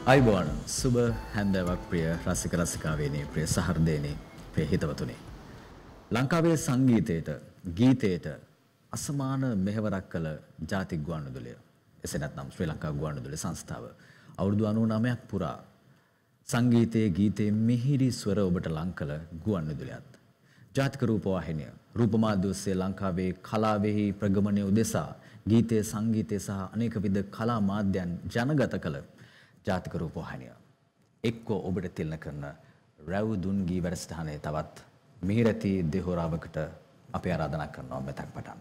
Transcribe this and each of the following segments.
අයිබෝන් සුබ හැන්දෑවක් ප්‍රිය රසික රසිකාවේනි ප්‍රිය සහෘදේනි ප්‍රිය හිතවතුනි ලංකාවේ සංගීතයට ගීතයට අසමාන මෙහෙවරක් කළ ජාතික ගුවන්විදුලිය එසේ නැත්නම් ශ්‍රී ලංකා ගුවන්විදුලි සංස්ථාව අවුරුදු 99ක් පුරා සංගීතයේ ගීතයේ මිහිරි ස්වර ඔබට ලං කළ ගුවන්විදුලියත් ජාතික රූපවාහිනිය රූපමාධ්‍ය ඔස්සේ ලංකාවේ කලාවෙහි ප්‍රගමනය උදෙසා ගීතයේ සංගීතය සහ අනේක විද කලා මාධ්‍යයන් ජනගත කළ ජාතික රූපවාහිනිය එක්ව ඔබට තිලන කරන රැව් දුන් ගී වැඩසටහනේ තවත් මිහිරැති දෙහොරාවකට අපි ආරාධනා කරනවා මෙතක් පටන්.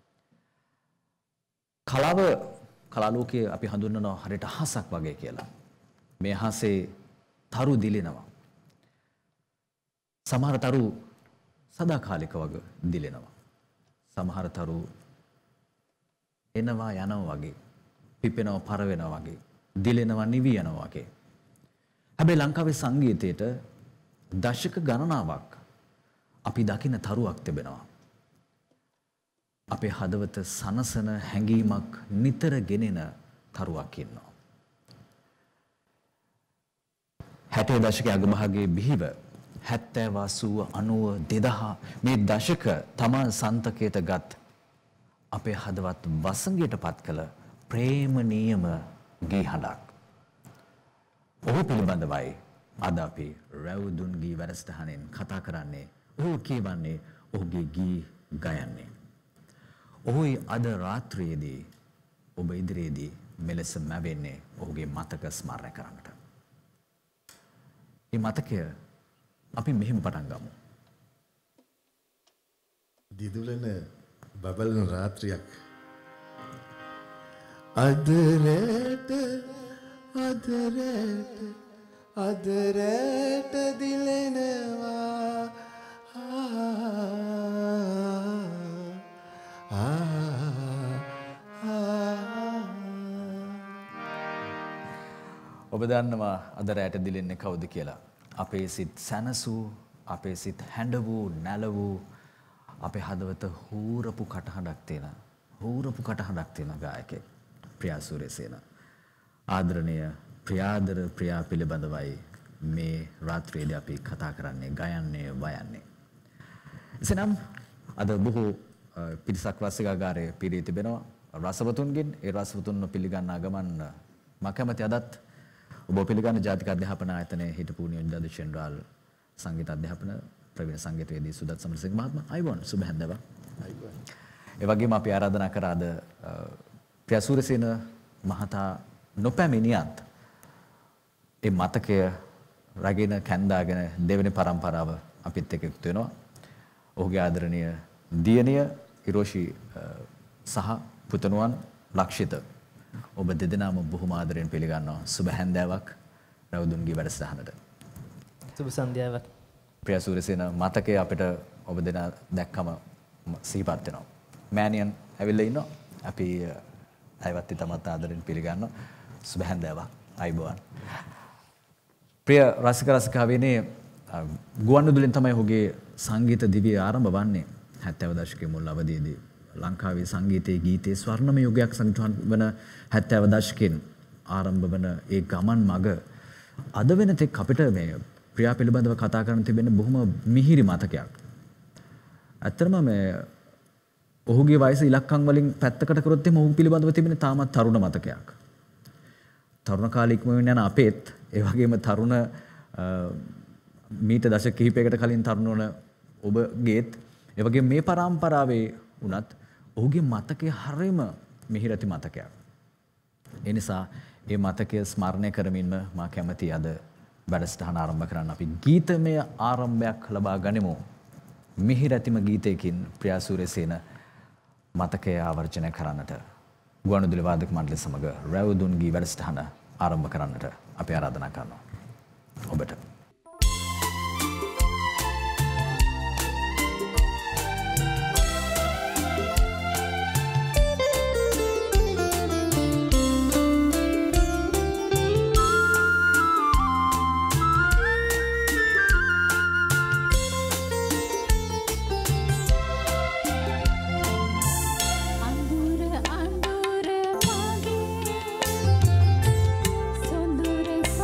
කලාලෝකයේ අපි හඳුන්වනවා හරියට අහසක් වගේ කියලා. මේ අහසේ තරු දිලෙනවා. සමහර තරු සදාකාලික වගේ දිලෙනවා. සමහර තරු එනවා යනවා වගේ, පිපෙනවා පර වෙනවා වගේ, දිලෙනවා නිවි යනවා වගේ. හැබැයි ලංකාවේ සංගීතයට දශක ගණනාවක් අපි දකින තරුවක් තිබෙනවා. අපේ හදවත සනසන හැඟීමක් නිතර ගෙනෙන තරුවක් ඉන්නවා. 60 දශකයේ අගභාගයේ බිහිව 70 80 90 2000 මේ දශක තමා සන්තකයට ගත් අපේ හදවත් වසඟයට පත් කළ ප්‍රේමණීයම ගී හඬක්. ඔහු පිළිබඳවයි අද අපි රැව් දුන් ගී වැඩසටහනෙන් කතා කරන්නේ. ඔහු කියවන්නේ, ඔහුගේ ගී ගයන්නේ. ඔහුයි අද රාත්‍රියේදී ඔබ ඉදිරියේදී මෙලෙස මැවෙන්නේ ඔහුගේ මතක ස්මරණය කරන්නට. මේ මතකය අපි මෙහෙම පටන් ගමු. දිදුලන බබලන රාත්‍රියක් අදරට දිලෙනවා ඔබ දන්නවා අද රැට දිලෙන්නේ කවුද කියලා. අපේ සිත් සැනසූ, අපේ සිත් හැඬ වූ, නැල වූ, අපේ හදවත හූරපු කටහඬක් තියෙන ගායකයෙක් ප්‍රියා සූරියසේන. ආදරණීය ප්‍රියාදර ප්‍රියා පිළිබඳවයි මේ රාත්‍රියේදී අපි කතා කරන්නේ, ගයන්නේ, වයන්නේ. එසේනම් අද බොහෝ පිරිසක් රසිකාගාරයේ පිරී තිබෙනවා රසවතුන්ගෙන්. ඒ රසවතුන්ව පිළිගන්නා ගමන් මම කැමති අදත් ඔබ පිළිගන්න ජාතික අධ්‍යාපන ආයතනයේ හිටපු නියෝජ්‍ය ජෙනරාල් සංගීත අධ්‍යාපන ප්‍රවීණ සංගීතවේදී සුදත් සමරසිංහ මහත්මයා අයිබෝන් සුබ හැන්දෑවක්. අයිබෝන්. ඒ වගේම අපි ආරාධනා කරා අද ප්‍රියා සූරියසේන මහතා නොපැමිණියත් ඒ මතකය රැගෙන කැඳාගෙන දෙවෙනි පරම්පරාව අපිත් එක්ක එකතු වෙනවා. ඔහුගේ ආදරණීය දියණිය හිරෝෂි සහ පුතණුවන් ලක්ෂිත ඔබ දෙදෙනාම බොහොම ආදරෙන් පිළිගන්නවා. සුබ හැන්දෑවක් රැව් දුන් ගී වැඩසටහනට. සුබ සන්ධ්‍යාවක්. ප්‍රියා සූරියසේන මතකය අපිට ඔබ දෙනා දැක්කම සිහිපත් වෙනවා. මෑනියන් ඇවිල්ලා ඉන්නවා. අපි අයවත් තමත් ආදරෙන් පිළිගන්නවා. සුබ හැන්දෑවක්. අයිබෝන්. ප්‍රිය රසික රසිකාවේනේ ගුවන්විදුලියෙන් තමයි ඔහුගේ සංගීත දිවිය ආරම්භ වන්නේ. 70 දශකයේ මුල් අවධියේදී ලංකාවේ සංගීතයේ ගීතයේ ස්වර්ණමය යුගයක් සංජානන වන 70 දශකෙන් ආරම්භ වන ඒ ගමන් මඟ අද වෙනතෙක් අපිට මේ ප්‍රියා පිළිබඳව කතා කරන්න තිබෙන බොහොම මිහිරි මතකයක්. ඇත්තටම මේ ඔහුගේ වයස ඉලක්කම් වලින් පැත්තකට කරොත් එහම ඔහු පිළිබඳව තිබෙන තාමත් තරුණ මතකයක්. තරුණ කාලේ ඉක්මවමින් යන අපේත් ඒ වගේම තරුණ මීට දශක කිහිපයකට කලින් තරුණ වන ඔබගේත් ඒ වගේම මේ පරම්පරාවේ උනත් ඔහුගේ මතකය හරියම මිහිරති මතකයක්. ඒ නිසා මේ මතකය ස්මරණය කරමින්ම මා කැමැති අද වැඩසටහන ආරම්භ කරන්න. අපි ගීතමය ආරම්භයක් ලබා ගනිමු. මිහිරතිම ගීතයකින් ප්‍රියා සූරියසේන මතකය ආවර්ජනය කරන්නට ගුවන්විදුලි වාදක මණ්ඩලය සමග රැව් දුන් ගී වැඩසටහන ආරම්භ කරන්නට අපි ආරාධනා කරනවා ඔබට. Sundure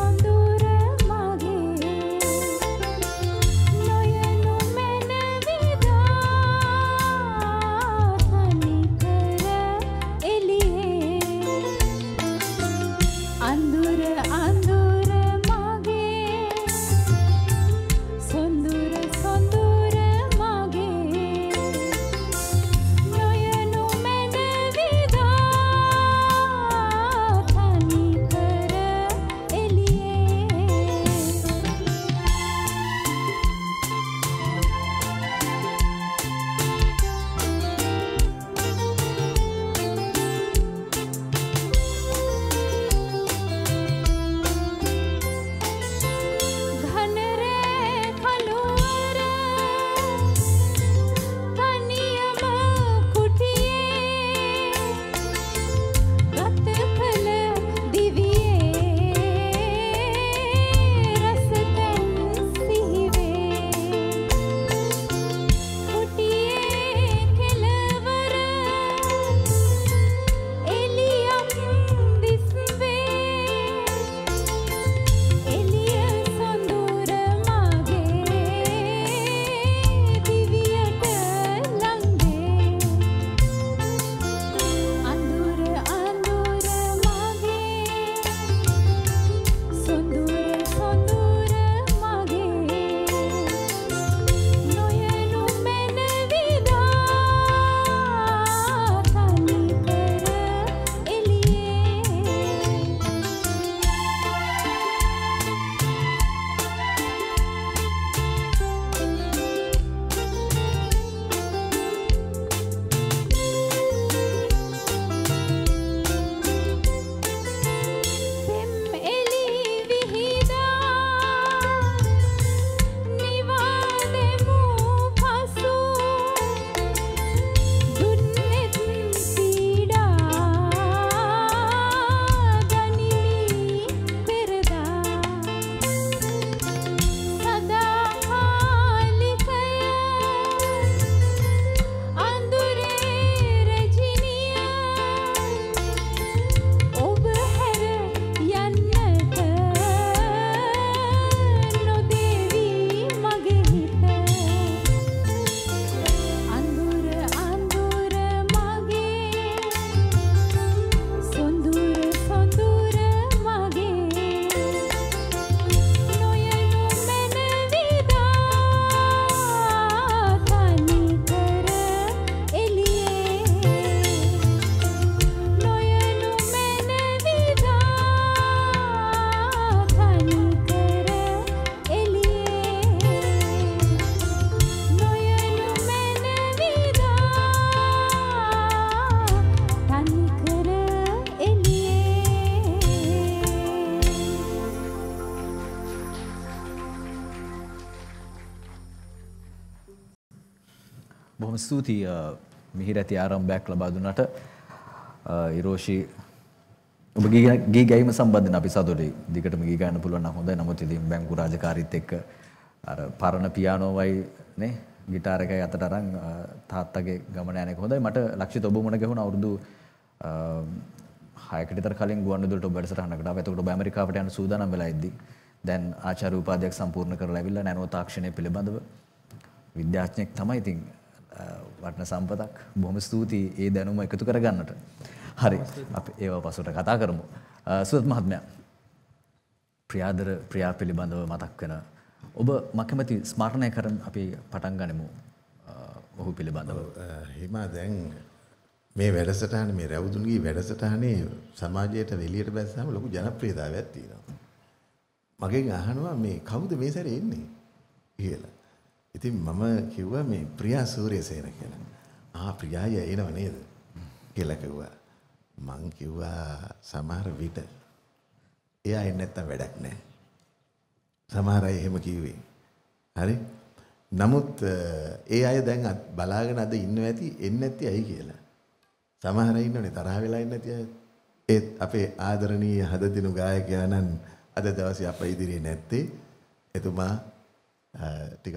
බොහොම ස්තුතියි මිහිරැති ආරම්භයක් ලබා දුන්නට ඉරෝෂි ඔබ ගී ගැයීම සම්බන්ධයෙන් අපි සතුටුයි. දිගටම ගී ගන්න පුළුවන් නම් හොඳයි. නමුත් ඉතින් බැංකු රාජකාරීත් එක්ක අර පරණ පියානෝවයි නේ ගිටාර එකයි අතට අරන් තාත්තගේ ගමන යන එක හොඳයි. මට ලක්ෂිත ඔබ මුණ ගැහුණ අවුරුදු 6කට විතර කලින් ගුවන්විදුලිට ඔබ වැඩසටහනකට ආවා. එතකොට ඔබ ඇමරිකාවට යන සූදානම් වෙලා ඉද්දි දැන් ආචාර්ය උපාධියක් සම්පූර්ණ කරලා ඇවිල්ලා නැනෝ තාක්ෂණය පිළිබඳව විද්‍යාඥයෙක් තමයි. ඉතින් වටින සම්පතක්. බොහොම ස්තුතියි ඒ දැනුම එකතු කරගන්නට. හරි අපි ඒව පසුට කතා කරමු. සුවත් මහත්මයා ප්‍රියාදර ප්‍රියා පිළිබඳව මතක් වෙන ඔබ මකමැති ස්මරණය කරන් අපි පටන් ගනිමු. ඔහු පිළිබඳව. හිමා දැන් මේ වැඩසටහන මේ රැවුදුන්ගේ වැඩසටහනේ සමාජයට එළියට බැස්සම ලොකු ජනප්‍රියතාවයක් තියෙනවා. මගෙන් අහනවා මේ කවුද මේ සැරේ එන්නේ කියලා. ඉතින් මම කිව්වා මේ ප්‍රියා සූර්යසේන කියලා. ප්‍රියාය එනව නේද කියලා කිව්වා. මං කිව්වා සමහර විට එයා එන්නේ නැත්තම් වැඩක් නැහැ. සමහර අය එහෙම කිව්වේ. හරි. නමුත් ඒ අය දැන් බලාගෙන අද ඉන්නව ඇති එන්නේ නැති අය කියලා. සමහර අය ඉන්නවනේ තරහ වෙලා ඉන්නේ නැති අය. ඒත් අපේ ආදරණීය හදදිනු ගායකයාණන් අද දවසේ අප ඉදිරියේ නැත්තේ. එතුමා ටිකක්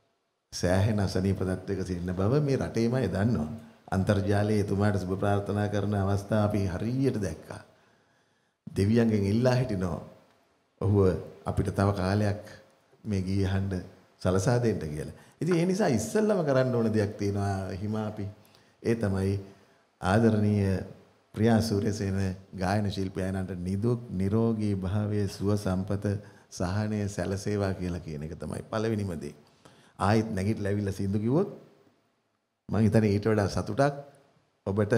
සෑහෙන අසනීප තත්ත්වයක සිටින බව මේ රටේම අය දන්නවා. අන්තර්ජාලයේ එතුමාට සුබ ප්‍රාර්ථනා කරන අවස්ථා අපි හරියට දැක්කා. දෙවියන්ගෙන් ඉල්ලා හිටිනවා. ඔහුව අපිට තව කාලයක් මේ ගී අහන්න සලසා දෙන්න කියලා. ඉතින් ඒ නිසා ඉස්සෙල්ලම කරන්න ඕන දෙයක් තියෙනවා හිමා අපි. ඒ තමයි ආදරණීය ප්‍රියා සූර්යසේන ගායන ශිල්පියාණන්ට නිදුක් නිරෝගී භාවයේ සුව සම්පත සහනය සැලසේවා කියලා කියන එක තමයි පළවෙනිම දේ. ආයෙත් නැගිටලා ඇවිල්ලා සින්දු කිව්වොත් මම හිතන්නේ ඊට වඩා සතුටක් ඔබට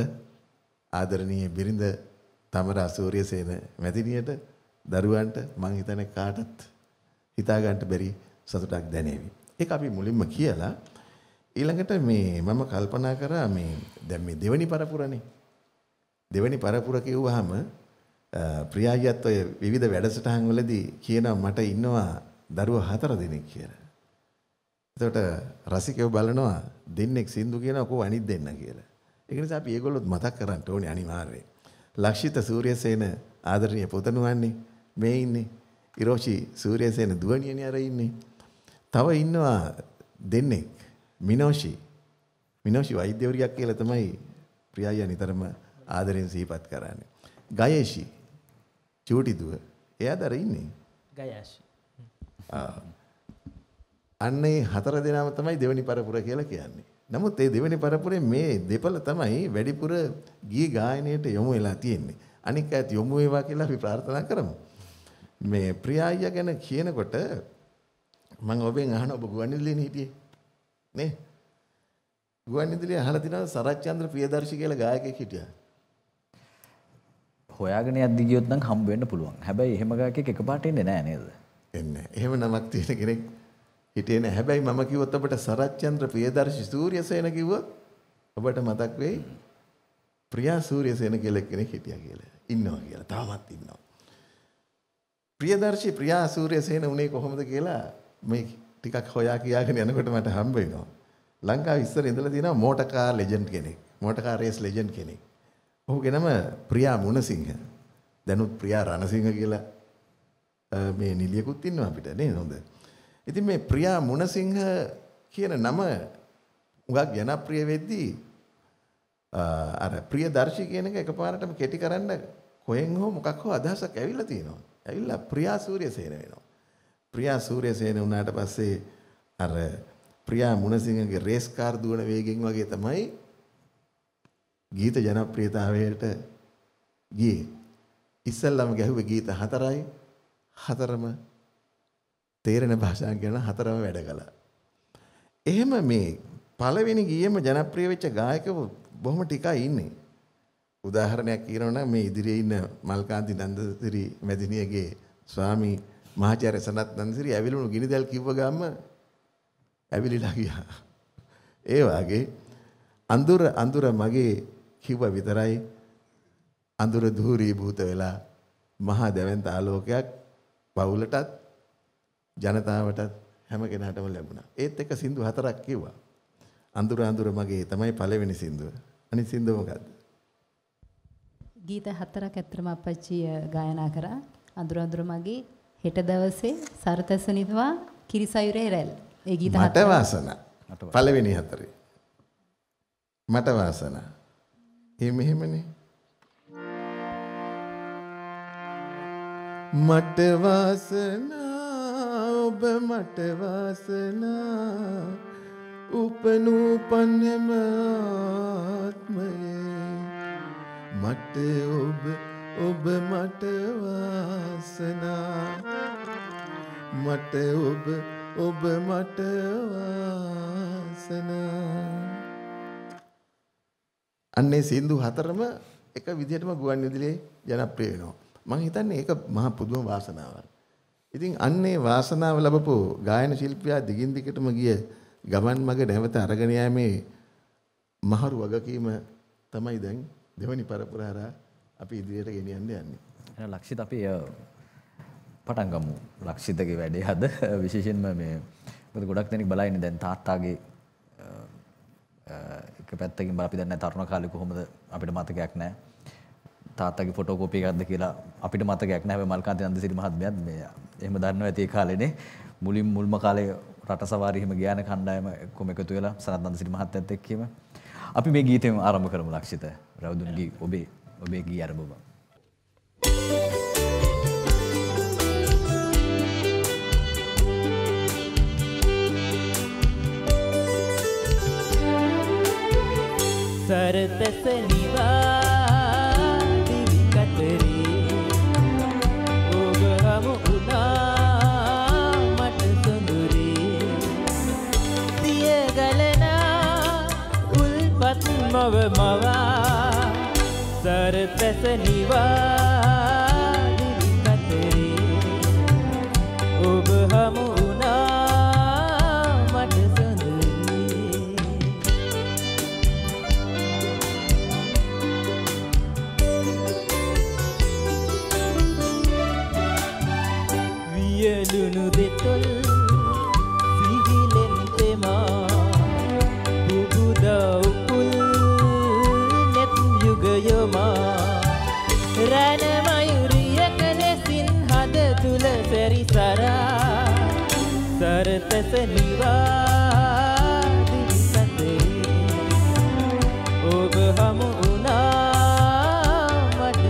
ආදරණීය බිරිඳ තමරා සූර්යසේන මැතිණියට දරුවන්ට මම හිතන්නේ කාටත් හිතා ගන්න බැරි සතුටක් දැනේවි. ඒක අපි මුලින්ම කියලා ඊළඟට මේ මම කල්පනා කරා මේ දැන් මේ දෙවනි පරපුරනේ. දෙවනි පරපුර කිව්වහම ප්‍රියායියත් ඔය විවිධ වැඩසටහන් වලදී කියනවා මට ඉන්නවා දරුවෝ 4 දෙනෙක් කියලා. එතකොට රසිකයෝ බලනවා දෙන්නෙක් සින්දු කියනවා කො අනිත් දෙන්න කියලා. ඒක නිසා අපි ඒගොල්ලොත් මතක් කරන්න ඕනේ අනිවාර්යයෙන්. ලක්ෂිත සූර්යසේන ආදරණීය පුතණුවන්නේ මේ ඉන්නේ. ඉරෝෂි සූර්යසේන දුවණියනේ අර ඉන්නේ. තව ඉන්නවා දෙන්නෙක් මිනෝෂි වෛද්‍යවරියක් කියලා තමයි ප්‍රියායියා නිතරම ආදරෙන් සිහිපත් කරන්නේ. ගයේෂි චූටි දුව එයාද අර ඉන්නේ. ගයාෂි. අන්නේ 4 දෙනාම තමයි දෙවෙනි පරපුර කියලා කියන්නේ. නමුත් මේ දෙවෙනි පරපුරේ මේ දෙපළ තමයි වැඩිපුර ගී ගායනයට යොමු වෙලා තියෙන්නේ. අනික ඇත් යොමු වේවා කියලා අපි ප්‍රාර්ථනා කරමු. මේ ප්‍රියායියා ගැන කියනකොට මම ඔබෙන් අහන ඔබ ගුවන්විදුලියේ හිටියේ නේ? ගුවන්විදුලියේ අහලා තියනවා සරච්චන්ද්‍ර ප්‍රියදර්ශි කියලා ගායකයෙක් හිටියා. හොයාගෙන යද්දි ගියොත් නම් හම්බ වෙන්න පුළුවන්. හැබැයි එහෙම ගායකයෙක් එකපාරට එන්නේ නැහැ නේද? එන්නේ. එහෙම නමක් තියෙන කෙනෙක් හිටියේ නැහැ. හැබැයි මම කිව්වොත් ඔබට සරච්චන්ද්‍ර ප්‍රියදර්ශි සූර්යසේන කිව්වොත් ඔබට මතක් වෙයි ප්‍රියා සූර්යසේන කියලා කෙනෙක් හිටියා කියලා. ඉන්නවා කියලා. තාමත් ඉන්නවා. ප්‍රියදර්ශි ප්‍රියා සූර්යසේන උනේ කොහොමද කියලා මේ ටිකක් හොයා කියාගෙන යනකොට මට හම්බ වෙනවා. ලංකාවේ ඉස්සර ඉඳලා තියෙනවා මෝටර් කාර් ලෙජන්ඩ් කෙනෙක්. මෝටර් කාර් රේස් ලෙජන්ඩ් කෙනෙක්. ඔහුගේ නම ප්‍රියා මුණසිංහ. දැනුත් ප්‍රියා රණසිංහ කියලා මේ නිලියකුත් ඉන්නවා අපිට නේද හොඳ. ඉතින් මේ ප්‍රියා මුණසිංහ කියන නම උගක් ජනප්‍රිය වෙද්දී අර ප්‍රියදර්ශි කියන එක එකපාරටම කෙටි කරන්න කොහෙන් හෝ මොකක් හෝ අදහසක් ඇවිල්ලා තියෙනවා. ඇවිල්ලා ප්‍රියා සූර්යසේන වෙනවා. ප්‍රියා සූර්යසේන වුණාට පස්සේ අර ප්‍රියා මුණසිංහගේ රේස් කාර් දුවන වේගෙන් වගේ තමයි ගීත ජනප්‍රියතාවයට ගියේ. ඉස්සෙල්ලාම ගැහුවේ ගීත 4යි. 4ම තේරෙන භාෂාවෙන් කියන 4ම වැඩ කළා. එහෙම මේ පළවෙනි ගීයේම ජනප්‍රිය වෙච්ච ගායකවෝ බොහොම ටිකයි ඉන්නේ. උදාහරණයක් කියනවා නම් මේ ඉදිරියේ ඉන්න මල්කාන්ති නන්දසිරි මැදිනියගේ ස්වාමී මහාචාර්ය සනත් නන්දසිරි ඇවිලුණු ගිනිදැල් කිව්ව ගම්ම ඇවිලිලා ගියා. ඒ වාගේ අඳුර මගේ කිව්ව විතරයි අඳුර ධූරීභූත වෙලා මහා දැවැන්ත ආලෝකයක් පවුලටත් ජනතාවටත් හැම කෙනාටම ලැබුණා. ඒත් එක සින්දු 4ක් කිව්වා. අඳුර අඳුර මගේ තමයි පළවෙනි සින්දුව. අනිත් සින්දුව මොකද්ද? ගීත 4ක් ඇත්තටම අපච්චි ගායනා කරා. අඳුර අඳුර මගේ, හෙට දවසේ, සරතසනිවා, කිරිසයුරේ රැල්. ඒ ගීත මට වාසනා. පළවෙනි හතරේ. මට වාසනා. මෙහෙමනේ. මට වාසනා ඔබ මට වාසනා උපනූපන්නම ආත්මයේ මට ඔබ මට වාසනා මට ඔබ මට වාසනා. අන්නේ සින්දු හතරම එක විදිහටම ගුවන් විදුලියේ ජනප්‍රිය වෙනවා. මම හිතන්නේ ඒක මහා පුදුම වාසනාවක්. ඉතින් අන්නේ වාසනාව ලැබපු ගායන ශිල්පියා දිගින් දිගටම ගිය ගමන් මඟ නැවත අරගෙන යෑමේ මහරු වගකීම තමයි දැන් දෙවනි පරපුර හරහා අපි ඉදිරියට ගෙනියන්න යන්නේ. එහෙනම් ලක්ෂිත අපි පටන් ගමු. ලක්ෂිතගේ වැඩේ අද විශේෂයෙන්ම මේ මොකද ගොඩක් දෙනෙක් බලන්නේ දැන් තාත්තාගේ එක පැත්තකින් අපි දන්නේ තරුණ කාලේ කොහොමද අපිට මතකයක් නැහැ. තාත්තගේ ෆොටෝ කෝපි එකක්ද කියලා අපිට මතකයක් නැහැ. මල්කාන්ති නන්දසිරි මහත්මයාත් මේ එහෙම දන්නවා ඇති ඒ කාලේනේ. මුල්ම කාලේ රට සවාරි හිම ගියාන කණ්ඩායම කොම එකතු වෙලා සනත් නන්දසිරි මහත්මයාත් එක්කම අපි මේ ගීතෙම ආරම්භ කරමු ලක්ෂිත. රවුදුන්ගේ ඔබේ ගී ආරම්භව. සරතසනිවා දිවි කතරේ ඔබ හමු වුණා මට සොඳුරේ සිය ගලනා උල්පත් මව මවා සරතසනිවා දිවි කතරේ ඔබ හමු වුණා මට ලුණු දෙතොල් සිහිලෙන් තෙමා බුබුදා උපුල් නෙත් යුගයමා රැන මයුරියක ලෙසින් හද තුල සැරිසරා සරතසනිවා දිවි සතේ ඔබ හමු වුණා මට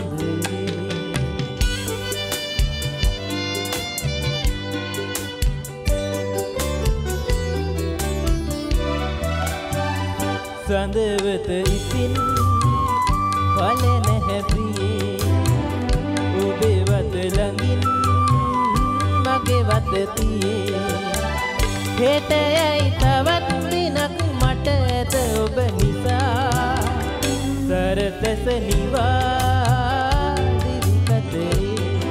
සඳවත ඉතින් පලන හැපියේ ඔබේ වත ළඟින් මගේ වත තියේ හෙටයයි තවත් දිනක් මට ඇත ඔබ නිසා සරතසනිවා දිවි කතරේ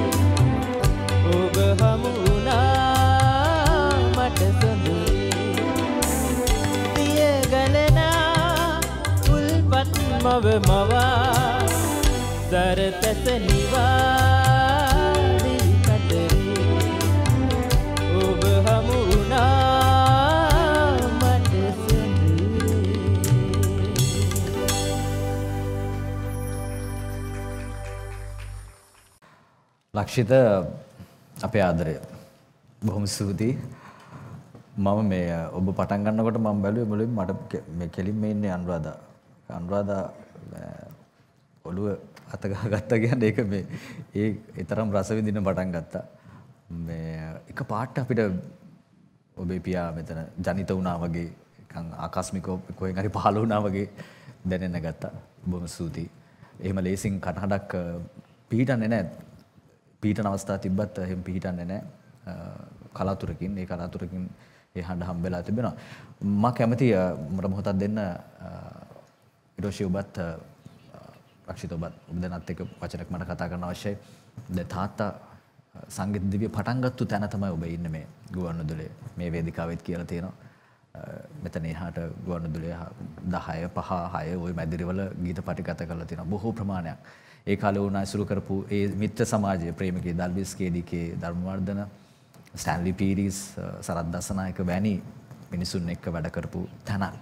ඔබ හමු වුණා මට සොඳුරේ සිය ගලනා මව මවා සරතසනිවා දිවි කතරේ ඔබ හමු වුණා මට සොඳුරේ. ලක්ෂිත අපේ ආදරය බොහොම ස්තුතියි. මම මේ ඔබ පටන් ගන්නකොට මම බැලුවේ මුලින්ම මට මේ කෙලින්ම ඉන්නේ අනුරාධා ඔළුව අත ගහගත්තා කියන්නේ ඒක මේ ඒ තරම් රස විඳින්න පටන් ගත්තා. මේ එක පාට අපිට ඔබේ පියා මෙතන ජනිත වුණා වගේ නිකන් ආකස්මිකව කොහෙන් හරි පහළ වුණා වගේ දැනෙන්න ගත්තා. බොහොම ස්තුතියි. එහෙම ලේසින් කටහඬක් පිටින්නේ නැහැ. පිටින අවස්ථා තිබ්බත් එහෙම පිටින්නේ නැහැ. කලාතුරකින් ඒ හඬ හම්බෙලා තිබෙනවා. මම කැමති මට මොහොතක් දෙන්න ඊටෝෂි ඔබත් රක්ෂිත ඔබ දැනත් එක්ක වචනයක් මට කතා කරන්න අවශ්‍යයි. දැන් තාත්තා සංගීත දිවිය පටන් ගත්ත තැන තමයි ඔබ ඉන්නේ මේ ගුවන්විදුලියේ මේ වේදිකාවෙත් කියලා තියෙනවා. මෙතන එහාට ගුවන්විදුලිය 10 5 6 ওই මැදිරිවල ගීත පටිගත කරලා තියෙනවා බොහෝ ප්‍රමාණයක්. ඒ කාලේ වුණා ඉසුරු කරපු ඒ මිත්‍ර සමාජයේ ප්‍රේමකී දල්විස් කේඩීකේ ධර්මවර්ධන ස්ටැන්ලි පීරිස් සරත් දසනායක වැනි මිනිසුන් එක්ක වැඩ කරපු තැනක්.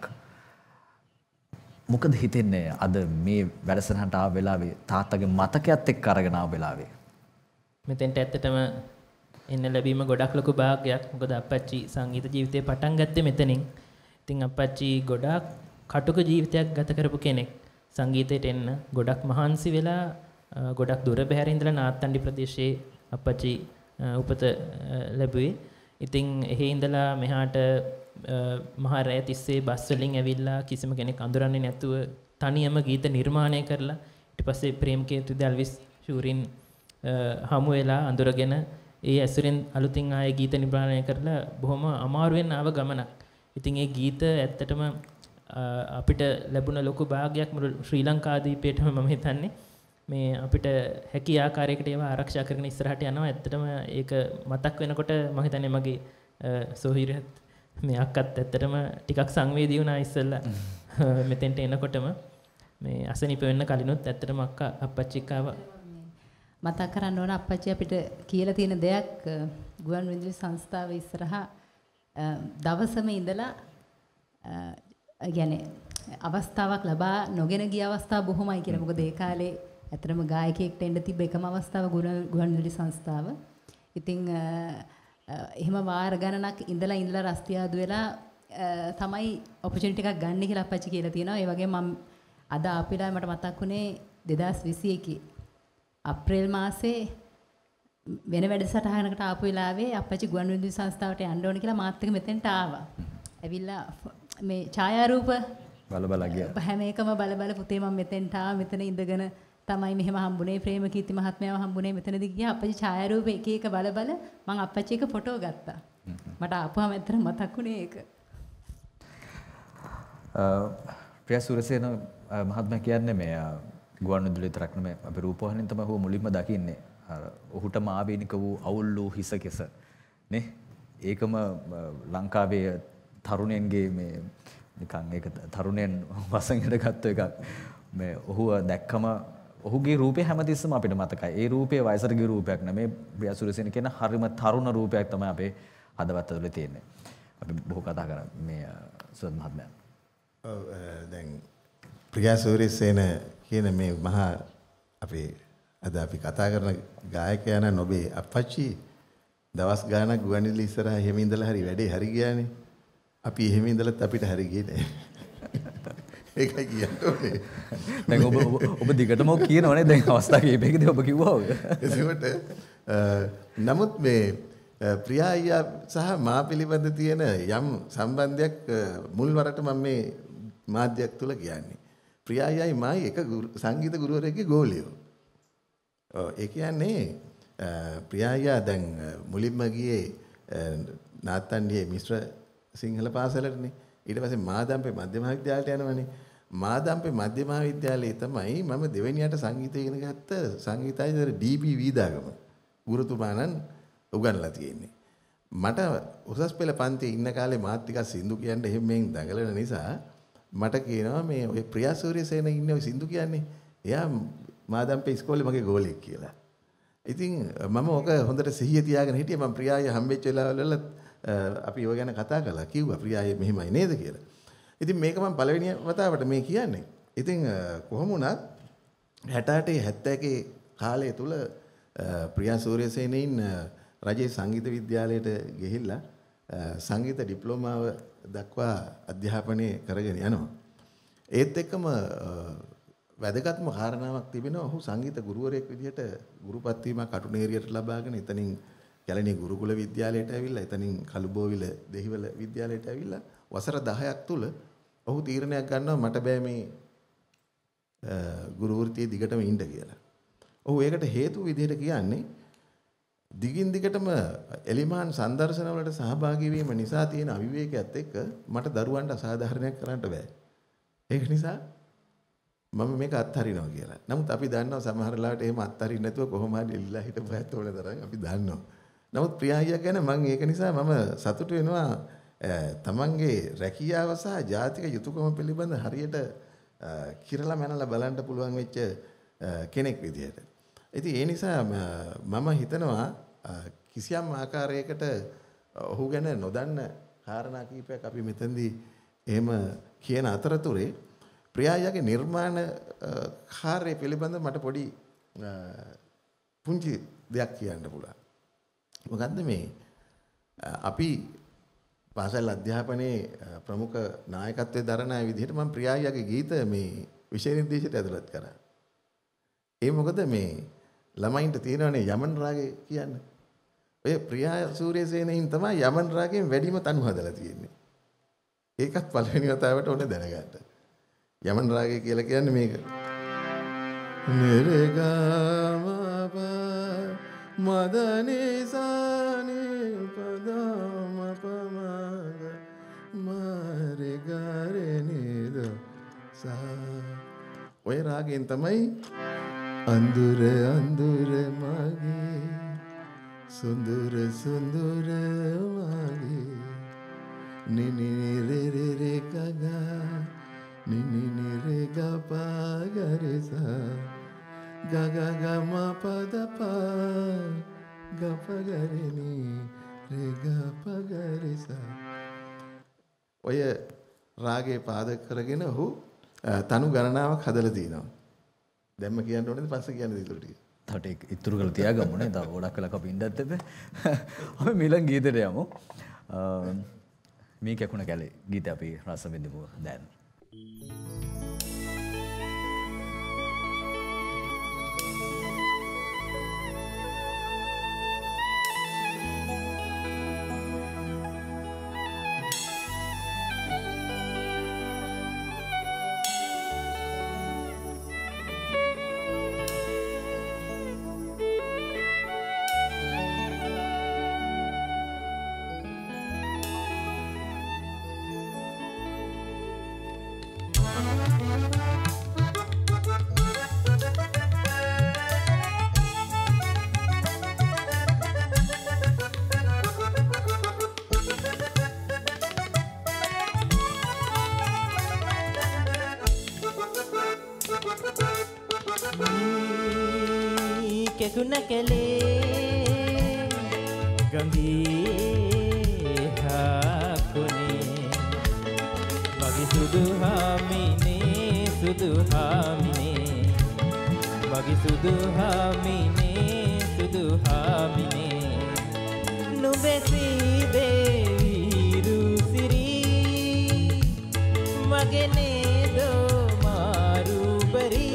මොකද හිතෙන්නේ අද මේ වැඩසටහනට ආව වෙලාවේ තාත්තගේ මතකයත් එක්ක අරගෙන ආව වෙලාවේ? මෙතෙන්ට ඇත්තටම එන්න ලැබීම ගොඩක් ලොකු භාග්යක්. මොකද අප්පච්චි සංගීත ජීවිතේ පටන් ගත්තේ මෙතනින්. ඉතින් අප්පච්චි ගොඩක් කටුක ජීවිතයක් ගත කරපු කෙනෙක්. සංගීතයට එන්න ගොඩක් මහන්සි වෙලා ගොඩක් දුර බැහැර ඉඳලා නාත්තන්ඩි ප්‍රදේශයේ අප්පච්චි උපත ලැබුවේ. ඉතින් එහි ඉඳලා මෙහාට මහා රැය තිස්සේ බස් වලින් ඇවිල්ලා කිසිම කෙනෙක් අඳුරන්නේ නැතුව තනියම ගීත නිර්මාණය කරලා ඊට පස්සේ ප්‍රේම්කේතු දැල්විස් ෂූරින් හමු වෙලා අඳුරගෙන ඒ ඇසුරෙන් අලුතින් ආයේ ගීත නිර්මාණය කරලා බොහොම අමාරුවෙන් ආව ගමනක්. ඉතින් ඒ ගීත ඇත්තටම අපිට ලැබුණ ලොකු භාගයක් මුළු ශ්‍රී ලංකාදීපයටම මම හිතන්නේ. මේ අපිට හැකි ආකාරයකට ඒවා ආරක්ෂා කරගෙන ඉස්සරහට යනවා. ඇත්තටම ඒක මතක් වෙනකොට මම හිතන්නේ මගේ සොහිරත් මේ අක්කත් ඇත්තටම ටිකක් සංවේදී වුණා ඉස්සෙල්ලා මෙතෙන්ට එනකොටම. මේ අසනීප වෙන්න කලිනුත් ඇත්තටම අක්කා අප්පච්චික් ආවා. මතක් කරන්න ඕන අප්පච්චි අපිට කියලා තියෙන දෙයක් ගුවන් විදුලි සංස්ථාව ඉස්සරහා දවසම ඉඳලා يعني අවස්ථාවක් ලබා නොගෙන ගිය අවස්ථා බොහොමයි කියලා. මොකද ඒ කාලේ ඇත්තටම ගායකයෙක්ට එන්න තිබ්බ එකම අවස්ථාව ගුවන් විදුලි සංස්ථාව. ඉතින් එහෙම වාර ගණනක් ඉඳලා රස්තියාදු වෙලා තමයි ඔපචුනිටි එකක් ගන්න කියලා අප්පච්චි කියලා තියෙනවා. ඒ වගේම මම අද ආපිලා මට මතක් වුණේ 2021 අප්‍රේල් මාසේ වෙන වැඩසටහනකට ආපු වෙලාවේ අප්පච්චි ගුවන් විදුලි සංස්ථාවට යන්න ඕන කියලා මාත් එක්ක මෙතෙන්ට ආවා. ඇවිල්ලා මේ ඡායාරූප බල ගියා. හැම එකම බල පුතේ මම මෙතෙන්ට ආවා. මෙතන ඉඳගෙන තමයි මෙහෙම හම්බුනේ. ප්‍රේමකීර්ති මහත්මයාව හම්බුනේ මෙතනදී ගියා. අප්පච්චි ඡායාරූප එක එක බල මම අප්පච්චි එක ෆොටෝ ගත්තා. මට ආපුවම ඇත්තට මතක් වුණේ ඒක. ප්‍රියා සුරසේන මහත්මයා කියන්නේ මේ ගුවන් විදුලි විතරක් නෙමෙයි අපි රූපවාහිනියෙන් තමයි ඔහු මුලින්ම දකින්නේ. ඔහුටම ආවේනික වූ අවුල් වූ හිස කෙස නේ. ඒකම ලංකාවේ තරුණයන්ගේ මේ නිකන් ඒක තරුණයන් වසඟයට ගත්ත එකක්. මේ ඔහුව දැක්කම ඔහුගේ රූපේ හැමතිස්සම අපිට මතකයි. ඒ රූපේ වයසට ගිය රූපයක් නෙමෙයි. ප්‍රියා සුරසේන කියන හරිම තරුණ රූපයක් තමයි අපේ හදවත් ඇතුලේ තියෙන්නේ. අපි බොහෝ කතා කරා මේ සුවත් මහත්මයා. ඔව් දැන් ප්‍රියා සුරසේන කියන මේ මහා අපේ අද අපි කතා කරන ගායකයා නම් ඔබේ අප්පච්චි දවස් ගාණක් ගුවන් විදුලි ඉස්සරහා එහෙම ඉඳලා හරි වැඩේ හරි ගියානේ. අපි එහෙම ඉඳලත් අපිට හරි ගියේ නෑ. ඒකයි කියන්නේ. දැන් ඔබ දිගටම කියනවනේ දැන් අවස්ථා කීපයකදී ඔබ කිව්වා ඔය. ඒකට නමුත් මේ ප්‍රියා අයියා සහ මා පිළිබඳ තියෙන යම් සම්බන්ධයක් මුල්වරට මම මේ මාධ්‍යයක් තුල කියන්නේ. ප්‍රියා අයියායි මායි එක සංගීත ගුරුවරයෙක්ගේ ගෝලියෝ. ඒ කියන්නේ ප්‍රියා අයියා දැන් මුලින්ම ගියේ නාත්තන්ඩියේ මිශ්‍ර සිංහල පාසලටනේ. ඊට පස්සේ මාදම්පේ මධ්‍ය මහාවිද්‍යාලයට යනවනේ. මාදම්පේ මධ්‍ය මහාවිද්‍යාලයේ තමයි මම දෙවෙනියට සංගීතය ඉගෙන ගත්ත සංගීතාචාර්ය ඩී.බී. වීදාගම ගුරුතුමාණන් උගන්ලා තියෙන්නේ. මට උසස් පෙළ පන්තියේ ඉන්න කාලේ මාත් ටිකක් සින්දු කියන්න එහෙම මෙන් දඟලන නිසා මට කියනවා මේ ඔය ප්‍රියා සූරියසේන ඉන්නේ ඔය සින්දු කියන්නේ. එයා මාදම්පේ ඉස්කෝලේ මගේ ගෝලෙක් කියලා. ඉතින් මම ඔක හොඳට සිහිය තියාගෙන හිටියේ. මම ප්‍රියාය හම්බෙච්ච වෙලාවවල අපි ඔය ගැන කතා කළා. කිව්වා ප්‍රියාය මෙහෙමයි නේද කියලා. ඉතින් මේක මම පළවෙනි වතාවට මේ කියන්නේ. ඉතින් කොහොම වුණත් 68 71 කාලය තුල ප්‍රියා සූරියසේනින් රජයේ සංගීත විද්‍යාලයට ගිහිල්ලා සංගීත ඩිප්ලෝමාව දක්වා අධ්‍යාපනය කරගෙන යනවා. ඒත් එක්කම වැදගත්ම කාරණාවක් තිබෙනවා. ඔහු සංගීත ගුරුවරයෙක් විදිහට ගුරුපත් වීමක් කටුනේරියට ලබාගෙන එතනින් කැලණිය ගුරුකුල විද්‍යාලයට ඇවිල්ලා එතනින් කළුබෝවිල දෙහිවල විද්‍යාලයට ඇවිල්ලා වසර 10ක් තුල ඔහු තීරණයක් ගන්නවා මට බෑ මේ ගුරු වෘත්තියේ දිගටම ඉන්න කියලා. ඔහු ඒකට හේතු විදිහට කියන්නේ දිගින් දිගටම එලිමාන් සංදර්ශන වලට සහභාගී වීම නිසා තියෙන අවිවේකයත් එක්ක මට දරුවන්ට අසාධාරණයක් කරන්න බෑ. ඒක නිසා මම මේක අත්හරිනවා කියලා. නමුත් අපි දන්නවා සමහර ලාවට එහෙම අත්හරින්න නැතුව කොහොම හරි එල්ලලා හිටපු හැට ඕන තරම් අපි දන්නවා. නමුත් ප්‍රියා අයියා ගැන මම ඒක නිසා මම සතුටු වෙනවා තමන්ගේ රැකියාව සහ ජාතික යුතුයකම පිළිබඳ හරියට කිරලා මැනලා බලන්න පුළුවන් වෙච්ච කෙනෙක් විදිහට. ඉතින් ඒ නිසා මම හිතනවා කිසියම් ආකාරයකට ඔහු ගැන නොදන්න කාරණා කීපයක් අපි මෙතනදී එහෙම කියන අතරතුරේ ප්‍රියායගේ නිර්මාණ කාර්යය පිළිබඳව මට පොඩි පුංචි දෙයක් කියන්න පුළුවන්. මොකද්ද මේ අපි පාසල් අධ්‍යාපනයේ ප්‍රමුඛ නායකත්වයේ දරන අය විදිහට මම ප්‍රියායගේ ගීත මේ විෂය නිර්දේශයට ඇතුළත් කරා. ඒ මොකද මේ ළමයින්ට තියෙනවනේ යමන් රාගය කියන්නේ. ඔය ප්‍රියා සූර්යසේනයින් තමයි යමන් රාගයෙන් වැඩිම තනු හදලා තියෙන්නේ. ඒකත් පළවෙනි වතාවට ඕනේ දැනගන්න. යමන් රාගය කියලා කියන්නේ මේක. නිරගම මදනේ සානේ පදම පමග මාරේ ගාරේ නේද සා ඔය රාගයෙන් තමයි අඳුර අඳුර මගේ සුන්දර සුන්දර මගේ නිනි රේ රේ රේ ගගා නිනි රේ ගපා ගරසා ගග ගම පද පා ගප ගරෙනි රේ ගප ගරසා ඔය රාගේ පාදක කරගෙන ඔහු තනු ගණනාවක් හදලා තිනවා. දැම්ම කියන්න ඕනේද පස්සේ කියන්නද ඊටු ටික? තවට ඒක ඉතුරු කරලා තියාගමු නේ. තව ගොඩක් වෙලාවක් අපි ඉඳද්ද බෑ. අපි මිලන් ගීතයට යමු. මේ කැකුණ කැලේ ගීත අපි රස විඳිමු දැන්. කෙකුණ කැලේ ගඟේ හාකුනේ මගේ සුදු හාමිනේ සුදු හාමිනේ මගේ සුදු හාමිනේ සුදු හාමිනේ නුඹේ දේවිරු සිරි මගේ නේදෝ මාරු බරි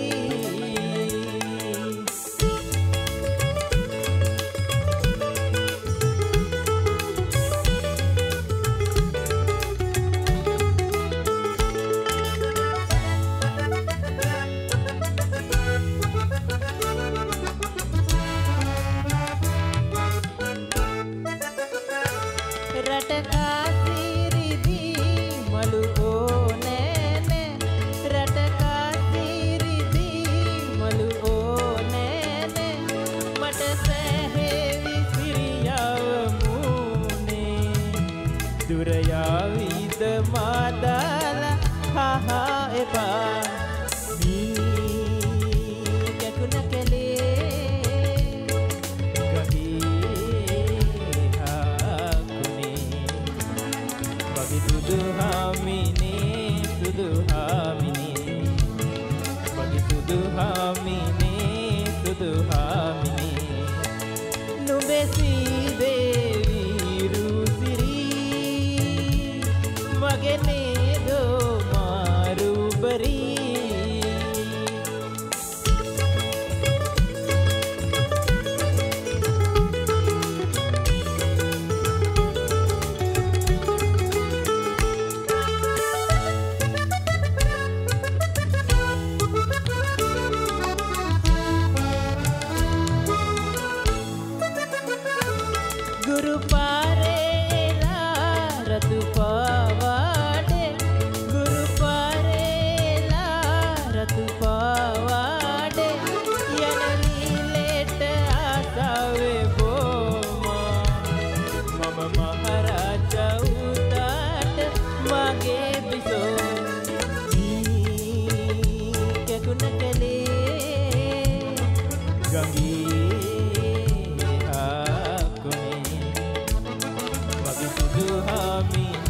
Sudu Hamine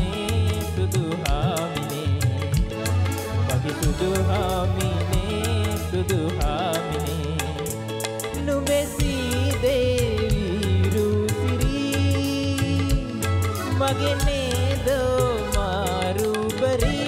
සුදු හාමිනේ නුඹේ දේවිරු සිරි මගේ නේද මාරු බරි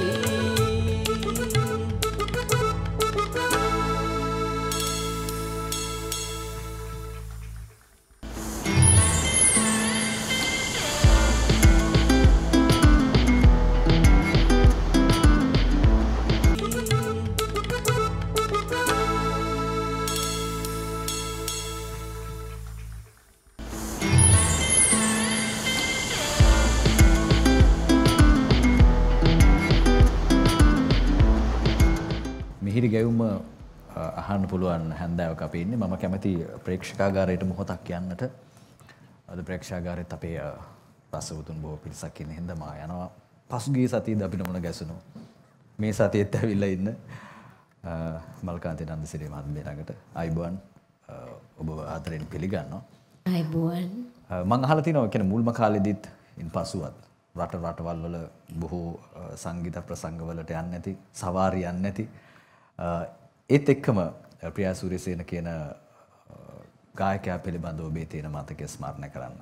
මිහිරි ගැයුම අහන්න පුළුවන් හැන්දෑවක අපි ඉන්නේ. මම කැමති ප්‍රේක්ෂකාගාරයට මොහොතක් යන්නට. අද ප්‍රේක්ෂකාගාරෙත් අපේ රසවතුන් බොහෝ පිරිසක් ඉන්න හින්දා මා යනවා. පසුගිය සතියේදී අපි නමුණ ගැසුණු මේ සතියේත් ඇවිල්ලා ඉන්න මල්කාන්ති නන්දසිරි මහත්මිය ළඟට අයිබෝන් ඔබ ආදරෙන් පිළිගන්නවා. අයිබෝන්. මම අහලා තිනවා කියන්නේ මුල්ම කාලෙදිත් ඉන්පසුවත් රටවල් වල බොහෝ සංගීත ප්‍රසංගවලට යන්නේ නැති, සවාරි යන්නේ නැති ඒත් එක්කම ප්‍රියා සූරියසේන කියන ගායකයා පිළිබඳව ඔබේ තියෙන මතකය ස්මරණය කරන්න.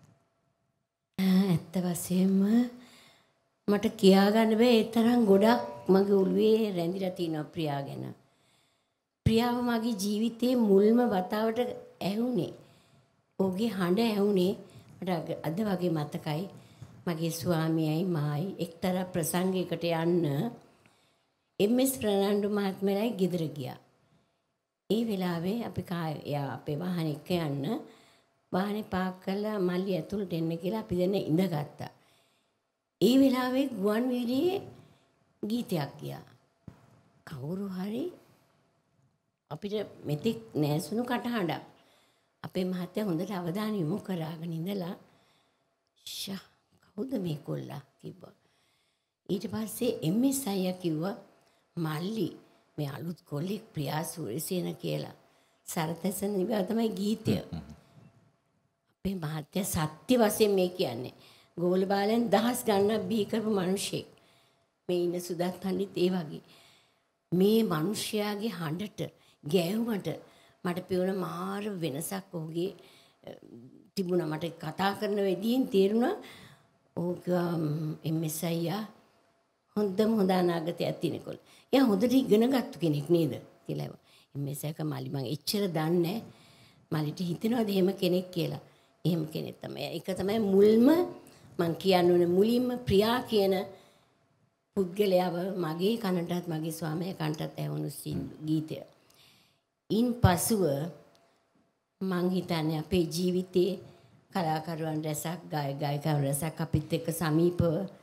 ඇත්ත වශයෙන්ම මට කියාගන්න බෑ ඒ තරම් ගොඩක් මගේ ඔළුවේ රැඳිලා තියෙනවා ප්‍රියා ගැන. ප්‍රියාව මගේ ජීවිතේ මුල්ම වතාවට ඇහුනේ. ඔහුගේ හඬ ඇහුනේ මට අද වගේ මතකයි. මගේ ස්වාමියයි මායි එක්තරා ප්‍රසංගයකට යන්න එම්.එස්. ප්‍රනාන්දු මහත්මයායි ගෙදර ගියා. ඒ වෙලාවේ අපි අපේ වාහනේ එක්ක යන්න වාහනේ පාක් කරලා මල්ලි ඇතුළට එන්න කියලා අපි දැන් ඉඳගත්තා. ඒ වෙලාවේ ගුවන් විදුලියේ ගීතයක් ගියා. කවුරු හරි අපිට මෙතෙක් නැසුණු කටහඬක් අපේ මහත්තයා හොඳට අවධානය යොමු කරගෙන ඉඳලා ෂා කවුද මේ කොල්ලා කිව්වා. ඊට පස්සේ එම්.එස්. අයියා කිව්වා මල්ලි මේ අලුත් කොල්ලෙක් ප්‍රියා සූරියසේන කියලා. සරතසන නිවා තමයි ගීතය. අපේ මහත්තයා සත්‍ය වශයෙන් මේ කියන්නේ. ගෝල බාලෙන් දහස් ගණනක් බිහි කරපු මිනිහෙක්. මේ ඉන්න සුදත් පඬිත් ඒ වගේ. මේ මිනිහයාගේ හඬට ගැයුමට මට පෙවුන මාර වෙනසක් ඔහුගේ තිබුණා. මට කතා කරන වෙදියෙන් තේරුණා ඕක එම්.එස්. අයියා හොඳම හොඳ අනාගතයක් තියෙනකොල්. එයා හොඳට ඉගෙන ගත්ත කෙනෙක් නේද කියලා. එම්.එස්. අයියා මල්ලි මම එච්චර දන්නේ නැහැ. මල්ලිට හිතෙනවද එහෙම කෙනෙක් කියලා. එහෙම කෙනෙක් තමයි. ඒක තමයි මුල්ම මං කියන්නේ මුලින්ම ප්‍රියා කියන පුද්ගලයාව මගේ කනටත් මගේ ස්වාමියා කනටත් ඇහුණු ගීතය. ඉන් පසුව මං හිතන්නේ අපේ ජීවිතේ කලාකරුවන් රැසක් ගායකයන් රැසක් අපිත් එක්ක සමීපව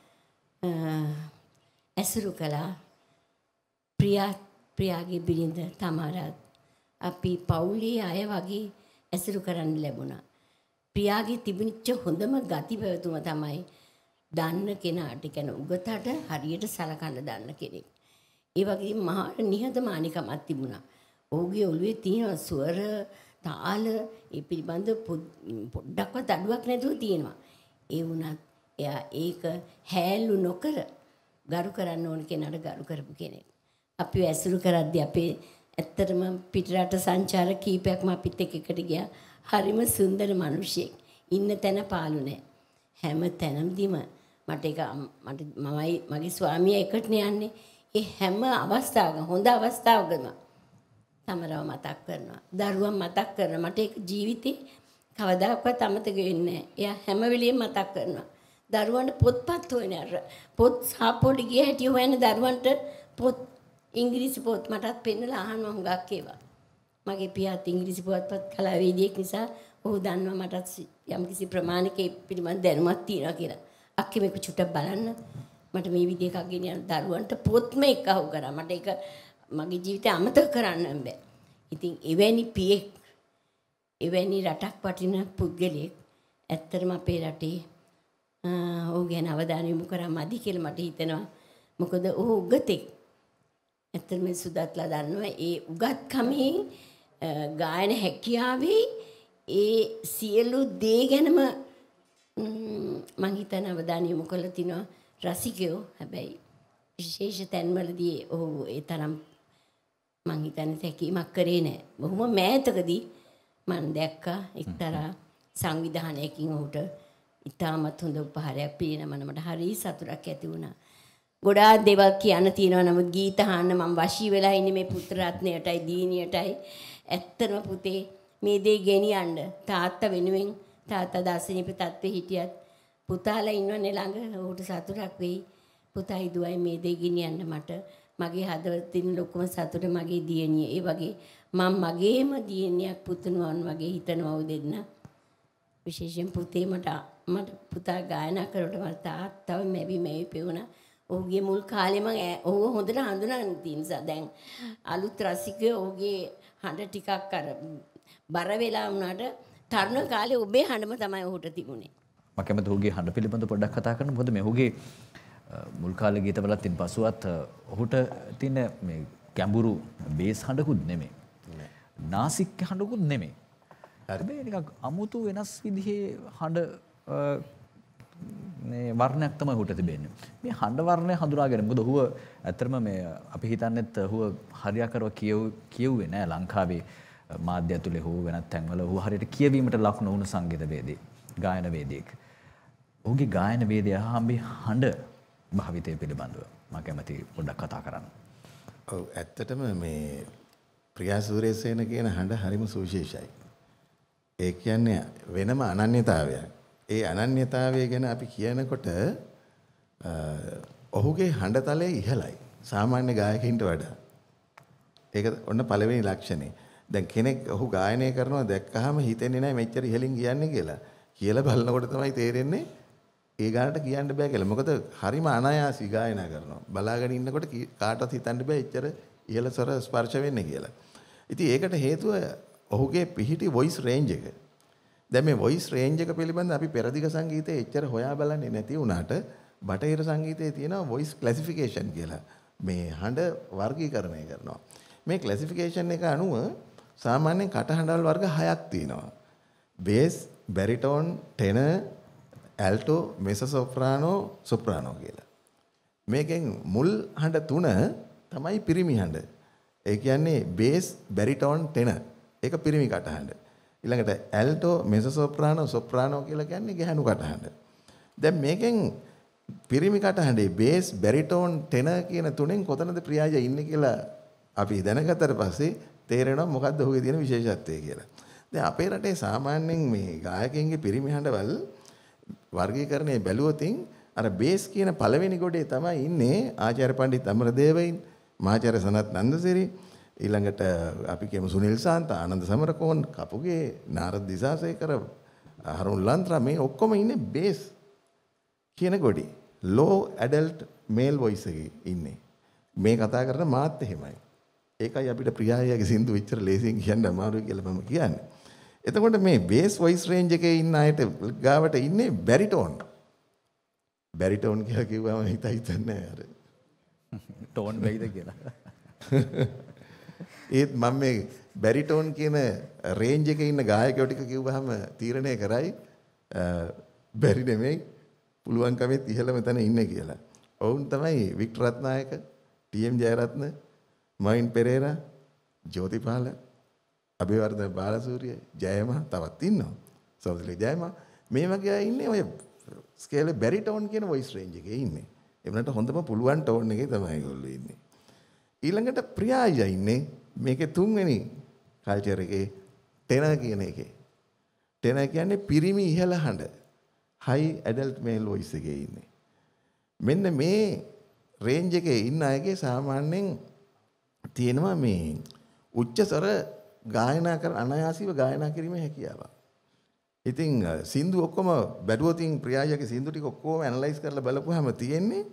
ඇසුරු කළා. ප්‍රියාගේ බිරිඳ තමාරත් අපි පවුලේ අය වගේ ඇසුරු කරන්න ලැබුණා. ප්‍රියාගේ තිබුණිච්ච හොඳම ගති පැවතුම තමයි දන්න කෙනාට කියන උගතට හරියට සලකන්න දන්න කෙනෙක්. ඒ වගේ මහා නිහතමානිකමක් තිබුණා. ඔහුගේ ඔළුවේ තියෙන ස්වර තාල ඒ පිළිබඳ පොඩ්ඩක්වත් අඩුවක් නැතුව තියෙනවා. ඒ වුණත් එයා ඒක හැලු නොකර ගරු කරන්න ඕන කෙනාට ගරු කරපු කෙනෙක්. අපි ඇසුරු කරද්දී අපේ ඇත්තටම පිටරට සංචාරක කීපයක්ම අපිත් එකට ගියා. හරිම සුන්දර මිනිහෙක්. ඉන්න තැන පාළු නැහැ. හැම තැනදීම මට මගේ ස්වාමියා එකටනේ යන්නේ. ඒ හැම අවස්ථාවකම හොඳ අවස්ථාවකම තමරව මතක් කරනවා. දරුවන් මතක් කරනවා. මට ඒක ජීවිතේ කවදාකවත් අමතක වෙන්නේ නැහැ. එයා හැම වෙලෙම මතක් කරනවා. දරුවන්ට පොත්පත් හොයන පොත් සාපෝඩි ගිය හැටි හොයන දරුවන්ට පොත් ඉංග්‍රීසි පොත් මටත් පෙන්නලා අහනවා හුඟක් ඒවා. මගේ පියාත් ඉංග්‍රීසි පුවත්පත් කලාවේදියෙක් නිසා ඔහු දන්නවා මටත් යම්කිසි ප්‍රමාණික පිළිබඳ දැනුමක් තියෙනවා කියලා. අක්කේ මේක චුට්ටක් බලන්න. මට මේ විදිහ එකක් ගෙනියන දරුවන්ට පොත්ම එක්කහුව කරා. මට ඒක මගේ ජීවිතේ අමතක කරන්න බෑ. ඉතින් එවැනි පියෙක් එවැනි රටක් වටින පුද්ගලයෙක් ඇත්තටම අපේ රටේ ඔහු ගැන අවධානය යොමු කරා මදි කියලා මට හිතෙනවා. මොකද ඔහු උගතෙක්. ඇත්තටම සුදත්ලා දන්නවා ඒ උගත්කමේ ගායන හැකියාවේ ඒ සියලු දේ ගැනම මං හිතන අවධානය යොමු කරලා තිනවා රසිකයෝ. හැබැයි විශේෂ තැන්වලදී ඔහු ඒ තරම් මං හිතන්නේ තැකීමක් කරේ නැහැ. බොහොම මෑතකදී මම දැක්කා එක්තරා සංවිධානයකින් ඔහුට ඉතාමත් හොඳ උපහාරයක් පිරිනමන මට හරි සතුටක් ඇති වුණා. ගොඩාක් දේවල් කියන්න තියෙනවා නමුත් ගීත අහන්න මම වශී වෙලා ඉන්නේ මේ පුත්‍ර රත්නයටයි දීනියටයි. ඇත්තම පුතේ මේ දේ ගෙනියන්න තාත්තා වෙනුවෙන් තාත්තා දර්ශනීය තත්ත්වෙ හිටියත් පුතාලා ඉන්නවනේ ළඟ ඔහුට සතුටක් වෙයි. පුතයි දුවයි මේ දේ ගෙනියන්න මට මගේ හදවතින් ලොකුම සතුට මගේ දියණිය. ඒ වගේ මම මගේම දියණියක් පුතුණුවන් වගේ හිතනවා ඔය දෙන්න. විශේෂයෙන් පුතේ මට පුතා ගායනා කරනකොට මට තාත්තව මැවි පෙවුණා. ඔහුගේ මුල් කාලේ මම ඔහුව හොඳට හඳුනන නිසා දැන් අලුත් රසිකයෝ ඔහුගේ හඬ ටිකක් අර බර වෙලා වුණාට තරුණ කාලේ ඔබේ හඬම තමයි ඔහුට තිබුණේ. මම කැමති ඔහුගේ හඬ පිළිබඳව පොඩ්ඩක් කතා කරන්න. මොකද මේ ඔහුගේ මුල් කාලේ ගීතවලත් ඉන් පසුවත් ඔහුට තියෙන මේ ගැඹුරු බේස් හඬකුත් නෙමෙයි. නාසික හඬකුත් නෙමෙයි. හැබැයි නිකන් අමුතු වෙනස් විදිහේ හඬ මේ වර්ණයක් තමයි ඔහුට තිබෙන්නේ. මේ හඬ වර්ණය හඳුනාගෙන මොකද ඔහුව ඇත්තටම මේ අපි හිතන්නේත් ඔහුව හරියාකාරව කියුවේ නෑ ලංකාවේ මාධ්‍ය ඇතුලේ හෝ වෙනත් තැන්වල ඔහු හරියට කියවීමට ලක් නොවුණු සංගීත වේදී ගායන වේදිකේ. ඔහුගේ ගායන වේදිය හම්බි හඬ භාවිතය පිළිබඳව මම කැමති පොඩ්ඩක් කතා කරන්න. ඔව් ඇත්තටම මේ ප්‍රියා සූරේසේන කියන හඬ හරිම සුවිශේෂයි. ඒ කියන්නේ වෙනම අනන්‍යතාවයක්. ඒ අනන්‍යතාවය ගැන අපි කියනකොට ඔහුගේ හඬතලය ඉහළයි සාමාන්‍ය ගායකයින්ට වඩා. ඒක ඔන්න පළවෙනි ලක්ෂණය. දැන් කෙනෙක් ඔහු ගායනය කරනවා දැක්කහම හිතෙන්නේ නැහැ මෙච්චර ඉහළින් කියන්නේ කියලා. කියලා බලනකොට තමයි තේරෙන්නේ ඒ ගානට කියන්න බෑ කියලා. මොකද හරිම අනායාසී ගායනා කරනවා. බලාගෙන ඉන්නකොට කාටවත් හිතන්න බෑ එච්චර ඉහළ ස්වර ස්පර්ශ වෙන්නේ කියලා. ඉතින් ඒකට හේතුව ඔහුගේ පිහිටි වොයිස් රේන්ජ් එක. දැන් මේ වොයිස් රේන්ජ් එක පිළිබඳ අපි පෙරදිග සංගීතයේ එච්චර හොයා බලන්නේ නැති වුණාට බටහිර සංගීතයේ තියෙනවා වොයිස් ක්ලැසිෆිකේෂන් කියලා. මේ හඬ වර්ගීකරණය කරනවා. මේ ක්ලැසිෆිකේෂන් එක අනුව සාමාන්‍යයෙන් කටහඬවල් වර්ග 6ක් තියෙනවා. Bass, baritone, tenor, alto, mezzo soprano, soprano කියලා. මේකෙන් මුල් හඬ 3 තමයි පිරිමි හඬ. ඒ කියන්නේ බේස්, බැරිටෝන්, ටෙනර්. ඒක පිරිමි කටහඬ. ඊළඟට ඇල්ටෝ, මෙසෝ සොප්‍රානෝ, සොප්‍රානෝ කියලා කියන්නේ ගැහණු කටහඬ. දැන් මේකෙන් පිරිමි කටහඬේ බේස්, බැරිටෝන්, ටෙනර් කියන තුනෙන් කොතනද ප්‍රියාය ඉන්නේ කියලා අපි දැනගත්තට පස්සේ තේරෙනවා මොකද්ද ඔහුගේ තියෙන විශේෂත්වය කියලා. දැන් අපේ රටේ සාමාන්‍යයෙන් මේ ගායකයන්ගේ පිරිමි හඬවල් වර්ගීකරණය බැලුවොතින් අර බේස් කියන පළවෙනි ගොඩේ තමයි ඉන්නේ ආචාර්ය පණ්ඩිත් අමරදේවයින්, මහාචාර්ය සනත් නන්දසිරි, ඊළඟට අපි කියමු සුනිල් සාන්ත, ආනන්ද සමරකෝන්, කපුගේ, නාරද දිසාසේකර, හරුන් ලන්ත්‍රා මේ ඔක්කොම ඉන්නේ බේස් කියන ගොඩේ. low adult male voice එකේ ඉන්නේ. මේ කතා කරන මාත් එහෙමයි. ඒකයි අපිට ප්‍රියායගේ සින්දු විතර ලේසියෙන් කියන්න අමාරුයි කියලා මම කියන්නේ. එතකොට මේ බේස් වොයිස් රේන්ජ් එකේ ඉන්න අයට ගාවට ඉන්නේ බැරිටෝන්. බැරිටෝන් කියලා කිව්වම හිතන්නේ අර ටෝන් වෙයිද කියලා. ඒත් මම මේ බැරිටෝන් කියන රේන්ජ් එකේ ඉන්න ගායකයෝ ටික කිව්වහම තීරණය කරයි බැරි නෙමෙයි පුළුවන්කමෙත් ඉහළම තැන ඉන්නේ කියලා. ඔවුන් තමයි වික්ටර් රත්නායක, ටී.එම්. ජයරත්න, මයින් පෙරේරා, ජෝතිපාල, අබේවර්ධන බාලසූරිය, ජයමා තවත් ඉන්නවා. සෞදලි ජයමා මේ වගේ අය ඉන්නේ ඔය ස්කේලේ බැරිටෝන් කියන වොයිස් රේන්ජ් එකේ ඉන්නේ. ඒ වුණාට හොඳම පුළුවන් ටෝන් එකේ තමයි ඒගොල්ලෝ ඉන්නේ. ඊළඟට ප්‍රියාය ඉන්නේ මේකේ තුන්වෙනි කල්චර් එකේ ටෙනර් කියන එකේ. ටෙනර් කියන්නේ පිරිමි ඉහළ හඬ. high adult male voice එකේ ඉන්නේ. මෙන්න මේ රේන්ජ් එකේ ඉන්න අයගේ සාමාන්‍යයෙන් තියෙනවා මේ උච්චස්වර ගායනා කර අනායාසීව ගායනා කිරීමේ හැකියාව. ඉතින් සින්දු ඔක්කොම බැලුවොතින් ප්‍රියායගේ සින්දු ටික ඔක්කොම ඇනලයිස් කරලා බලපුවාම තියෙන්නේ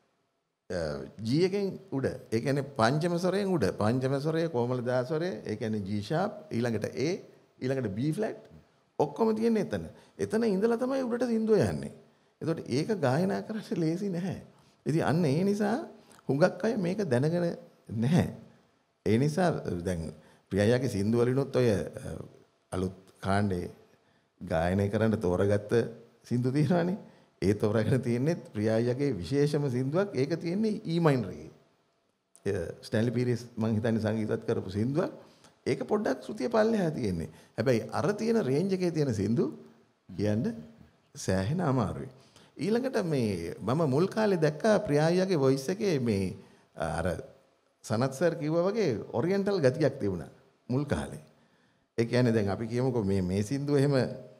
G එකෙන් උඩ. ඒ කියන්නේ පංචම ස්වරයෙන් උඩ. පංචම ස්වරය, කොමල දා ස්වරය, ඒ කියන්නේ G sharp, ඊළඟට A, ඊළඟට B flat ඔක්කොම තියෙන්නේ එතන. එතන ඉඳලා තමයි උඩට සින්දුව යන්නේ. එතකොට ඒක ගායනා කරන්න ලේසි නැහැ. ඉතින් අන්න ඒ නිසා හුඟක් අය මේක දැනගෙන නැහැ. ඒ නිසා දැන් ප්‍රියායගේ සින්දු වලිනුත් ඔය අලුත් කාණ්ඩේ ගායනය කරන්න තෝරගත්ත සින්දු තියෙනවානේ. ඒ තෝරාගෙන තියෙන්නේ ප්‍රියායගේ විශේෂම සින්දුවක්. ඒක තියෙන්නේ E minor එකේ. ස්ටැන්ලි පීරිස් මං හිතන්නේ සංගීතත් කරපු සින්දුවක්. ඒක පොඩ්ඩක් ශ්‍රුතිය පල්ලෙහා තියෙන්නේ. හැබැයි අර තියෙන රේන්ජ් එකේ තියෙන සින්දු කියන්න සෑහෙන අමාරුයි. ඊළඟට මේ මම මුල් කාලේ දැක්කා ප්‍රියායගේ වොයිස් එකේ මේ අර සනත් සර් කිව්වා වගේ ඔරියන්ටල් ගතියක් තිබුණා මුල් කාලේ. ඒ කියන්නේ දැන් අපි කියමුකෝ මේ සින්දුව එහෙම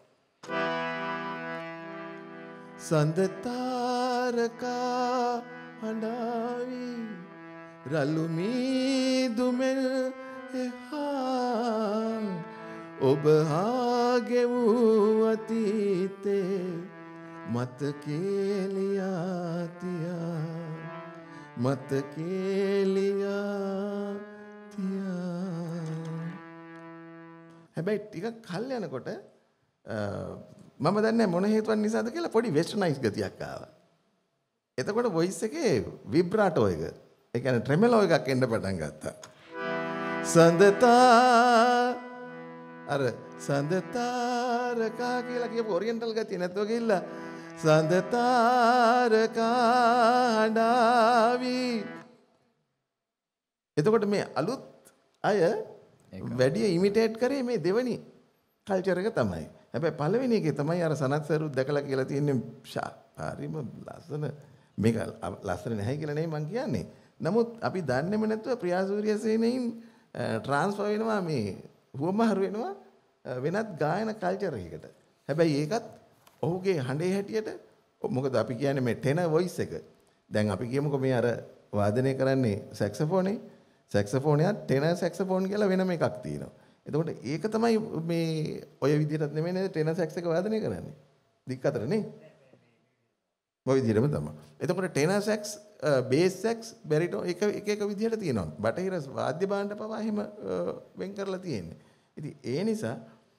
සඳතාරකා හඬාවි රළු මීදුමෙල් එහා ඔබ හාගෙවූ අතීතේ මතකේලියා තියා මතකේලියා තියා. හැබැයි ටිකක් කල් යනකොට මම දන්නේ මොන හේතුවක් නිසාද කියලා පොඩි වෙස්ටර්නයිස් ගතියක් ආවා. එතකොට වොයිස් එකේ විබ්‍රාටෝ එක, ඒ කියන්නේ ට්‍රෙමලෝ එකක් එන්න පටන් ගත්තා. සඳතා අර සඳතාරකා කියලා කියපු ඔරියන්ටල් ගතිය නැතුව ගිහිල්ලා සඳතාරකා හඬාවි. එතකොට මේ අලුත් අය වැඩි ඉමිටේට් කරේ මේ දෙවනි කල්චර් එක තමයි. හැබැයි පළවෙනි එකේ තමයි අර සනත් සරුත් දැකලා කියලා තියෙන්නේ හරිම ලස්සන. මේක ලස්සන නැහැ කියලා නෙමෙයි මං කියන්නේ. නමුත් අපි දන්නේම නැතුව ප්‍රියා සූරියසේනයින් ට්‍රාන්ස්ෆර් වෙනවා මේ හුවමහරු වෙනවා වෙනත් ගායන කල්චර් එකකට. හැබැයි ඒකත් ඔහුගේ හඬේ හැටියට මොකද අපි කියන්නේ මේ ටෙනර් වොයිස් එක. දැන් අපි කියමුකෝ මේ අර වාදනය කරන්නේ සැක්සෆෝනේ. සැක්සෆෝනියත් ටෙනර් සැක්සෆෝන් කියලා වෙනම එකක් තියෙනවා. එතකොට ඒක තමයි මේ ඔය විදිහට නෙමෙයි නේද ටෙනර් සැක්ස් එක වාදනය කරන්නේ. දික් අතර නේ. ඔය විදිහටම තමයි. එතකොට ටෙනර් සැක්ස්, බේස් සැක්ස්, බැරිටෝ එක විදිහට තියෙනවා. බටහිර වාද්‍ය භාණ්ඩ පවා එහෙම වෙන් කරලා තියෙන්නේ. ඉතින් ඒ නිසා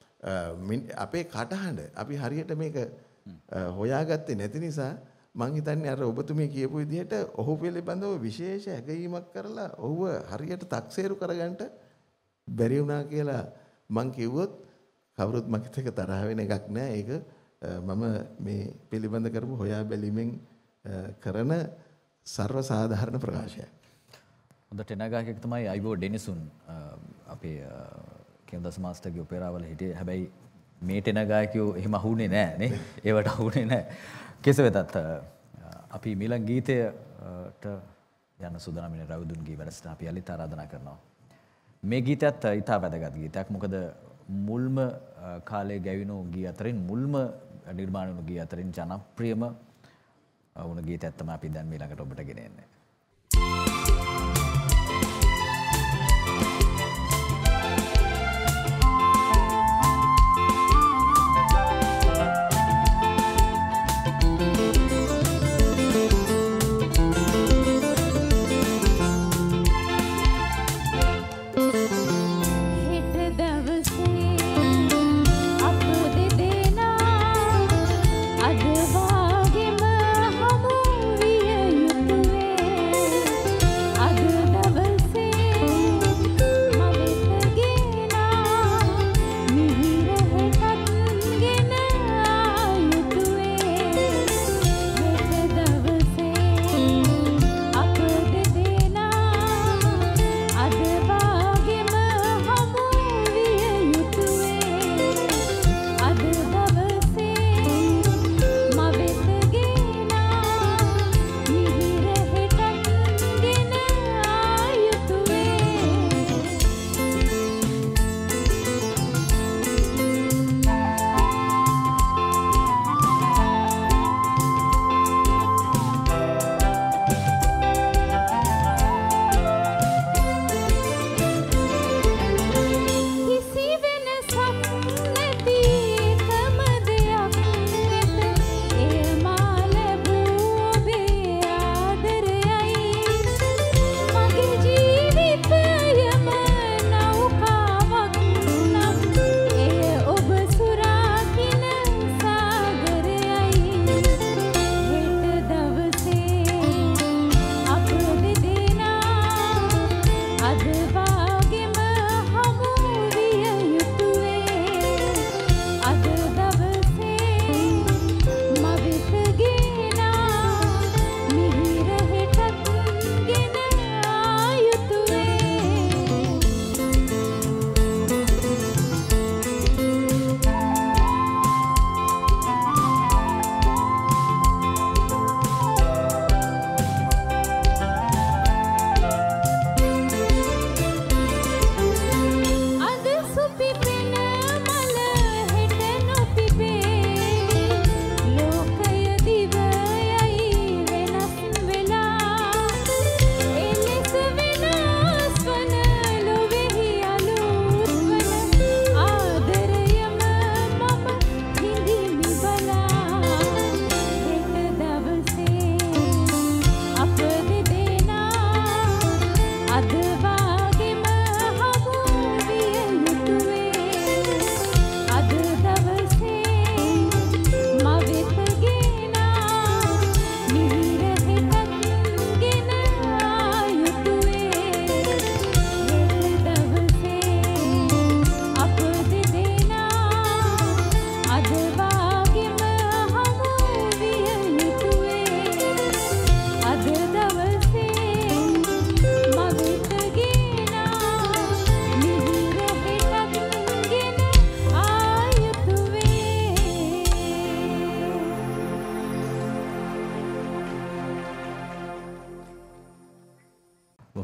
අපේ කටහඬ අපි හරියට මේක හොයාගත්තේ නැති නිසා මං හිතන්නේ අර ඔබතුමිය කියපු විදිහට ඔහු පිළිබඳව විශේෂ ඇගීමක් කරලා ඔහුව හරියට තක්සේරු කරගන්න බැරි වුණා කියලා මං කිව්වොත් කවුරුත් මගෙත් එක තරහ වෙන එකක් නෑ. ඒක මම මේ පිළිබඳ කරපු හොයා බැලීමෙන් කරන සර්ව සාධාරණ ප්‍රකාශයක්. හොඳ ටෙනර් ගායකයෙක් තමයි අයිබෝ ඩෙනිසුන් අපේ කේන්දස් මාස්ටර්ගේ ඔපෙරාවල හිටියේ. හැබැයි මේ ටෙනර් ගායකයෝ එහෙම අහුනේ නෑ නේ. ඒවට අහුනේ නෑ. කෙසේ වෙතත් අපි මිලන් ගීතයට යන සූදානම් වෙන රවුදුන්ගේ වැඩසටහන අපි යලිත් ආරාධනා කරනවා. මේ ගීතයත් ඉතා වැදගත් ගීතයක්. මොකද මුල්ම කාලේ ගැවිණු ගී අතරින් මුල්ම නිර්මාණය වුණු ගී අතරින් ජනප්‍රියම වුණ ගීතයක් තමයි අපි දැන් ඊළඟට ඔබට ගෙන එන්නේ. අද වාගෙම හමු විය යුතුවේ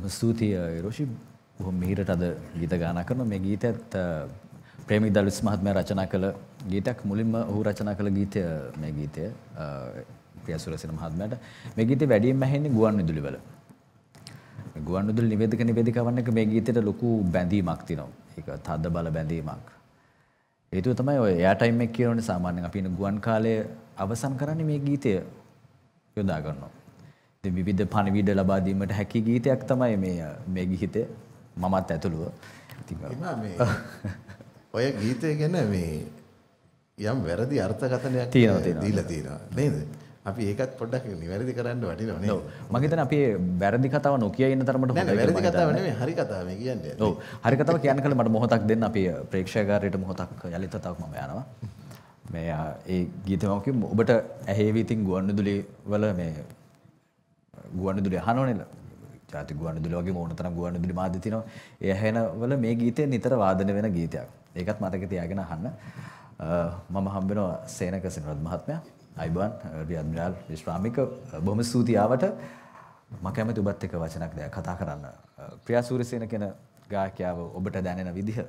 බොහොම ස්තුතියි රෝෂි. බොහොම මිහිරට අද ගීත ගායනා කරනවා. මේ ගීතයත් ප්‍රේමික දල්විස් මහත්මයා රචනා කළ ගීතයක්. මුලින්ම ඔහු රචනා කළ ගීතය මේ ගීතය ප්‍රියා සුරසේන මහත්මයාට. මේ ගීතේ වැඩියෙන්ම ඇහෙන්නේ ගුවන්විදුලි වල. ගුවන්විදුලි නිවේදිකාවන් එක්ක මේ ගීතේට ලොකු බැඳීමක් තියෙනවා. ඒක තද බල බැඳීමක්. හේතුව තමයි ඔය එයා ටයිම් එක කියනෝනේ සාමාන්‍යයෙන් අපි ඉන්න ගුවන් කාලය අවසන් කරන්නේ මේ ගීතය යොදා ගන්නවා. ඉතින් විවිධ පණිවිඩ ලබා දීමට හැකි ගීතයක් තමයි මේ ගීතය මමත් ඇතුළුව. ඉතින් මේ ඔය ගීතය ගැන මේ යම් වැරදි අර්ථකථනයක් දීලා තියෙනවා නේද? අපි ඒකත් පොඩ්ඩක් නිවැරදි කරන්න වටිනවා නේද? ඔව්. මම හිතන්නේ අපි වැරදි කතාව නොකිය ඉන්න තරමට හොඳයි. නෑ වැරදි කතාව නෙමෙයි හරි කතාව මේ කියන්නේ. ඔව්. හරි කතාව කියන්න කලින් මට මොහොතක් දෙන්න අපි ප්‍රේක්ෂකයාට මොහොතක් යලිත තවක් මම යනවා. මේ ඒ ගීතය මම කිව්ව ඔබට ඇහෙවි ඉතින් ගුවන්විදුලි වල මේ ගුවන්විදුලි අහනවනේ. ජාති ගුවන්විදුලි වගේ මොන තරම් ගුවන්විදුලි මාධ්‍ය තියෙනවා. ඒ ඇහෙන වල මේ ගීතය නිතර වාදනය වෙන ගීතයක්. ඒකත් මතක තියාගෙන අහන්න. මම හම්බ වෙනවා සේනක සිනරත් මහත්මයා. අයිබන් රියඩ්මිරාල් විශ්‍රාමික බොහොම ස්තුතියි ආවට. මම කැමති ඔබත් එක්ක වචනක් දෙයක් කතා කරන්න. ප්‍රියා සූරියසේන කියන ගායකයාව ඔබට දැනෙන විදිහ.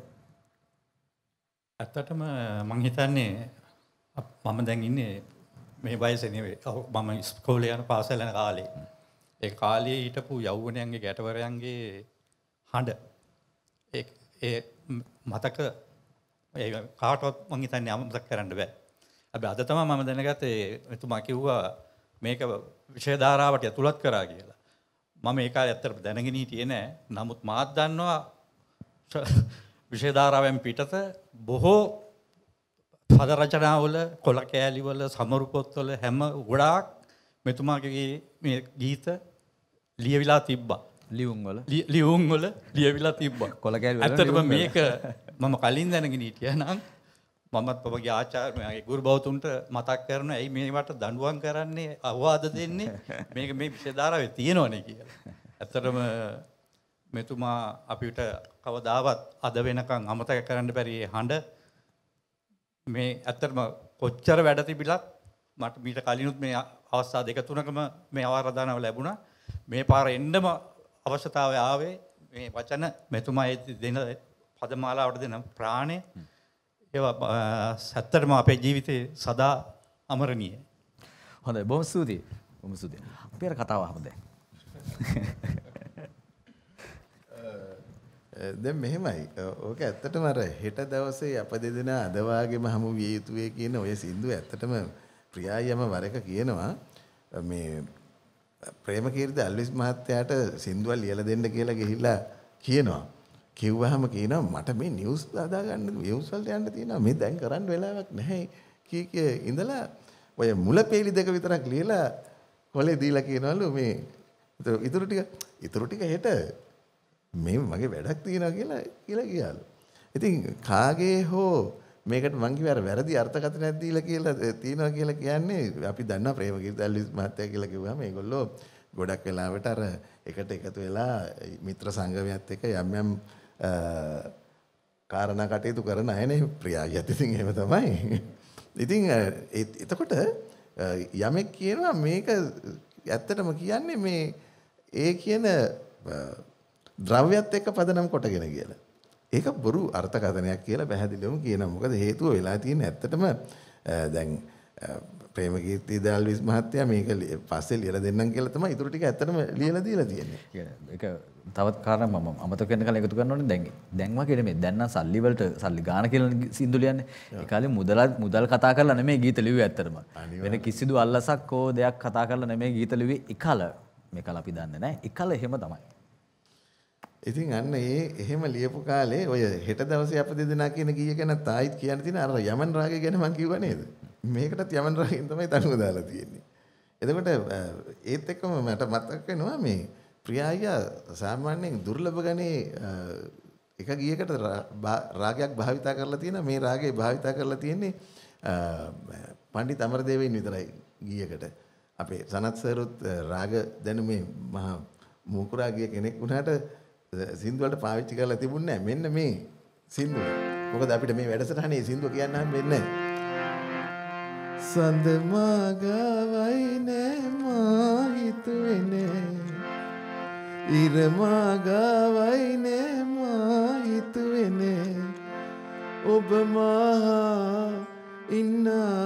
ඇත්තටම මං හිතන්නේ මම දැන් ඉන්නේ මේ වයසේ නෙවෙයි. මම ඉස්කෝලේ යන පාසල් යන කාලේ. ඒ කාලේ හිටපු යෞවනයන්ගේ ගැටවරයන්ගේ හඬ ඒ මතක ඒ කාටවත් මං හිතන්නේ අමතක කරන්න බෑ. හැබැයි අද තමයි මම දැනගත්තේ එතුමා කිව්වා මේක විෂය ධාරාවට ඇතුළත් කරා කියලා. මම ඒ කාලේ ඇත්තට දැනගෙන හිටියේ නෑ. නමුත් මාත් දන්නවා විෂය ධාරාවෙන් පිටත බොහෝ පද රචනාවල කොළ කෑලිවල සමරු පොත්වල හැම ගොඩාක් මෙතුමාගේ මේ ගීත ලියවිලා තිබ්බා. ලියුම් වල ලියවිලා තිබ්බා. කොළ කෑලි වල ඇත්තටම මේක මම කලින් දැනගෙන හිටියා නම් මමත් ඔබගේ ආචාර්යගේ ගුරු බෞතුන්ට මතක් කරනවා ඇයි මේවට දඬුවම් කරන්නේ අවවාද දෙන්නේ මේක මේ විෂයධාරාවේ තියෙනවනේ කියලා. ඇත්තටම මෙතුමා අපිට කවදාවත් අද වෙනකන් අමතක කරන්න බැරි හඬ මේ ඇත්තටම කොච්චර වැඩ තිබිලත් මට මීට කලිනුත් මේ අවස්ථා දෙක තුනකම මේ ආරාධනාව ලැබුණා. මේ පාර එන්නම අවශ්‍යතාවය ආවේ මේ වචන මෙතුමා දෙන පදමාලාවට දෙන ප්‍රාණය ඒවා ඇත්තටම අපේ ජීවිතේ සදා අමරණීයයි. හොඳයි බොහොම ස්තුතියි. බොහොම ස්තුතියි. අපි අර කතාව අහමු දැන්. දැන් මෙහෙමයි. ඕක ඇත්තටම අර හෙට දවසේ අප දෙදෙනා අද වාගේම හමු විය යුතුයි කියන ඔය සින්දුව ඇත්තටම ප්‍රියායම වර එක කියනවා මේ ප්‍රේමකීර්ති අල්විස් මහත්තයාට සින්දුවක් ලියලා දෙන්න කියලා ගිහිල්ලා කියනවා. කිව්වහම කියනවා මට මේ නිවුස් දාලා ගන්න නිවුස් වලට යන්න තියෙනවා. මේ දැන් කරන්න වෙලාවක් නැහැ කී ඉඳලා ඔය මුලපේලි දෙක විතරක් ලියලා කොලේ දීලා කියනවලු මේ ඉතුරු ටික හෙට මේ මගේ වැඩක් තියෙනවා කියලා ගියාලු. ඉතින් කාගේ හෝ මේකට මං කිව්වා අර වැරදි අර්ථකථනයක් දීලා කියලා තියෙනවා කියලා කියන්නේ අපි දන්නවා ප්‍රේමකීර්ති අල්විස් මහත්තයා කියලා කිව්වම මේගොල්ලෝ ගොඩක් වෙලාවට අර එකට එකතු වෙලා මිත්‍ර සංගමයත් එක්ක යම් කාරණා කටයුතු කරන අයනේ ප්‍රියායත් ඉතින් එහෙම තමයි. ඉතින් එතකොට යමෙක් කියනවා මේක ඇත්තටම කියන්නේ මේ ඒ කියන ද්‍රව්‍යත් එක්ක පදනම් කොටගෙන කියලා. ඒක බොරු අර්ථකථනයක් කියලා පැහැදිලිවම කියනවා. මොකද හේතුව වෙලා තියෙන්නේ ඇත්තටම දැන් ප්‍රේමකීර්ති දල්විස් මහත්තයා මේක පස්සේ ලියලා දෙන්නම් කියලා තමයි ඊටු ටික ඇත්තටම ලියලා දීලා තියෙන්නේ. ඒක තවත් කාරණා මම අමතක වෙන කාලේ එකතු කරන්න ඕනේ දැන් වගේ නෙමෙයි. දැන් නම් සල්ලි වලට සල්ලි ගාන කියලා සින්දු ලියන්නේ. ඒ කාලේ මුදල් කතා කරලා නෙමෙයි ගීත ලිව්වේ ඇත්තටම. වෙන කිසිදු අල්ලසක් හෝ දෙයක් කතා කරලා නෙමෙයි ගීත ලිව්වේ. එකල මේකල අපි දන්නේ නැහැ. එකල එහෙම තමයි. ඉතින් අන්න එහෙම ලියපු කාලේ ඔය හෙට දවසේ අප දෙදෙනා කියන ගීය ගැන තායිත් කියන්න තියෙන අර යමන් රාගය ගැන මම කිව්වා නේද? මේකටත් යමන් රාගයෙන් තමයි තනුව දාලා තියෙන්නේ. එතකොට ඒත් එක්කම මට මතක් වෙනවා මේ ප්‍රියායියා සාමාන්‍යයෙන් දුර්ලභ ගණේ එක ගීයකට රාගයක් භාවිතා කරලා තියෙනවා. මේ රාගය භාවිතා කරලා තියෙන්නේ පණ්ඩිත අමරදේවයින් විතරයි ගීයකට. අපේ සනත් සර්වත් රාග දැනුමේ මහා මූකුරා ගිය කෙනෙක් වුණාට සින්දු වලට පාවිච්චි කරලා තිබුණේ නැහැ. මෙන්න මේ සින්දුව. මොකද අපිට මේ වැඩසටහනේ සින්දුව කියන්න හම්බෙන්නේ නැහැ. සඳ මාගවයි නෑ මා හිතුවේ නෑ ඉරමාගාවයිනේ මා හිතුවෙනේ ඔබ මා ඉන්න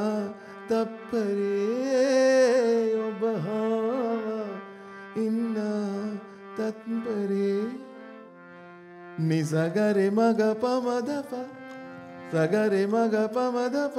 තප්පරේ ඔබ හා ඉන්න තත්පරේ නිසගරේ මග පමදප සගරේ මග පමදප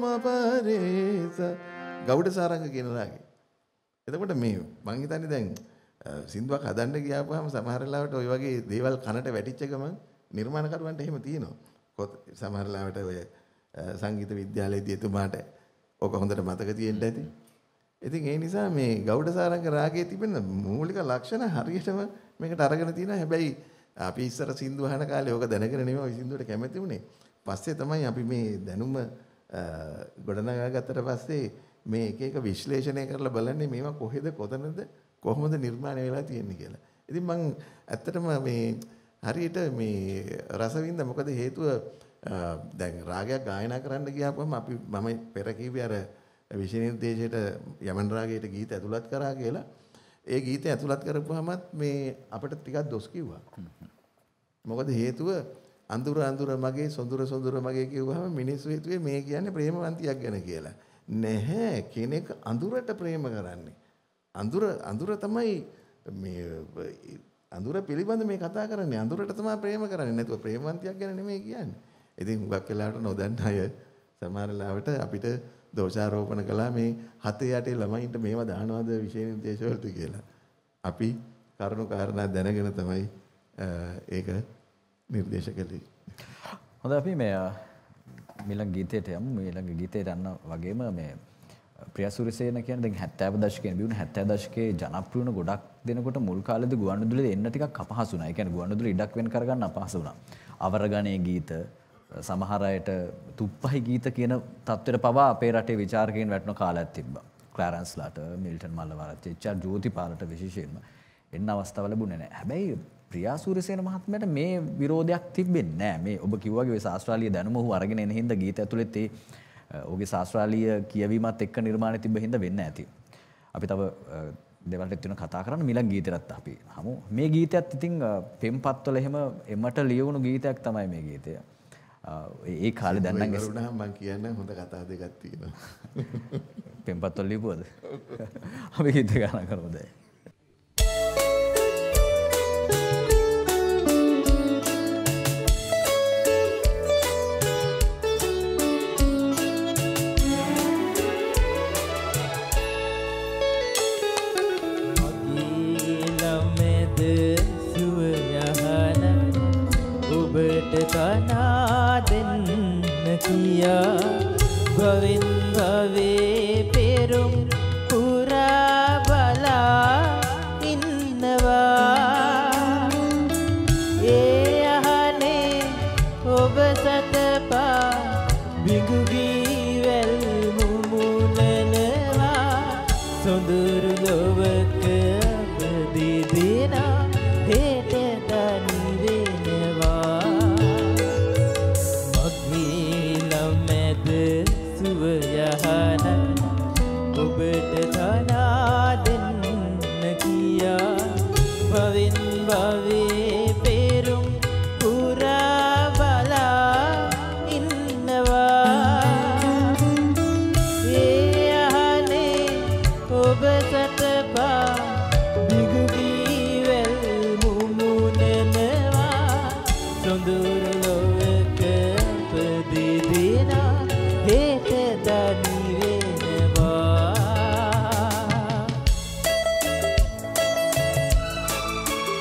මපරේස ගෞඩ සාරංග කියන රාගේ. එතකොට මේ මං හිතන්නේ දැන් සින්දුවක් හදන්න ගියාපුවාම සමහර ලාවට ওই වගේ දේවල් කනට වැටිච්ච ගමන් නිර්මාණකරුවන්ට එහෙම තියෙනවා. සමහර ලාවට ඔය සංගීත විද්‍යාලයේදී එතුමාට ඔක හොඳට මතක තියෙන්න ඇති. ඉතින් ඒ නිසා මේ ගෞඩ සාරංග රාගයේ තිබෙන මූලික ලක්ෂණ හරියටම මේකට අරගෙන තියෙනවා. හැබැයි අපි ඉස්සර සින්දු අහන කාලේ ඕක දැනගෙන නෙමෙයි ওই සින්දුවට කැමති වුණේ. පස්සේ තමයි අපි මේ දැනුම ගොඩනගා ගත්තට පස්සේ මේ එක එක විශ්ලේෂණය කරලා බලන්නේ මේවා කොහෙද කොතනද කොහොමද නිර්මාණය වෙලා තියෙන්නේ කියලා. ඉතින් මම ඇත්තටම මේ හරියට මේ රසවින්ද මොකද හේතුව දැන් රාගයක් ගායනා කරන්න ගියාපුවම මම පෙර කිව්වේ අර විශේෂ යමන් රාගයට ගීත ඇතුළත් කරා කියලා. ඒ ගීතය ඇතුළත් කරපුවාමත් මේ අපිට ටිකක් දොස් කිව්වා. මොකද හේතුව අඳුර අඳුර මගේ සොඳුර සොඳුර මගේ කිව්වහම මිනිස්සු හිතුවේ මේ කියන්නේ ප්‍රේමවන්තියක් ගැන කියලා. නැහැ කෙනෙක් අඳුරට ප්‍රේම කරන්නේ. අඳුර තමයි මේ අඳුර පිළිබඳ මේ කතා කරන්නේ. අඳුරට තමයි ප්‍රේම කරන්නේ. නැතුව ප්‍රේමවන්තියක් ගැන නෙමෙයි කියන්නේ. ඉතින් හුඟක් වෙලාවට නොදන්න අය සමහර වෙලාවට අපිට දෝෂාරෝපණ කළා මේ 7-8 ළමයින්ට මේවා දානවද විශේෂ නිර්දේශ වලට කියලා. අපි කරුණු කාරණා දැනගෙන තමයි ඒක නිර්දේශ කළේ. හොඳයි අපි මේ ඊළඟ ගීතයට යමු. ඊළඟ ගීතයට යන වගේම මේ ප්‍රියසුරිසේන කියන්නේ දැන් 70 දශකයේ බිවුන 70 දශකයේ ජනප්‍රිය වුණ ගොඩක් දෙනකොට මුල් කාලේදී ගුවන්විදුලියේ එන්න ටිකක් අපහසු වුණා. ඒ කියන්නේ ගුවන්විදුලිය ඉඩක් වෙන් කරගන්න අපහසු වුණා. අවරගණේ ගීත සමහර අයට තුප්පහි ගීත කියන තත්ත්වයට පවා අපේ රටේ විචාරකයන් වැටෙන කාලයක් තිබ්බා. ක්ලැරන්ස්ලාට, මිල්ටන් මල්ලවරච්චි, එච්.ආර්. ජෝතිපාලට විශේෂයෙන්ම එන්න අවස්ථාව ලැබුණේ නැහැ. හැබැයි ප්‍රියාසූරිසේන මහත්මයාට මේ විරෝධයක් තිබෙන්නේ නැහැ. මේ ඔබ කිව්වාගේ ඔය ශාස්ත්‍රාලීය දැනුම ඔහු අරගෙන එන හින්දා ගීත ඇතුළෙත් ඒ ඔහුගේ ශාස්ත්‍රාලීය කියවීමත් එක්ක නිර්මාණය තිබ්බ හින්දා වෙන්න ඇති. අපි තව දේවල්ට තියෙන කතා කරන්න මිලක් ගීතයත් අපි හමු. මේ ගීතයත් ඉතින් පෙම්පත්වල එහෙම එමට ලියවුණු ගීතයක් තමයි මේ ගීතය. ඒ කාලේ දැන් නම් වරුණා මම කියන්නේ හොඳ කතා දෙකක් තියෙනවා. පෙම්පත්වල ලියපුවද? අපි ගීත ගාන කරමුද? කනා දෙන්න කියා ගවින් ගවේ පෙරුම් පුරා බලා ඉන්නවා ඒ අහනේ ඔබ සතපා බිඟුගී වැල් මුමුණනවා සොඳුරු ලොවක ප්‍රතිදිනා හේත දනි වෙනවා යහන ඔබට තනා දෙන්න කියා භවින් භවේ පෙරුම් පුරා බලා ඉන්නවා ඒ අහනේ ඔබ සතපා බිඟුගී වැල් මුමුණනවා සොඳුරු ලොවක ප්‍රතිදිනා හේත දනි වෙනවා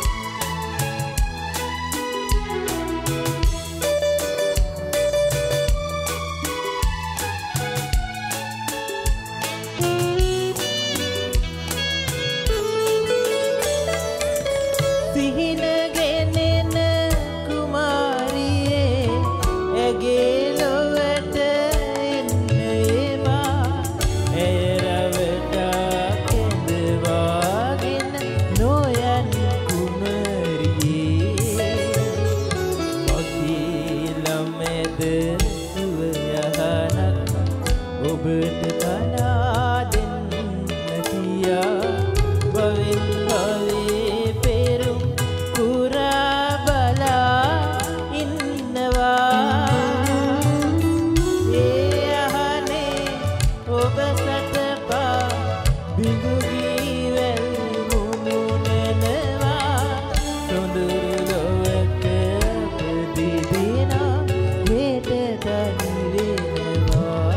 බිඳුගීවැල් මුමුණනවා සොඳුරු ලොවක ප්‍රදිදිනා හෙට තනි වෙනවා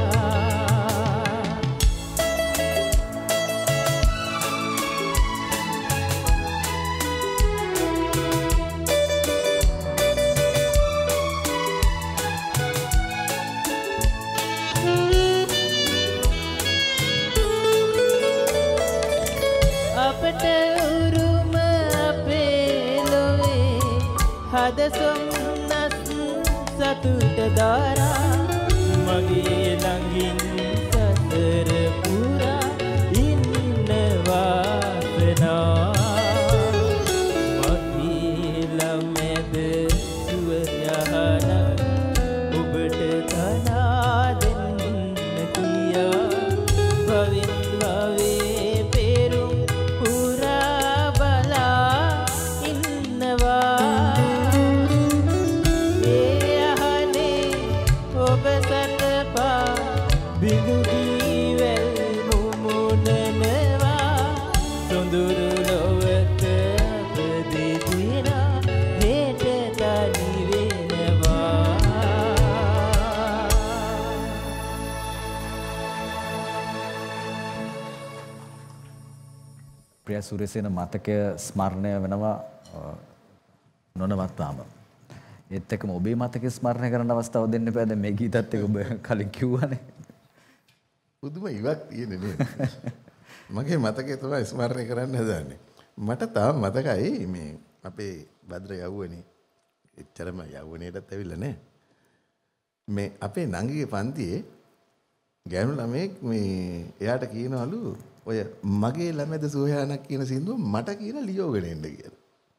අපට උරුම අපේ ලොවේ හද සොම්නස් සතුට දාරා මගේ ළඟින් සසර පුරා ඉන්න වාසනා මගේ ළමැද සුව යහන ඔබට තනා දෙන්න කියා භවින් භවේ පෙරුම් පුරා බලා ඉන්නවා ඒ අහනේ ඔබ සතපා බිඳුගීවැල් මුමුණනවා සොඳුරු ලොවක ප්‍රදිදිනා හෙට තනි වෙනවා ප්‍රිය සූර්යසේන මතකය ස්මරණය වෙනවා නොනවත්වාම. ඒත් එක්කම ඔබේ මතකය ස්මරණය කරන්න අවස්ථාව දෙන්න එපා. දැන් මේ ගීතත් එක්ක ඔබ කලින් කිව්වනේ. පුදුම ඉවක් තියෙන්නේ නේද? මගේ මතකය තමයි ස්මරණය කරන්න හදන්නේ. මට තාම මතකයි මේ අපේ භද්‍ර යවුවනේ. එච්චරම යවුවනේටත් ඇවිල්ලා නැහැ. මේ අපේ නංගිගේ පන්තියේ ගෑනු ළමෙක් මේ එයාට කියනවලු ඔය මගේ ළමෙද සෝහානක් කියන සින්දුව මට කියලා ලියෝගෙන එන්න කියලා.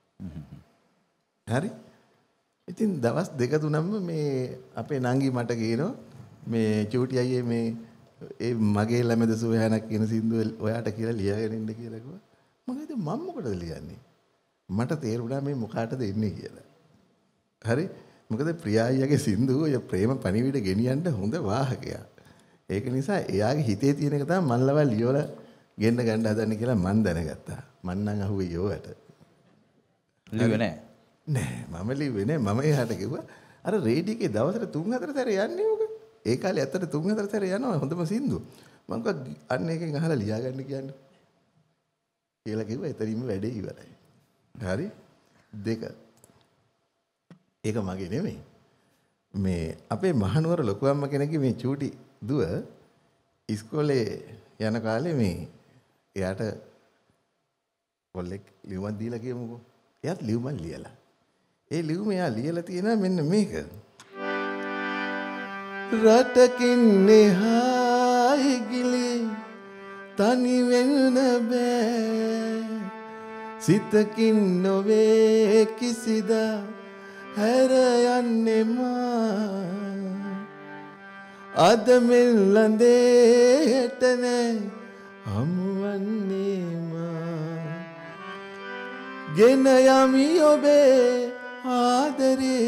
හරි. ඉතින් දවස් දෙක තුනක්ම මේ අපේ නංගි මට කියනවා මේ චූටි අයියේ මේ ඒ මගේ ළමෙද සෝහානක් කියන සින්දුව ඔයාට කියලා ලියාගෙන ඉන්න කියලා කිව්වා. මම හිතුවා මම මොකටද ලියන්නේ? මට තේරුණා මේ මොකාටද එන්නේ කියලා. හරි. මොකද ප්‍රියායියාගේ සින්දුව ඔය ප්‍රේම පණිවිඩ ගෙනියන්න හොඳ වාහකයක්. ඒක නිසා එයාගේ හිතේ තියෙන එක තමයි මන් ලවල් ලියවලා ගෙන්න ගන්න හදන්නේ කියලා මන් දැනගත්තා. මන් නම් අහුවේ යෝවට. ලිව්වේ නැහැ. නෑ මම ලිව්වේ නෑ. මම එයාට කිව්වා අර රේඩියෝකේ දවසට 3-4 සැර යන්නේ ඔක. ඒ කාලේ ඇත්තට 3-4 සැර යනවා හොඳම සින්දුව. මම කිව්වා අන්න එකෙන් අහලා ලියා ගන්න කියන්නේ. කියලා කිව්වා එතනින්ම වැඩේ ඉවරයි. හරි? 2. ඒක මගේ නෙමෙයි. මේ අපේ මහනුවර ලොකු අම්ම කෙනෙක්ගේ මේ චූටි දුව ඉස්කෝලේ යන කාලේ මේ එයාට කොල්ලෙක් ලියුමක් දීලා කියමුකෝ. එයාත් ලියුමක් ලියලා. ඒ ලියුම එයා ලියලා තියෙනවා මෙන්න මේක. රටකින් එහායි ගිලි තනි වෙන්න බෑ. සිතකින් නොවේ කිසිදා හැර යන්නේ මා. අද මෙල්ලඳේට නෑ හමුවන්නේ මා. ගෙන යමි ඔබේ ආදරේ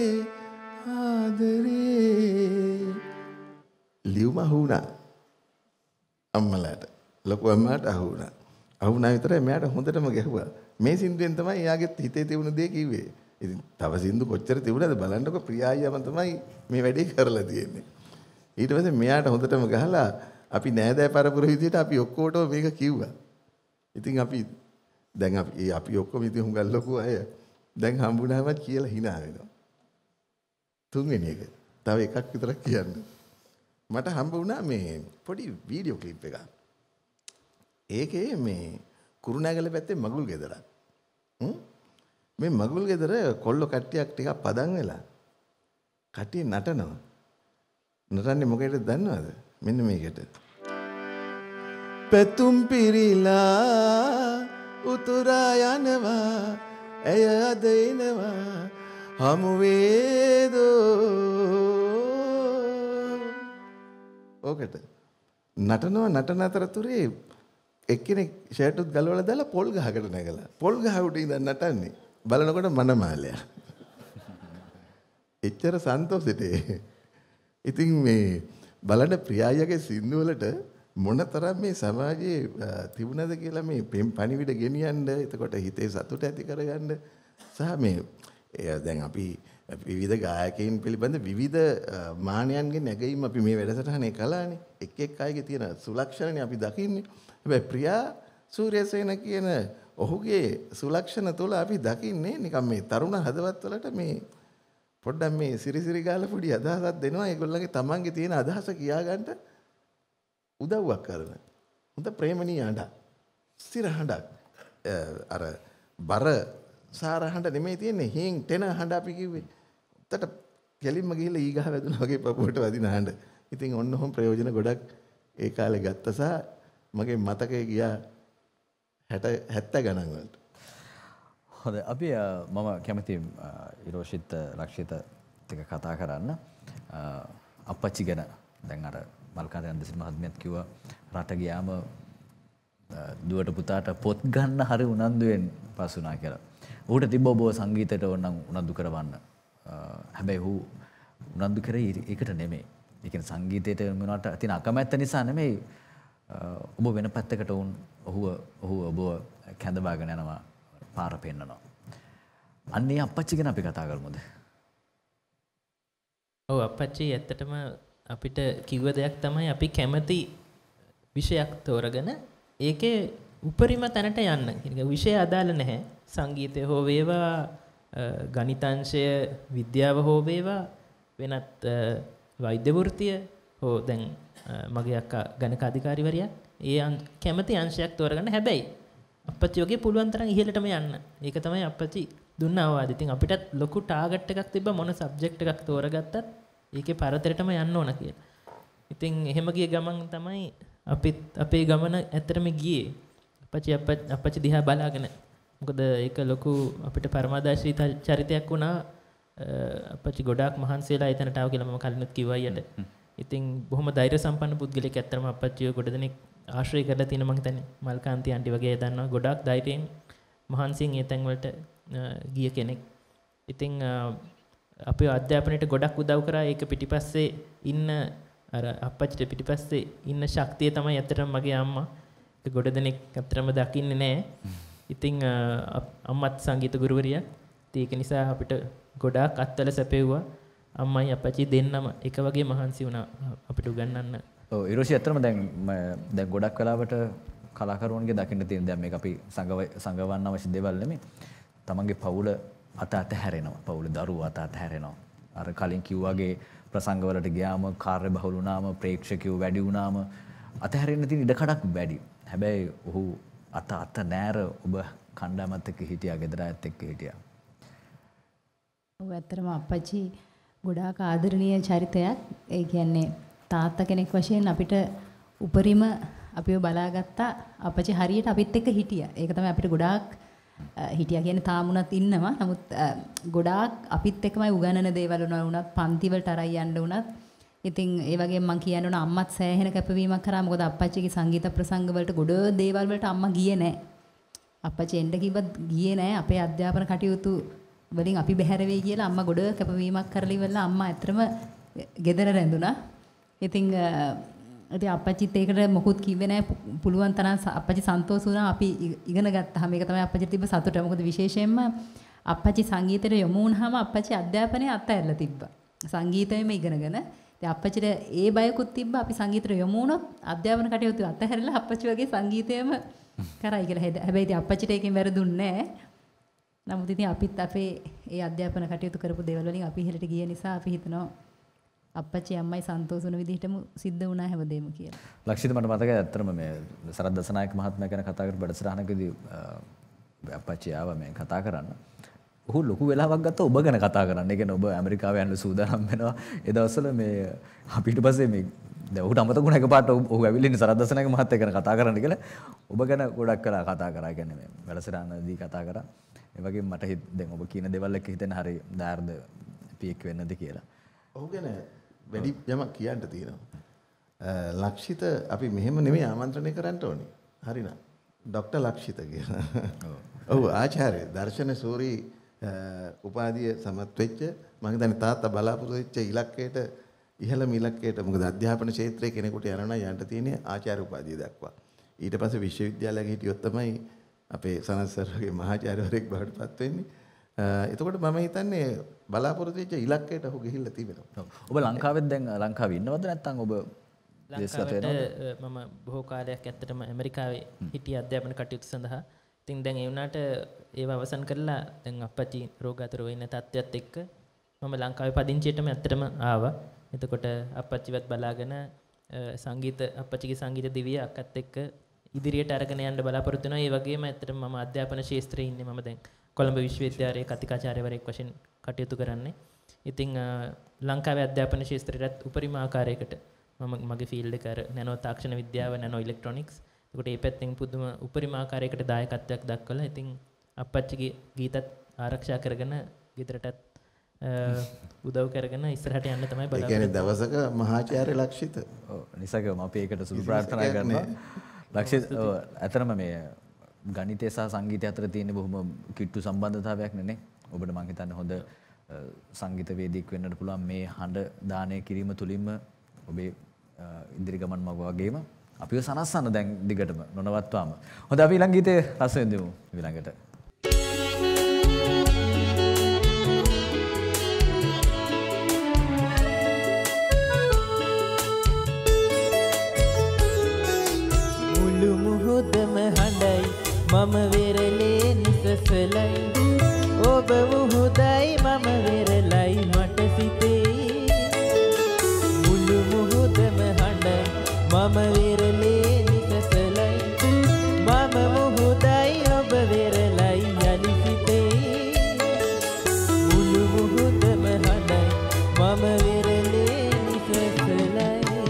ආදරේ. ලියුම අහුණා අම්මලාට ලොකු අම්මාට අහුණා. අහුණා විතරයි මෙයාට හොඳටම ගැහුවා. මේ සින්දුවෙන් තමයි එයාගේ හිතේ තිබුණ දේ කිව්වේ. ඉතින් තව සින්දු කොච්චර තිබුණාද බලන්නකො. ප්‍රියායියම තමයි මේ වැඩේ කරලා තියෙන්නේ. ඊට පස්සේ මෙයාට හොඳටම ගහලා අපි නෑදෑ පරපුර විදියට අපි ඔක්කොටම මේක කිව්වා. ඉතින් අපි දැන් අපි ඔක්කොම ඉතින් හුඟක් ලොකු අය දැන් හම්බුනාම කියලා hina වෙනවා. 3 වෙනි එක. තව එකක් විතරක් කියන්න. මට හම්බ වුණා මේ පොඩි වීඩියෝ ක්ලිප් එකක්. ඒකේ මේ කුරුණෑගල පැත්තේ මගුල් ගෙදරක්. මේ මගුල් ගෙදර කොල්ලෝ කට්ටියක් ටිකක් පදන් වෙලා කට්ටිය නටනවා. නටන්නේ මොකේද දන්නවද? මෙන්න මේකට. පැතුම් පිරීලා උතුරා යනවා ඇය අද එනවා හමු වේදෝ. ඕකට නටනවා. නටන අතරතුරේ එක්කෙනෙක් ෂර්ට් උත් ගලවලා දාලා පොල් ගහකට නැගලා. පොල් ගහ උඩ ඉඳන් නටන්නේ. බලනකොට මනමාලයා. එච්චර සන්තෝෂෙට. ඉතින් මේ බලන්න ප්‍රියායියාගේ සින්දු වලට මොනතරම් මේ සමාජයේ තිබුණද කියලා මේ පණිවිඩ ගෙනියන්න එතකොට හිතේ සතුට ඇති කරගන්න සහ මේ දැන් අපි විවිධ ගායකයින් පිළිබඳ විවිධ මානයන්ගේ නැගීම අපි මේ වැඩසටහනේ කළානේ. එක් එක් අයගේ තියෙන සුලක්ෂණනේ අපි දකින්නේ. හැබැයි ප්‍රියා සූර්යසේන කියන ඔහුගේ සුලක්ෂණ තුළ අපි දකින්නේ නිකන් මේ තරුණ හදවත් වලට මේ පොඩ්ඩක් මේ සිරිසිරි ගාලා පොඩි අදහසක් දෙනවා. ඒගොල්ලන්ගේ තමන්ගේ තියෙන අදහස කියාගන්න උදව්වක් කරන. හොඳ ප්‍රේමණීය හඬක්. ස්ථිර හඬක්. අර බර සාර හඬ නෙමෙයි තියෙන්නේ. හීන් තෙන හඬ අපි කිව්වේ. උත්තට කෙලින්ම ගිහිල්ලා ඊගහ වැදුනා වගේ පපුවට වදින හඬ. ඉතින් ඔන්න ඔහොම ප්‍රයෝජන ගොඩක් ඒ කාලේ ගත්තා සහ මගේ මතකයේ ගියා 70 ගණන් වලට. හොඳයි අපි මම කැමති ඉරෝෂිත් ලක්ෂිත ටික කතා කරන්න. අප්පච්චි ගැන දැන් අර මල්කාරයන් දෙසින් මහත්මියත් කිව්වා රට ගියාම දුවට පුතාට පොත් ගන්න හරි උනන්දුවෙන් පසුනා කියලා. ඌට තිබ්බ ඔබ සංගීතයට ඕනනම් උනන්දු කරවන්න. හැබැයි ඌ උනන්දු කරේ ඒකට නෙමෙයි. ඒ කියන්නේ සංගීතයට මොනවට තියෙන අකමැත්ත නිසා නෙමෙයි. ඔබ වෙන පැත්තකට ඔහු ඔබ කැඳවාගෙන යනවා පාර පෙන්නනවා. අන්නේ අප්පච්චි ගැන අපි කතා කරමුද? ඔව් අප්පච්චි ඇත්තටම අපිට කිව්ව දෙයක් තමයි අපි කැමති විෂයක් තෝරගෙන ඒකේ උපරිම තැනට යන්න. කියන්නේ විෂය අදාළ නැහැ. සංගීතය හෝ වේවා ගණිතාංශය විද්‍යාව හෝ වේවා වෙනත් වෛද්‍ය වෘත්තිය හෝ දැන් මගේ අක්කා ගණක අධිකාරිවරියක් ඒ කැමති අංශයක් තෝරගන්න. හැබැයි අප්පච්චි වගේ පුළුවන් තරම් ඉහළටම යන්න. ඒක තමයි අප්පච්චි දුන්න අවවාද. ඉතින් අපිටත් ලොකු ටාගට් එකක් තිබ්බා මොන සබ්ජෙක්ට් එකක් තෝරගත්තත් ඒකේ පරතරටම යන්න ඕන කියලා. ඉතින් එහෙම ගිය ගමන් තමයි අපේ ගමන ඇත්තටම ගියේ. අප්පච්චි දිහා බලාගෙන. මොකද ඒක ලොකු අපිට පරමාදර්ශී චරිතයක් වුණා. අප්පච්චි ගොඩාක් මහන්සි වෙලා එතනට ආව කියලා මම කලිනුත් කිව්වා ඊට. ඉතින් බොහොම ධෛර්ය සම්පන්න පුද්ගලෙක් ඇත්තටම අප්පච්චිව ගොඩ දෙනෙක් ආශ්‍රය කරලා තියෙන මම හිතන්නේ මල්කාන්ති ආන්ටි වගේ දන්නවා ගොඩාක් ධෛර්යයෙන් මහන්සියෙන් ඒ තැන් වලට ගිය කෙනෙක්. ඉතින් අපේ අධ්‍යාපනයට ගොඩක් උදව් කරා. ඒක පිටිපස්සේ ඉන්න අර අප්පච්චිට පිටිපස්සේ ඉන්න ශක්තිය තමයි ඇත්තටම මගේ අම්මා. ඒක ගොඩ දෙනෙක් ඇත්තටම දකින්නේ නැහැ. ඉතින් අම්මත් සංගීත ගුරුවරියක්. ඒක නිසා අපිට ගොඩාක් අත්වල සැපෙව්වා. අම්මයි අප්පච්චි දෙන්නම එක වගේ මහන්සි වුණා අපිට උගන්වන්න. ඔව් ඉරෝෂි ඇත්තටම දැන් ගොඩක් වෙලාවට කලාකරුවන්ගේ දකින්න තියෙන දැන් මේක අපි සංගවන්න අවශ්‍ය දේවල් නෙමෙයි. තමන්ගේ පවුල අතහැරෙනවා. පවුල දරුවෝ අතහැරෙනවා. අර කලින් කිව්වාගේ ප්‍රසංගවලට ගියාම කාර්ය බහුල වුණාම ප්‍රේක්ෂකයෝ වැඩි වුණාම අතහැරෙන්න තියෙන ඉඩකඩක් වැඩි. හැබැයි ඔහු අත නෑර ඔබ කණ්ඩායමත් එක්ක හිටියා, ගෙදර අයත් එක්ක හිටියා. ඔව් ඇත්තටම අප්පච්චි ගොඩාක් ආදරණීය චරිතයක්. ඒ කියන්නේ තාත්තා කෙනෙක් වශයෙන් අපිට උපරිම අපිව බලාගත්තා. අප්පච්චි හරියට අපිත් එක්ක හිටියා. ඒක තමයි අපිට ගොඩාක් හිටියා කියන්නේ තාමුණත් ඉන්නවා. නමුත් ගොඩාක් අපිත් එක්කමයි උගන්වන දේවල් වුණත් පන්ති වලට අරයි යන්න වුණත්. ඉතින් ඒ වගේම මම කියන්න ඕන අම්මත් සෑහෙන කැපවීමක් කරා. මොකද අප්පච්චිගේ සංගීත ප්‍රසංග වලට ගොඩ දේවල් වලට අම්මා ගියේ නැහැ. අප්පච්චි එන්න කිව්වත් ගියේ නැහැ. අපේ අධ්‍යාපන කටයුතු වලින් අපි බැහැර වෙයි කියලා අම්මා ගොඩ කැපවීමක් කරලා ඉවරලා අම්මා ඇත්තටම ගෙදර රැඳුණා. ඉතින් අප්පච්චිත් ඒකට මොකුත් කිව්වේ නැහැ. පුළුවන් තරම් අප්පච්චි සන්තෝෂ වුණා අපි ඉගෙන ගත්තාම. මේක තමයි අප්පච්චිට තිබ්බ සතුට. මොකද විශේෂයෙන්ම අප්පච්චි සංගීතයට යොමු වුණාම අප්පච්චි අධ්‍යාපනයේ අත්හැරලා තිබ්බා. සංගීතයම ඉගෙනගෙන. ඉතින් අප්පච්චිට ඒ බයකුත් තිබ්බා. අපි සංගීතයට යොමු වුණොත් අධ්‍යාපන කටයුතු අත්හැරලා අප්පච්චි වගේ සංගීතයම කරයි කියලා. හැබැයි ඉතින් අප්පච්චිට ඒකෙන් වැරදුන්නේ නැහැ. නමුත් ඉතින් අපිත් අපේ ඒ අධ්‍යාපන කටයුතු කරපු දේවල් වලින් අපි ඉහළට ගිය නිසා අපි හිතනවා අප්පච්චි අම්මයි සන්තෝෂ වුණ විදිහටම සිද්ධ වුණා හැමදේම කියලා. ලක්ෂිත මට මතකයි ඇත්තටම මේ සරත් දසනායක මහත්මයා ගැන කතා කරපු වැඩසටහනකදී අප්පච්චි ආවා මේ කතා කරන්න. ඔහු ලොකු වෙලාවක් ගත්තා ඔබ ගැන කතා කරන්න. ඒ කියන්නේ ඔබ ඇමරිකාවේ යන්න සූදානම් වෙනවා. ඒ දවස්වල මේ අපිට පස්සේ මේ දැන් ඔහුට අමතකුණා එකපාරට ඔහු ඇවිල්ලා ඉන්නේ සරත් දසනායක මහත්තයා ගැන කතා කරන්න කියලා. ඔබ ගැන ගොඩක් කළා කතා කරා. ඒ කියන්නේ මේ වැඩසටහනදී කතා කරා. ඒ වගේම මට දැන් ඔබ කියන දේවල් එක්ක හිතෙන හරි දාර්ද පීක් වෙන්නද කියලා. ඔහු ගැන වැඩි යමක් කියන්න තියෙනවා. ලක්ෂිත අපි මෙහෙම නෙමෙයි ආමන්ත්‍රණය කරන්න ඕනේ. හරිනා. ડોક્ટર ලක්ෂිත කියලා. ඔව් ආචාර්ය දර්ශන සූරි උපාධිය සමත් වෙච්ච මම හිතන්නේ තාත්තා බලාපොරොත්තු වෙච්ච ඉලක්කයට ඉහළම ඉලක්කයට මොකද අධ්‍යාපන ක්ෂේත්‍රයේ කෙනෙකුට යනවා යන්න තියෙන්නේ ආචාර්ය උපාධිය දක්වා. ඊට පස්සේ විශ්වවිද්‍යාලයක හිටියොත් තමයි අපේ සනත් සර්ගේ මහාචාර්යවරයෙක් බවට පත් වෙන්නේ. එතකොට මම හිතන්නේ බලාපොරොත්තු වෙච්ච ඉලක්කයට ඔහු ගිහිල්ලා තිබෙනවා. ඔබ ලංකාවෙත් දැන් ලංකාවේ ඉන්නවද නැත්නම් ඔබ ලංකාවට මම බොහෝ කාලයක් ඇත්තටම ඇමරිකාවේ හිටිය අධ්‍යාපන කටයුතු සඳහා. ඉතින් දැන් ඒ වුණාට ඒව අවසන් කරලා දැන් අප්පච්චි රෝගාතුර වෙන තත්ත්වයක් එක්ක මම ලංකාවේ පදිංචියටම ඇත්තටම ආවා. එතකොට අප්පච්චිවත් බලාගෙන සංගීත අප්පච්චිගේ සංගීත දිවිය අක්කත් එක්ක ඉදිරියට අරගෙන යන්න බලාපොරොත්තු වෙනවා. ඒ වගේම ඇත්තටම මම අධ්‍යාපන ශාස්ත්‍රයේ ඉන්නේ. මම දැන් කොළඹ විශ්වවිද්‍යාලයේ කතිකාචාර්යවරයෙක් වශයෙන් කටයුතු කරන්නේ. ඉතින් ලංකාවේ අධ්‍යාපන ශාස්ත්‍රයට උපරිම ආකාරයකට මම මගේ ෆීල්ඩ් එක අර නැනෝ තාක්ෂණ විද්‍යාව නැනෝ ඉලෙක්ට්‍රොනික්ස්. ඒකට ඒ පැත්තෙන් පුදුම උපරිම ආකාරයකට දායකත්වයක් දක්වලා ඉතින් අප්පච්චිගේ ගීතත් ආරක්ෂා කරගෙන ගෙදරටත් උදව් කරගෙන ඉස්සරහට යන්න තමයි බලාපොරොත්තු. ඒ කියන්නේ දවසක මහාචාර්ය ලක්ෂිත. ඔව් නිසගම අපි ඒකට සුබ ප්‍රාර්ථනා කරනවා. ලක්ෂිත අතරම මේ ගණිතය සහ සංගීතය අතර තියෙන බොහොම කිට්ටු සම්බන්ධතාවයක් නේ. ඔබට මම හිතන්නේ හොඳ සංගීතවේදියෙක් වෙන්නට පුළුවන් මේ හඬ දානය කිරීම තුලින්ම ඔබේ ඉදිරි ගමන් මඟ වගේම අපිව සනස්සන්න දැන් දිගටම නොනවත්වාම. හොඳ අපි ඊළඟ ගීතේ රස විඳිමු ඊළඟට. මුළු මුහුදම හඬයි මම වෙරළේ නිසසලයි ඔබ මුහුදයි මම වෙරළයි මට සිතේ මුළු මුහුදම හඬයි මම වෙරළේ නිසසලයි මම මුහුදයි ඔබ වෙරළයි යලි සිතේ මුළු මුහුදම හඬයි මම වෙරළේ නිසසලයි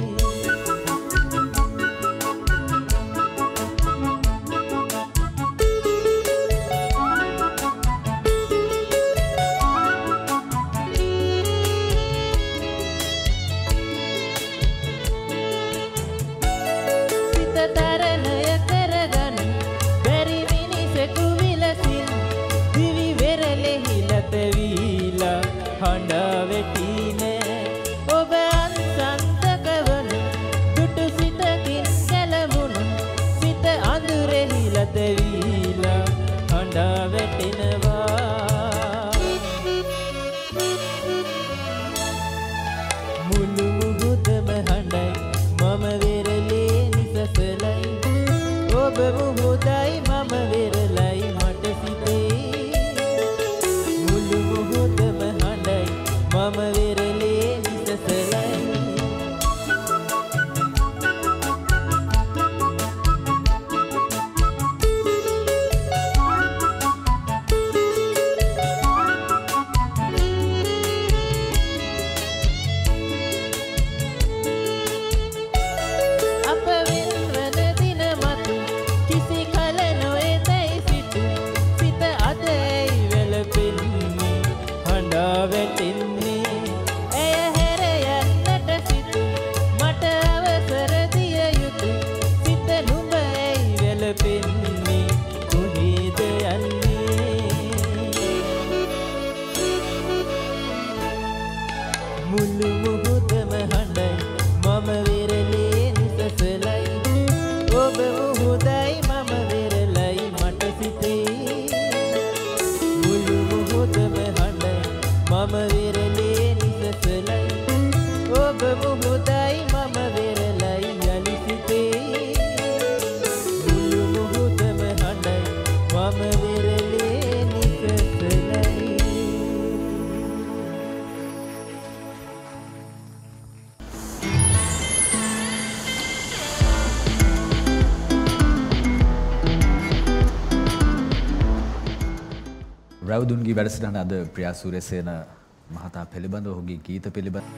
රවුදුන්ගේ වැඩසටහන අද ප්‍රියා සූර්යසේන මහතා පිළිබඳව ඔහුගේ ගීත පිළිබඳව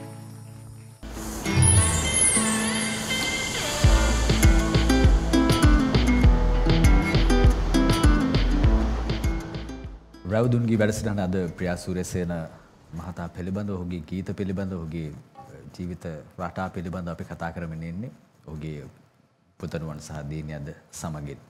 රවුදුන්ගේ වැඩසටහන අද ප්‍රියා සූර්යසේන මහතා පිළිබඳව ඔහුගේ ගීත පිළිබඳව ඔහුගේ ජීවිත රටා පිළිබඳව අපි කතා කරමින් ඉන්නේ. ඔහුගේ පුතණුවන් සහ දියණියද සමගින්.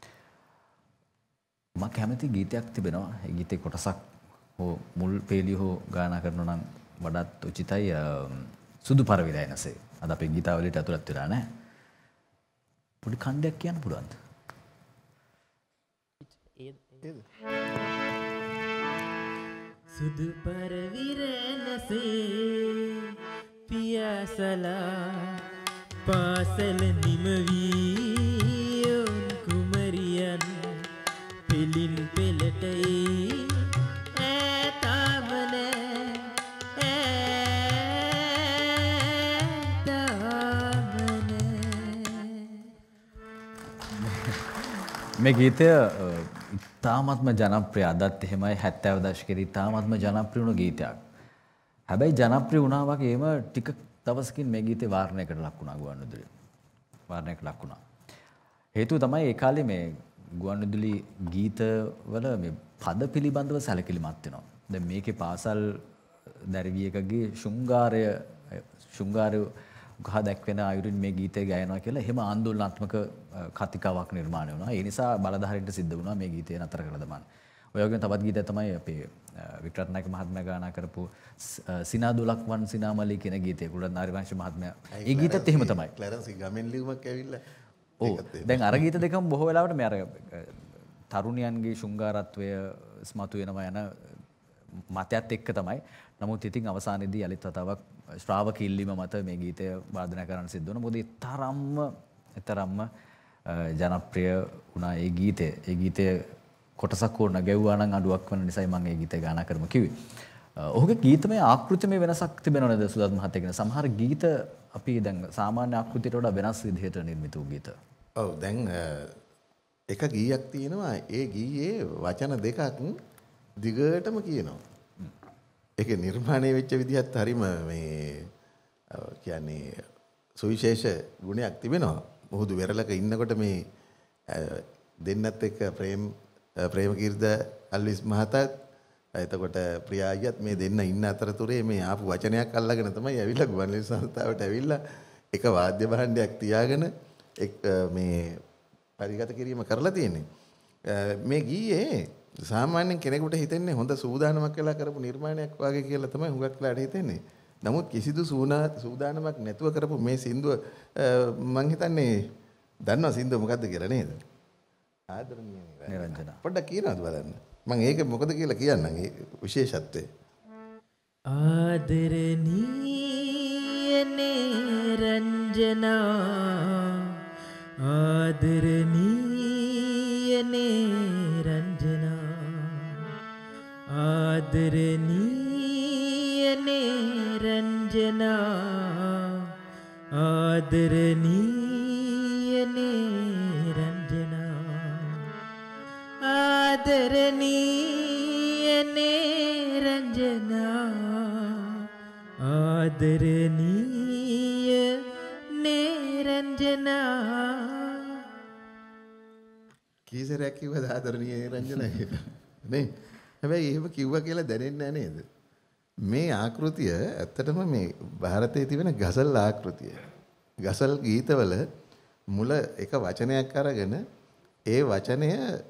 මම කැමති ගීතයක් තිබෙනවා. ඒ ගීතේ කොටසක් හෝ මුල් පේලිය හෝ ගායනා කරනවා නම් වඩාත් උචිතයි. සුදු පරවිලා එනසේ. අද අපේ ගීතාවලියට ඇතුළත් වෙලා නැහැ. පොඩි ඛණ්ඩයක් කියන්න පුළුවන්ද? සුදු පරවිරනසේ පියාසලා පාසල නිමවී ඔවුන් කුමරියන් පිළින් පෙළට ඈතාමන මේ ගීතය ඉතාමත්ම ජනප්‍රිය. අදත් එහෙමයි 70 දශකයේ ඉතාමත්ම ජනප්‍රිය වුණු ගීතයක්. හැබැයි ජනප්‍රිය වුණා වගේම ටික දවසකින් මේ ගීතේ වාරණයකට ලක් වුණා ගුවන්විදුලියේ. වාරණයකට ලක් වුණා. හේතුව තමයි ඒ කාලේ මේ ගුවන්විදුලි ගීතවල මේ පද පිළිබඳව සැලකිලිමත් වෙනවා. දැන් මේකේ පාසල් දැරිවියකගේ ශෘංගාරය ගහ දැක්වෙන අයුරින් මේ ගීතය ගයනවා කියලා එහෙම ආందోලනාත්මක කතිකාවක් නිර්මාණය වුණා. ඒ නිසා බලධාරීන්ට සිද්ධ වුණා මේ ගීතය නතර කරලා දාන්න. ඔය වගේම තවත් ගීතයක් තමයි අපේ වික්ටර් නායක මහත්මයා ගායනා කරපු සිනාදුලක් වන් සිනාමලී කියන ගීතය. කුලරත්න ආරිවංශ මහත්මයා. ඒ ගීතෙත් එහෙම තමයි. ක්ලැරන්ස් ගමෙන් ලියුමක් ඇවිල්ලා. ඔව්. දැන් අර ගීත දෙකම බොහෝ වෙලාවට මේ අර තරුණියන්ගේ ශෘංගාරත්වය ස්මතු වෙනවා යන මතයත් එක්ක තමයි. නමුත් ඉතින් අවසානයේදී යලිත් වතාවක් ශ්‍රාවක ඉල්ලීම මත මේ ගීතය වාදනය කරන්න සිද්ධ වුණා. මොකද තරම්ම ජනප්‍රිය වුණා ඒ ගීතය. ඒ ගීතය කොටසක් ඕන ගැව්වා නම් අඩුවක් වෙන නිසායි මම ඒ ගීතය ගායනා කරමු කිව්වේ. ඔහුගේ ගීතමය ආකෘතිමය වෙනසක් තිබෙනව නේද සුදත් මහත්තයා කියන සමහර ගීත අපි දැන් සාමාන්‍ය ආකෘතියට වඩා වෙනස් විදිහට නිර්මිත වූ ගීත. ඔව් දැන් එක ගීයක් තියෙනවා ඒ ගීයේ වචන දෙකක් දිගටම කියනවා. ඒකේ නිර්මාණය වෙච්ච විදිහත් හරිම මේ කියන්නේ සුවිශේෂ ගුණයක් තිබෙනවා. මුහුදු වෙරළක ඉන්නකොට මේ දෙන්නත් එක්ක ප්‍රේමකීර්ති අල්විස් මහතාත් එතකොට ප්‍රියා අයියත් මේ දෙන්න ඉන්න අතරතුරේ මේ ආපු වචනයක් අල්ලගෙන තමයි ඇවිල්ලා ගුවන්විදුලි සංස්ථාවට ඇවිල්ලා එක වාද්‍ය භාණ්ඩයක් තියාගෙන මේ පරිගත කිරීම කරලා තියෙන්නේ. මේ ගීයේ සාමාන්‍යයෙන් කෙනෙකුට හිතෙන්නේ හොඳ සූදානමක් වෙලා කරපු නිර්මාණයක් වගේ කියලා තමයි හුඟක් වෙලාට හිතෙන්නේ. නමුත් කිසිදු සූදානමක් නැතුව කරපු මේ සින්දුව මම හිතන්නේ දන්නවා සින්දුව මොකද්ද කියලා නේද? ආදරණීය නිරංජන. පොඩ්ඩක් කියනවාද බලන්න. මම ඒක මොකද කියලා කියන්නම් ඒ විශේෂත්වය. ආදරණීය නිරංජනා ආදරණීය නිරංජනා ආදරණීය නිරංජනා ආදරණීය නිරංජනා ආදරණීය නිරංජනා ආදරණීය නිරංජනා කීසරයක් කිව්වද ආදරණීය නිරංජනා කියලා නේ? හැබැයි එහෙම කිව්වා කියලා දැනෙන්නේ නැහැ නේද? මේ ආකෘතිය ඇත්තටම මේ ಭಾರತයේ තිබෙන ගසල් ආකෘතිය. ගසල් ගීතවල මුල එක වචනයක් අරගෙන ඒ වචනය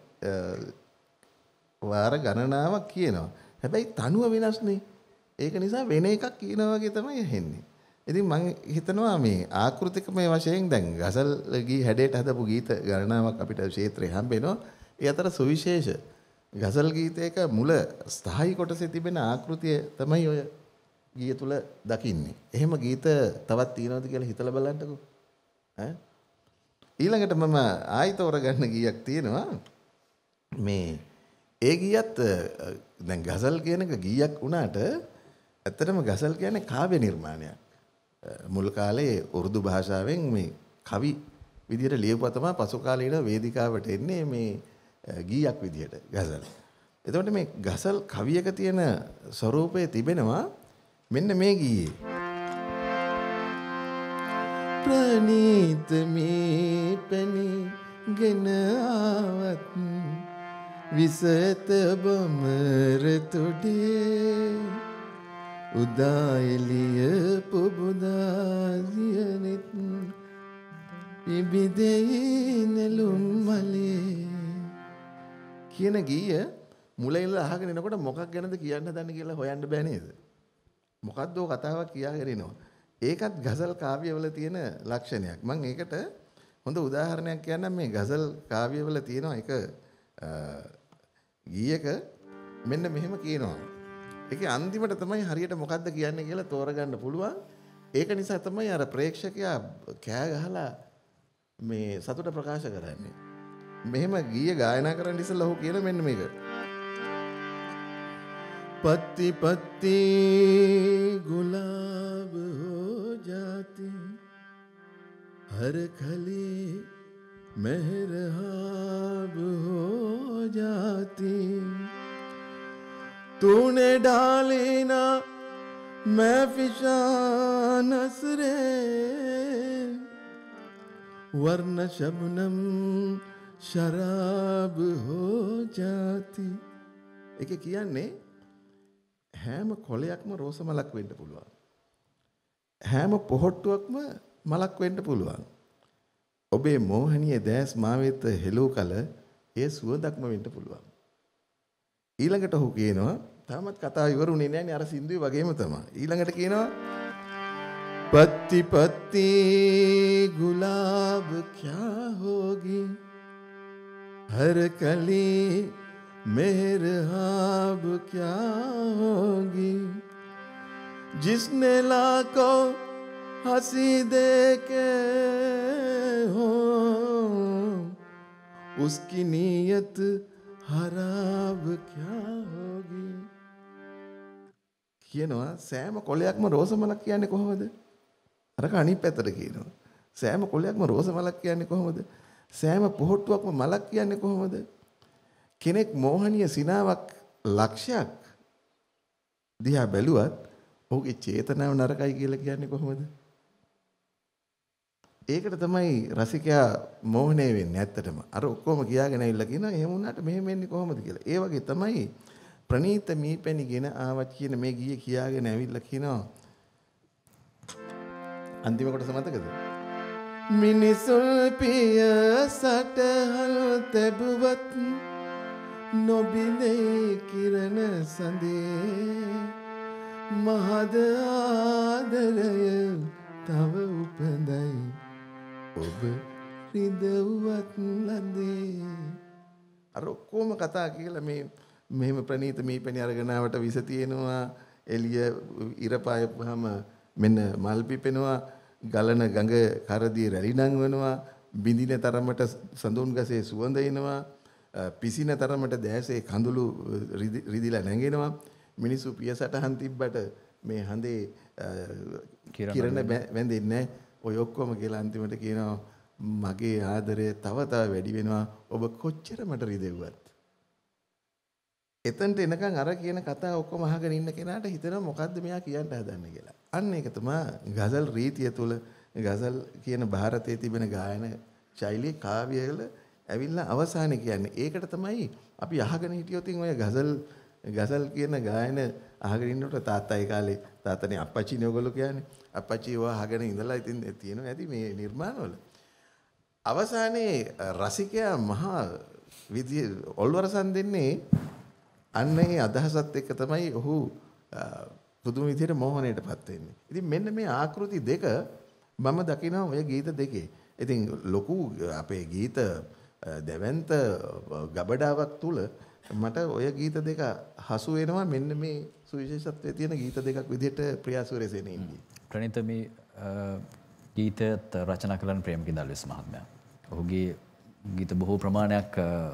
වාර ගණනාවක් කියනවා. හැබැයි තනුව වෙනස්නේ. ඒක නිසා වෙන එකක් කියනවා වගේ තමයි ඇහෙන්නේ. ඉතින් මම හිතනවා මේ ආකෘතිකමය වශයෙන් දැන් ගසල් ගී හැඩයට හදපු ගීත ගණනාවක් අපිට ක්ෂේත්‍රේ හම්බෙනවා. ඒ අතර සුවිශේෂ ගසල් ගීතයක මුල ස්ථායි කොටසේ තිබෙන ආකෘතිය තමයි ඔය ගීය තුල දකින්නේ. එහෙම ගීත තවත් තියෙනවද කියලා හිතලා බලන්නකෝ. ඊළඟට මම ආයෙත් තෝරගන්න ගීයක් තියෙනවා. මේ ඒ ගීයත් දැන් ගසල් කියන එක ගීයක් වුණාට ඇත්තටම ගසල් කියන්නේ කාව්‍ය නිර්මාණයක්. මුල් කාලේ උර්දු භාෂාවෙන් මේ කවි විදිහට ලියපුවා තමයි පසු කාලේ ඉඳලා වේදිකාවට එන්නේ මේ ගීයක් විදිහට ගසල්. එතකොට මේ ගසල් කවියක තියෙන ස්වરૂපය තිබෙනවා මෙන්න මේ ගීයේ. ප්‍රණීත මේ පැණි ගෙන ආවත් විසත බමර තුඩේ උදා එළිය පුබුදාසියනෙත් ඉබිදෙයි නෙළුම් මලේ කියන ගීය මුල ඉඳලා අහගෙන එනකොට මොකක් ගැනද කියන්න හදන්නේ කියලා හොයන්න බෑ නේද? මොකද්ද ඔය කතාවක් කියාගෙන එනවා. ඒකත් ගසල් කාව්‍යවල තියෙන ලක්ෂණයක්. මම ඒකට හොඳ උදාහරණයක් කියන්නම්. මේ ගසල් කාව්‍යවල තියෙන එක ගීයක මෙන්න මෙහෙම කියනවා. ඒකේ අන්තිමට තමයි හරියට මොකද්ද කියන්නේ කියලා තෝරගන්න පුළුවන්. ඒක නිසා තමයි අර ප්‍රේක්ෂකයා කෑ ගහලා මේ සතුට ප්‍රකාශ කරන්නේ. මෙහෙම ගීය ගායනා කරන්න ඉස්සෙල්ලා ඔහු කියන මෙන්න මේක. पत्ती पत्ती गुलाब हो जाती हर खली मेहरबाब हो जाती तूने डाली ना मैं फिशान नसरे वर्ण शबनम शराब हो जाती. ඒකේ කියන්නේ හැම කොළයක්ම රෝස මලක් වෙන්න පුළුවන්. හැම පොහොට්ටුවක්ම මලක් වෙන්න පුළුවන්. ඔබේ මෝහනීය දැස් මා වෙත හෙළූ කල ඒ සුවඳක්ම වෙන්න පුළුවන්. ඊළඟට ඔහු කියනවා තාමත් කතාව ඉවරුනේ නෑනේ අර සින්දුවේ වගේම තමයි. ඊළඟට කියනවා पत्ती पत्ती गुलाब क्या होगी हर कली मेहराब क्या होगी जिसने लाखो हंसी देके हो उसकी नीयत खराब क्या होगी. කියනවා සෑම කොළයක්ම රෝස මලක් කියන්නේ කොහොමද? අරක අනිත් පැත්තට කියනවා. සෑම කොළයක්ම රෝස මලක් කියන්නේ කොහොමද? සෑම පොහොට්ටුවක්ම මලක් කියන්නේ කොහොමද? කෙනෙක් මෝහනීය සිනාවක් ලක්ෂයක් දිහා බැලුවත් ඔහුගේ චේතනාව නරකයි කියලා කියන්නේ කොහොමද? ඒකට තමයි රසිකයා මෝහණය වෙන්නේ ඇත්තටම. අර ඔක්කොම කියාගෙන ඇවිල්ලා කියනවා එහෙම වුණාට මෙහෙම වෙන්නේ කොහොමද කියලා. ඒ වගේ තමයි ප්‍රණීත මීපැණිගෙන ආවත් කියන මේ ගීය කියාගෙන ඇවිල්ලා කියනවා අන්තිම කොටස මතකද? මිනිසුල් පිය සටහල් තැබුවත් නොබිඳේ කිරණ සඳේ මහද ආදරය තව උපඳයි ඔබ රිදවුවත් ලඳේ. අර ඔක්කොම කතා කියලා මේ මෙහෙම ප්‍රණීත මීපැණි අරගෙන ආවට විස තියෙනවා එළිය ඉර පායපුවාම මෙන්න මල් පිපෙනවා ගලන ගඟ කරදී රැලි නංවනවා බිඳින තරමට සඳුන් ගසේ සුවඳ එනවා පිසින තරමට දැසේ කඳුළු රිදිලා නැගෙනවා මිනිස්සු පිය සටහන් තිබ්බට මේ හඳේ කිරණ වැඳෙන්නේ නැහැ. ඔය ඔක්කොම කියලා අන්තිමට කියනවා මගේ ආදරය තව තව වැඩි වෙනවා ඔබ කොච්චර මට රිදෙව්වත්. එතනට එනකන් අර කියන කතා ඔක්කොම අහගෙන ඉන්න කෙනාට හිතෙනවා මොකද්ද මෙයා කියන්න හදන්නේ කියලා. අන්න ඒක තමයි ගසල් රීතිය තුල ගසල් කියන ಭಾರತයේ තිබෙන ගායන ශෛලිය කාව්‍යවල ඇවිල්ලා අවසානයේ කියන්නේ. ඒකට තමයි අපි අහගෙන හිටියොත් ඔය ගසල් කියන ගායන අහගෙන ඉන්නකොට තාත්තා ඒ කාලේ තාත්තනේ අප්පච්චිනේ ඔයගොල්ලෝ කියන්නේ. අප්පච්චි ඒවා අහගෙන ඉඳලා ඉතින් තියෙනවා ඇති මේ නිර්මාණවල. අවසානයේ රසිකයා මහා විදිය ඔල්වරසන් දෙන්නේ අන්න ඒ අදහසත් එක්ක තමයි ඔහු පුදුම විදියට මෝහණයටපත් වෙන්නේ. ඉතින් මෙන්න මේ ආකෘති දෙක මම දකිනවා ඔය ගීත දෙකේ. ඉතින් ලොකු අපේ ගීත දෙවන්ත ගබඩාවක් තුල මට ඔය ගීත දෙක හසු වෙනවා මෙන්න මේ සුවිශේෂත්වයේ තියෙන ගීත දෙකක් විදිහට ප්‍රියා සූරසේනගේ. ප්‍රණීත මේ ගීතයත් රචනා කළන ප්‍රේමකී දල්විස් මහත්මයා. ඔහුගේ ගීත බොහෝ ප්‍රමාණයක්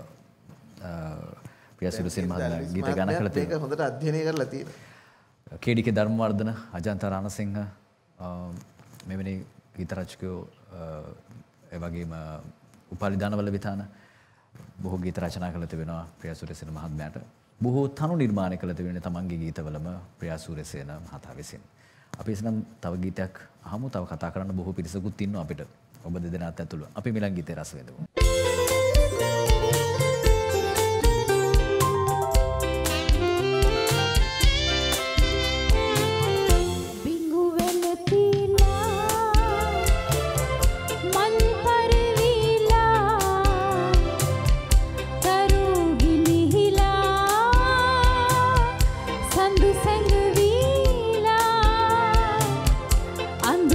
ප්‍රියා සූරසේන මහත්මයා ගීත ගායනා කළා තියෙනවා. ඒක හොඳට අධ්‍යයනය කරලා තියෙනවා. කේඩිකේ ධර්මවර්ධන, අජන්ත රණසිංහ මෙවැනි ගීත රචකයෝ ඒ වගේම උපාලි දානවල විතාන බොහෝ ගීත රචනා කළ තිබෙනවා ප්‍රියා සූරසේන මහත්මයාට. බොහෝ තනු නිර්මාණය කළ තිබෙන තමන්ගේ ගීතවලම ප්‍රියා සූරසේන මහතා විසින්. අපි එසනම් තව ගීතයක් අහමු. තව කතා කරන්න බොහෝ පිරිසකුත් ඉන්නවා අපිට. ඔබ දෙදෙනාත් ඇතුළු. අපි මිලන් ගීතේ රස විඳමු. And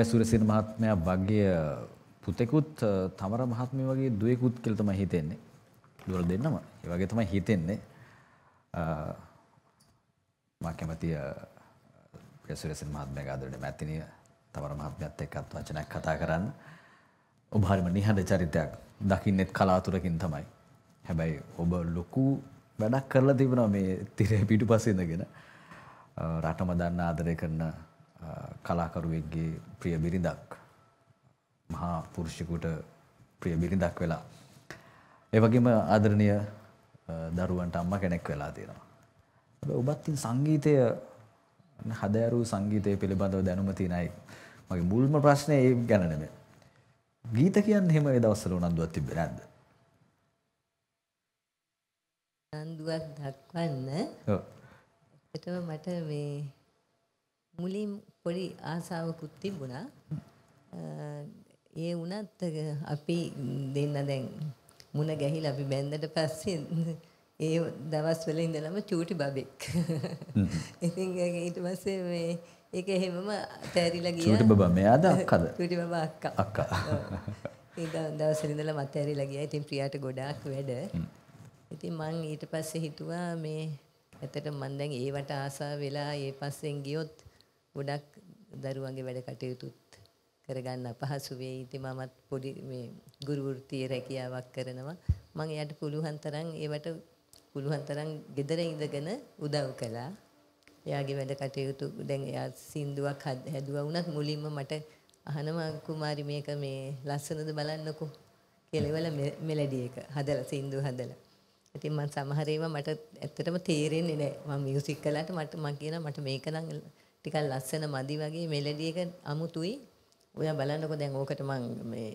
ප්‍රියා සූරසිංහ මහත්මයා වගේ පුතෙකුත් තමර මහත්මිය වගේ දුවෙකුත් කියලා තමයි හිතෙන්නේ. දුවල දෙන්නම ඒ වගේ තමයි හිතෙන්නේ. මම කැමතියි ප්‍රියා සූරසිංහ මහත්මයාගේ ආදරණීය මැතිණිය තමර මහත්මියත් එක්කත් වචනයක් කතා කරන්න. ඔබ හරිම නිහඬ චරිතයක් දකින්නෙත් කලාතුරකින් තමයි. හැබැයි ඔබ ලොකු වැඩක් කරලා තිබුණා මේ තිරේ පිටුපස්සේ ඉඳගෙන. රටම දන්න ආදරය කරන කලාකරුවෙක්ගේ ප්‍රිය බිරිඳක් මහා පුරුෂයෙකුට ප්‍රිය බිරිඳක් වෙලා ඒ වගේම ආදරණීය දරුවන්ට අම්මා කෙනෙක් වෙලා තියෙනවා. හැබැයි ඔබත් සංගීතය හදෑරු සංගීතය පිළිබඳව දැනුම තියෙන අය. මගේ මුල්ම ප්‍රශ්නේ ඒ ගැන නෙමෙයි. ගීත කියන්නේ එහෙම ඒ දවස්වල උනන්දුවක් තිබ්බේ නැද්ද? උනන්දුවක් දක්වන්න. ඔව්. ඒතම මට මේ මුලින් පොඩි ආසාවකුත් තිබුණා. ඒ වුණත් අපි දෙන්න දැන් මුණ ගැහිලා අපි බැන්දට පස්සේ ඒ දවස්වල ඉඳලම චූටි බබෙක්. ඉතින් ඊට පස්සේ මේ ඒක එහෙමම තෑරිලා ගියා. චූටි බබා මෙයාද අක්කාද? චූටි බබා අක්කා. අක්කා. ඒ දවස්වල ඉඳලා මත් තෑරිලා ගියා. ඉතින් ප්‍රියාට ගොඩාක් වැඩ. ඉතින් මං ඊට පස්සේ හිතුවා මේ ඇත්තට මම දැන් ඒවට ආසාව වෙලා ඒ පස්සෙන් ගියොත් ගොඩක් දරුවන්ගේ වැඩ කටයුතුත් කරගන්න අපහසු වෙයි. ඉතින් මමත් පොඩි මේ ගුරු වෘත්තියේ රැකියාවක් කරනවා. මම එයාට පුළුවන් තරම් ඒවට පුළුවන් තරම් ගෙදර ඉඳගෙන උදව් කළා. එයාගේ වැඩ කටයුතු දැන් එයා සින්දුවක් හැදුවා වුණත් මුලින්ම මට අහනවා කුමාරි මේක මේ ලස්සනද බලන්නකෝ කියලා වල මෙලඩි එක හදලා සින්දු හදලා. ඉතින් මම සමහර ඒවා මට ඇත්තටම තේරෙන්නේ නැහැ. මම මියුසික් කළාට මම කියනවා මට මේක නම් ටිකක් ලස්සන මදි වගේ මෙලඩි එක අමුතුයි. ඔයා බලන්නකෝ දැන් ඕකට මම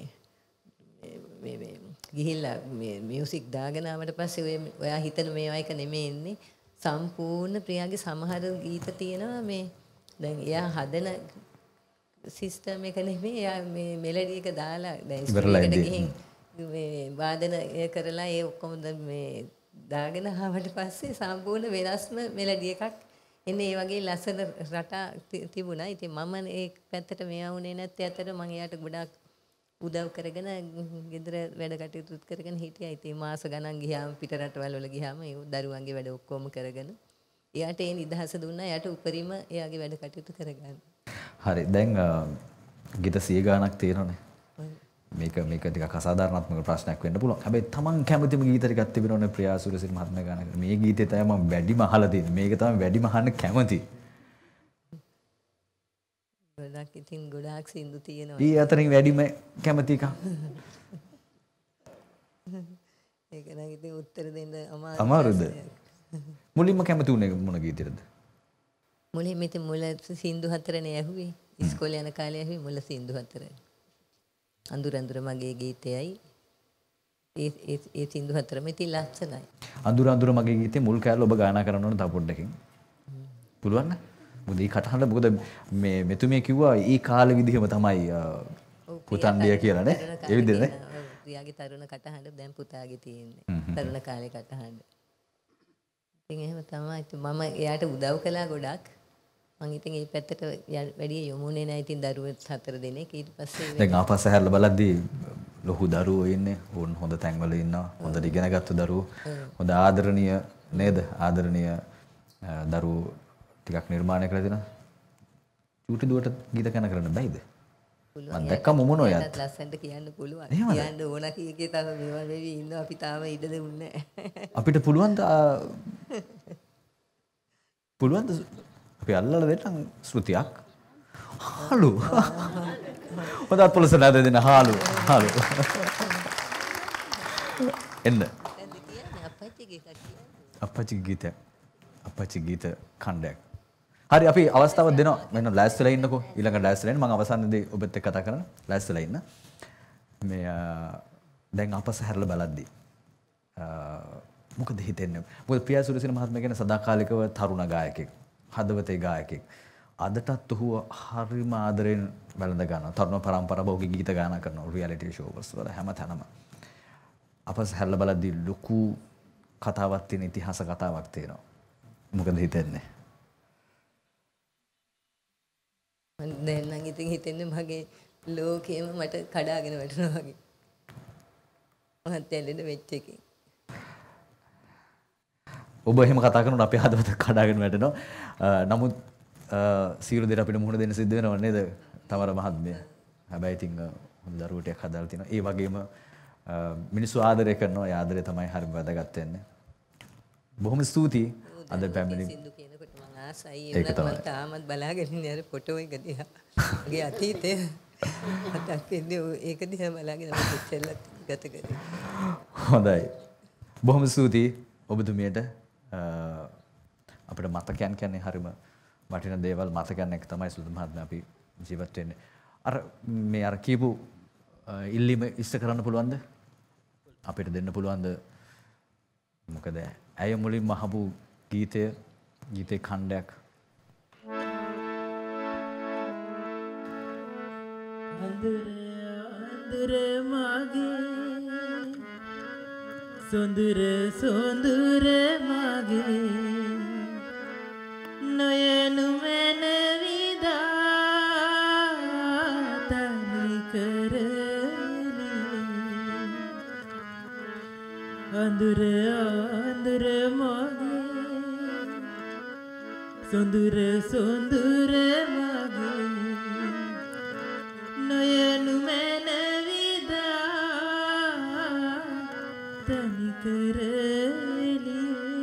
මේ ගිහිල්ලා මේ මියුසික් දාගෙන ආවට පස්සේ ඔයා හිතන මේවා එක නෙමෙයි ඉන්නේ. සම්පූර්ණ ප්‍රියාගේ සමහර ගීත තියෙනවා මේ දැන් එයා හදන සිස්ටම් එක නෙමෙයි. එයා මේ මෙලඩි එක දාලා දැන් ස්ටුඩියෝකට ගිහින් මේ වාදනය කරලා ඒ ඔක්කොම මේ දාගෙන ආවට පස්සේ සම්පූර්ණ වෙනස්ම මෙලඩි එකක් එන්නේ. ඒ වගේ ලස්සන රටා තිබුණා. ඉතින් මම ඒ පැත්තට මෙයා වුණේ නැත්තේ අතට මම එයාට ගොඩාක් උදව් කරගෙන ගෙදර වැඩ කටයුතු කරගෙන හිටියා. ඉතින් මාස ගණන් ගියාම පිට රටවල් වල ගියාම ඒ දරුවන්ගේ වැඩ ඔක්කොම කරගෙන එයාට ඒ නිදහස දුන්නා. එයාට උපරිම එයාගේ වැඩ කටයුතු කරගන්න. හරි. දැන් ගීත 100 ගාණක් තියෙනවනේ. මේක ටිකක් අසාධාරණාත්මක ප්‍රශ්නයක් වෙන්න පුළුවන්. හැබැයි තමන් කැමතිම ගීත ටිකක් තිබෙනවනේ ප්‍රියා සූරසිංහ මහත්මයා ගාන. මේ ගීතේ තමයි මම වැඩිම අහලා තියෙන්නේ. මේක තමයි වැඩිම අහන්න කැමති. ගොඩක් ඉතින් ගොඩාක් සින්දු තියෙනවා. ඊ අතරින් වැඩිම කැමති එක. ඒක නම් ඉතින් උත්තර දෙන්න අමාරුද? මුලින්ම කැමති උනේ මොන ගීතයකටද? මුලින්ම ඉතින් මුල සින්දු 4නේ ඇහුවේ. ඉස්කෝලේ යන කාලේ ඇහුවේ මුල සින්දු 4. අඳුර අඳුර මගේ ගීතයයි ඒ සින්දු 4ම ඉතින් ලස්සනයි. අඳුර අඳුර මගේ ගීතේ මුල් කෑල්ල ඔබ ගායනා කරන්න ඕන තව පොඩ්ඩකින්. පුළුවන් නේ? මොකද මේ කටහඬ මොකද මේ මෙතුමිය කිව්වා ඒ කාලේ විදිහම තමයි පුතන්ඩිය කියලා නේ. ඒ විදිහද නේ? ප්‍රියාගේ තරුණ කටහඬ දැන් පුතාගේ තියෙන්නේ. තරුණ කාලේ කටහඬ. ඉතින් එහෙම තමයි. මම එයාට උදව් කළා ගොඩක්. මම ඉතින් ඒ පැත්තට වැඩි යොමුනේ නැහැ. ඉතින් දරුවෝ 4 දෙනෙක් ඊට පස්සේ දැන් ආපස්ස හැරලා බලද්දී ලොකු දරුවෝ ඉන්නේ. උන් හොඳ තැන්වල ඉන්නවා. හොඳට ඉගෙනගත්තු දරුවෝ. හොඳ ආදරණීය නේද? ආදරණීය දරුවෝ ටිකක් නිර්මාණය කරලා දෙනවා. චූටි දුවට ගීත කන කරන්න බැයිද? මම දැක්ක මොමනෝ යත්. ලස්සනට කියන්න පුළුවන්. කියන්න ඕන කීකේ තව මේවා වෙවි ඉන්නවා. අපි තාම ඉඩ දෙන්නේ නැහැ. අපිට පුළුවන් පුළුවන්ද අපි අල්ලලා දෙන්නම් ශ්‍රුතියක්. හාලු. හොඳත් පොලස නෑ දෙන්න හාලු. හාලු. එන්න. අපච්චි ගීත. අපච්චි ගීත ඛණ්ඩයක්. හරි අපි අවස්ථාවක් දෙනවා. මෙන්න ලෑස්තිලා ඉන්නකෝ. ඊළඟ ලෑස්තිලා ඉන්න. මම අවසානයේදී ඔබත් එක්ක කතා කරන්න. ලෑස්තිලා ඉන්න. මේ දැන් අපස හැරලා බලද්දී මොකද හිතෙන්නේ? මොකද ප්‍රියා සූරසිංහ මහත්මයා කියන සදාකාලිකව තරුණ ගායකයෙක්. හදවතේ ගායකයෙක්. අදටත් ඔහු හරිම ආදරෙන් වැළඳ ගන්නවා. තරුණ පරම්පරාව ඔහුගේ ගීත ගායනා කරනවා. රියැලිටි ෂෝස් වල හැමතැනම. අපස හැරලා බලද්දී ලොකු කතාවක් තියෙන ඉතිහාස කතාවක් තියෙනවා. මොකද හිතෙන්නේ? දැන් නම් ඉතින් හිතෙන්නේ මගේ ලෝකෙම මට කඩාගෙන වැටෙනවා වගේ. මහත් ඇලෙන වෙච්ච එකේ. ඔබ එහෙම කතා කරනකොට අපේ හදවත කඩාගෙන වැටෙනවා. නමුත් සියලු දේ අපිට මුහුණ දෙන්න සිද්ධ වෙනව නේද? තමර මහත්මිය. හැබැයි ඉතින් හොඳ දරුවටයක් හදාලා තිනවා. ඒ වගේම මිනිස්සු ආදරය කරනවා. ඒ ආදරය තමයි හරිම වැදගත් වෙන්නේ. බොහොම ස්තුතියි. අද පැමිණි සින්දු කියනකොට මම ආසයි ඒවත් මම තාමත් බලාගෙන ඉන්නේ අර ෆොටෝ එක දිහා. මගේ අතීතේ මතක් වෙන්නේ ඒක දිහා බලාගෙන මම ඉස්සෙල්ලත් ගත කරේ. හොඳයි. බොහොම ස්තුතියි ඔබතුමියට. අපිට මතකයන් කියන්නේ හරිම වටින දේවල් මතකයන් එක තමයි සුදු මහත්මයා අපි ජීවත් වෙන්නේ. අර මේ අර කියපු ඉල්ලීම ඉෂ්ට කරන්න පුළුවන්ද? අපිට දෙන්න පුළුවන්ද? මොකද ඇය මුලින්ම අහපු ගීතේ ඛණ්ඩයක් අඳුර මගේ සොඳුර මගේ නොයනු මන විදා තනි කරලි අඳුර මගේ සොඳුර මගේ නොයනු මන විදා තනි කරලි.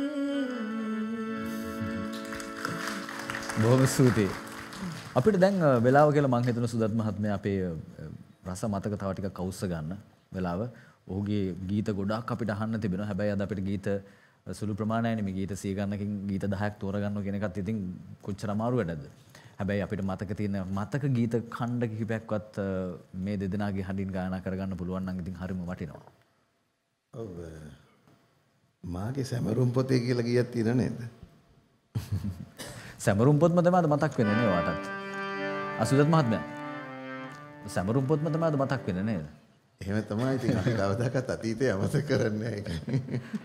බොහොම ස්තුතියි. අපිට දැන් වෙලාව කියලා මම හිතන සුදත් මහත්මයා අපේ රස මතක තව ටිකක් අවුස්ස ගන්න වෙලාව. ඔහුගේ ගීත ගොඩාක් අපිට අහන්න තිබෙනවා. හැබැයි අද අපිට ගීත සුළු ප්‍රමාණයනේ මේ ගීත 100 ගණනකින් ගීත 10ක් තෝරගන්නවා කියන එකත් ඉතින් කොච්චර අමාරු වැඩද. හැබැයි අපිට මතක තියෙන මතක ගීත ඛණ්ඩ කිහිපයක්වත් මේ දෙදෙනාගේ හඬින් ගායනා කරගන්න පුළුවන් නම් ඉතින් හරිම වටිනවා. ඔව් මාගේ සැමරුම් පොතේ කියලා ගියක් තියෙන නේද? සැමරුම් පොත්ම තමයි මතක් වෙන්නේ නේ ඔයාටත්. අසුදත් මහත්මයා. සැමරුම් පොත්ම තමයි මතක් වෙන්නේ නේද? එහෙම තමයි ඉතින් අපි කවදාකවත් අතීතය අමතක කරන්නේ නැහැ.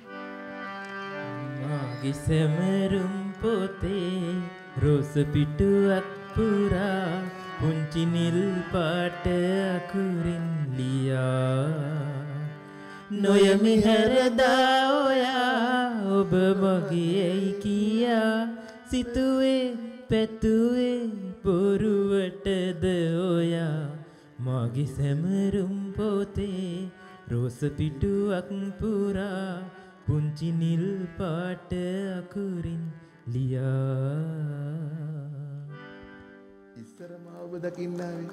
මාගේ සැමරුම් පොතේ රෝස පිටුවක් පුරා පුංචි නිල් පාට අකුරින් ලියා නොයමි හැරදා ඔයා ඔබ මගේයි කියා සිතුවේ පැතුවේ බොරුවටද ඔයා මගේ සැමරුම් පොතේ රෝස පිටුවක් පුරා පුංචි නිල් පාට අකුරින් ලියා ඉස්සර මා ඔබ දකින්න ආවේ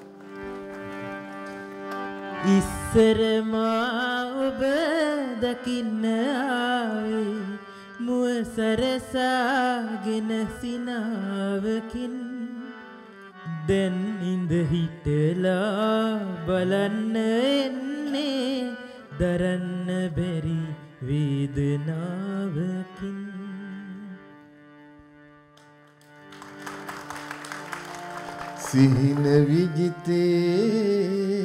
ඉස්සර මා ඔබ දකින්න ආවේ මුව සරසාගෙන සිනාවකින් දැන් ඉඳ හිටලා බලන්න එන්නේ දරන්න බැරි වේදනාවකින් සිහින විජිතේ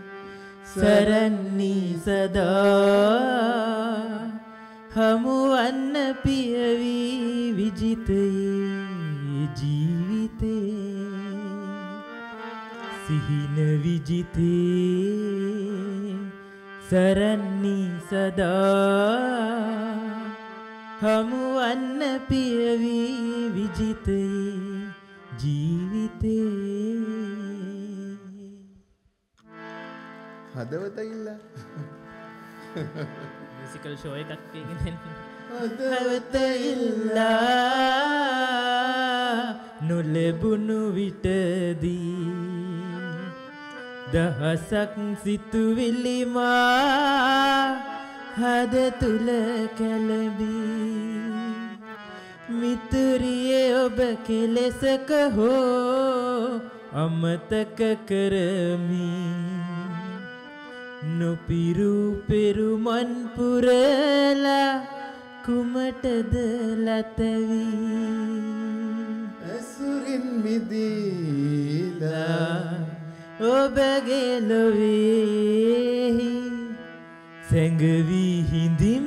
සරන්නී සදා හමුවන්න පියවි විජිතයේ ජීවිතේ සිහින විජිතේ සරන්නී සදා හමුවන්න පියවි විජිතයේ ජීවිතේ හදවත ඉල්ලා මියුසිකල් ෂෝ එකක් කියගෙන හදවත ඉල්ලා නොලැබුණු විටදී දහසක් සිතුවිලි මා හද තුල කැළඹී මිතුරියේ ඔබ කෙලෙසක හෝ අමතක කරමි නොපිරු පෙරුමන් පුරලා කුමටද ලතවි ඇසුරින් මිදීලා ඔබගේ ලොවේහි සැඟවි හිඳිම්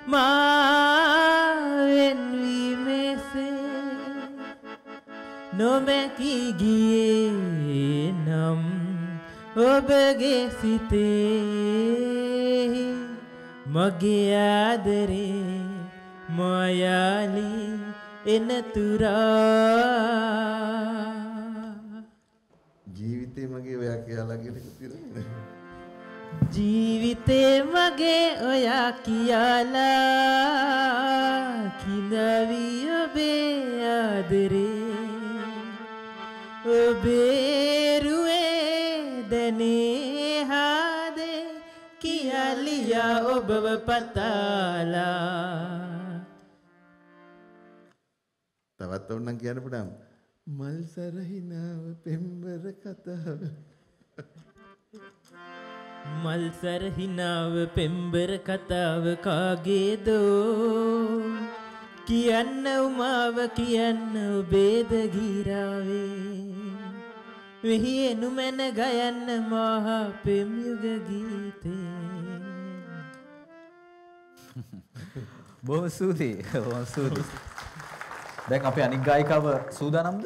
මාවෙන් වීමේසේ නො නොමැකී ගියේ නම් ඔබගේ සිතේ මගේ ආදරේ මායාලි එනතුරා ජීවිතේ මගේ ඔයා කියලා කියන එක ජීවිතේ මගේ ඔයා කියලා කිඳවි ඔබේ ආදරේ ඔබේ රුවේ දනේ හාදේ කියාලියා ඔබව පතාලා තවත් ඕනනම් කියන්න පුළුවන් මල් සරහිනාව පෙම්බර කතාව මල් සරහිනාව පෙම්බර කතාව කාගේදෝ කියන්න උමාව කියන්න ඔබේද ගිරාවේ වෙහි එනුමැන ගයන්න මහා පෙම් යුග ගීතේ බොහොම ස්තුතියි බොහොම ස්තුතියි දැන් අපේ අනික් ගායිකාව සූදානම්ද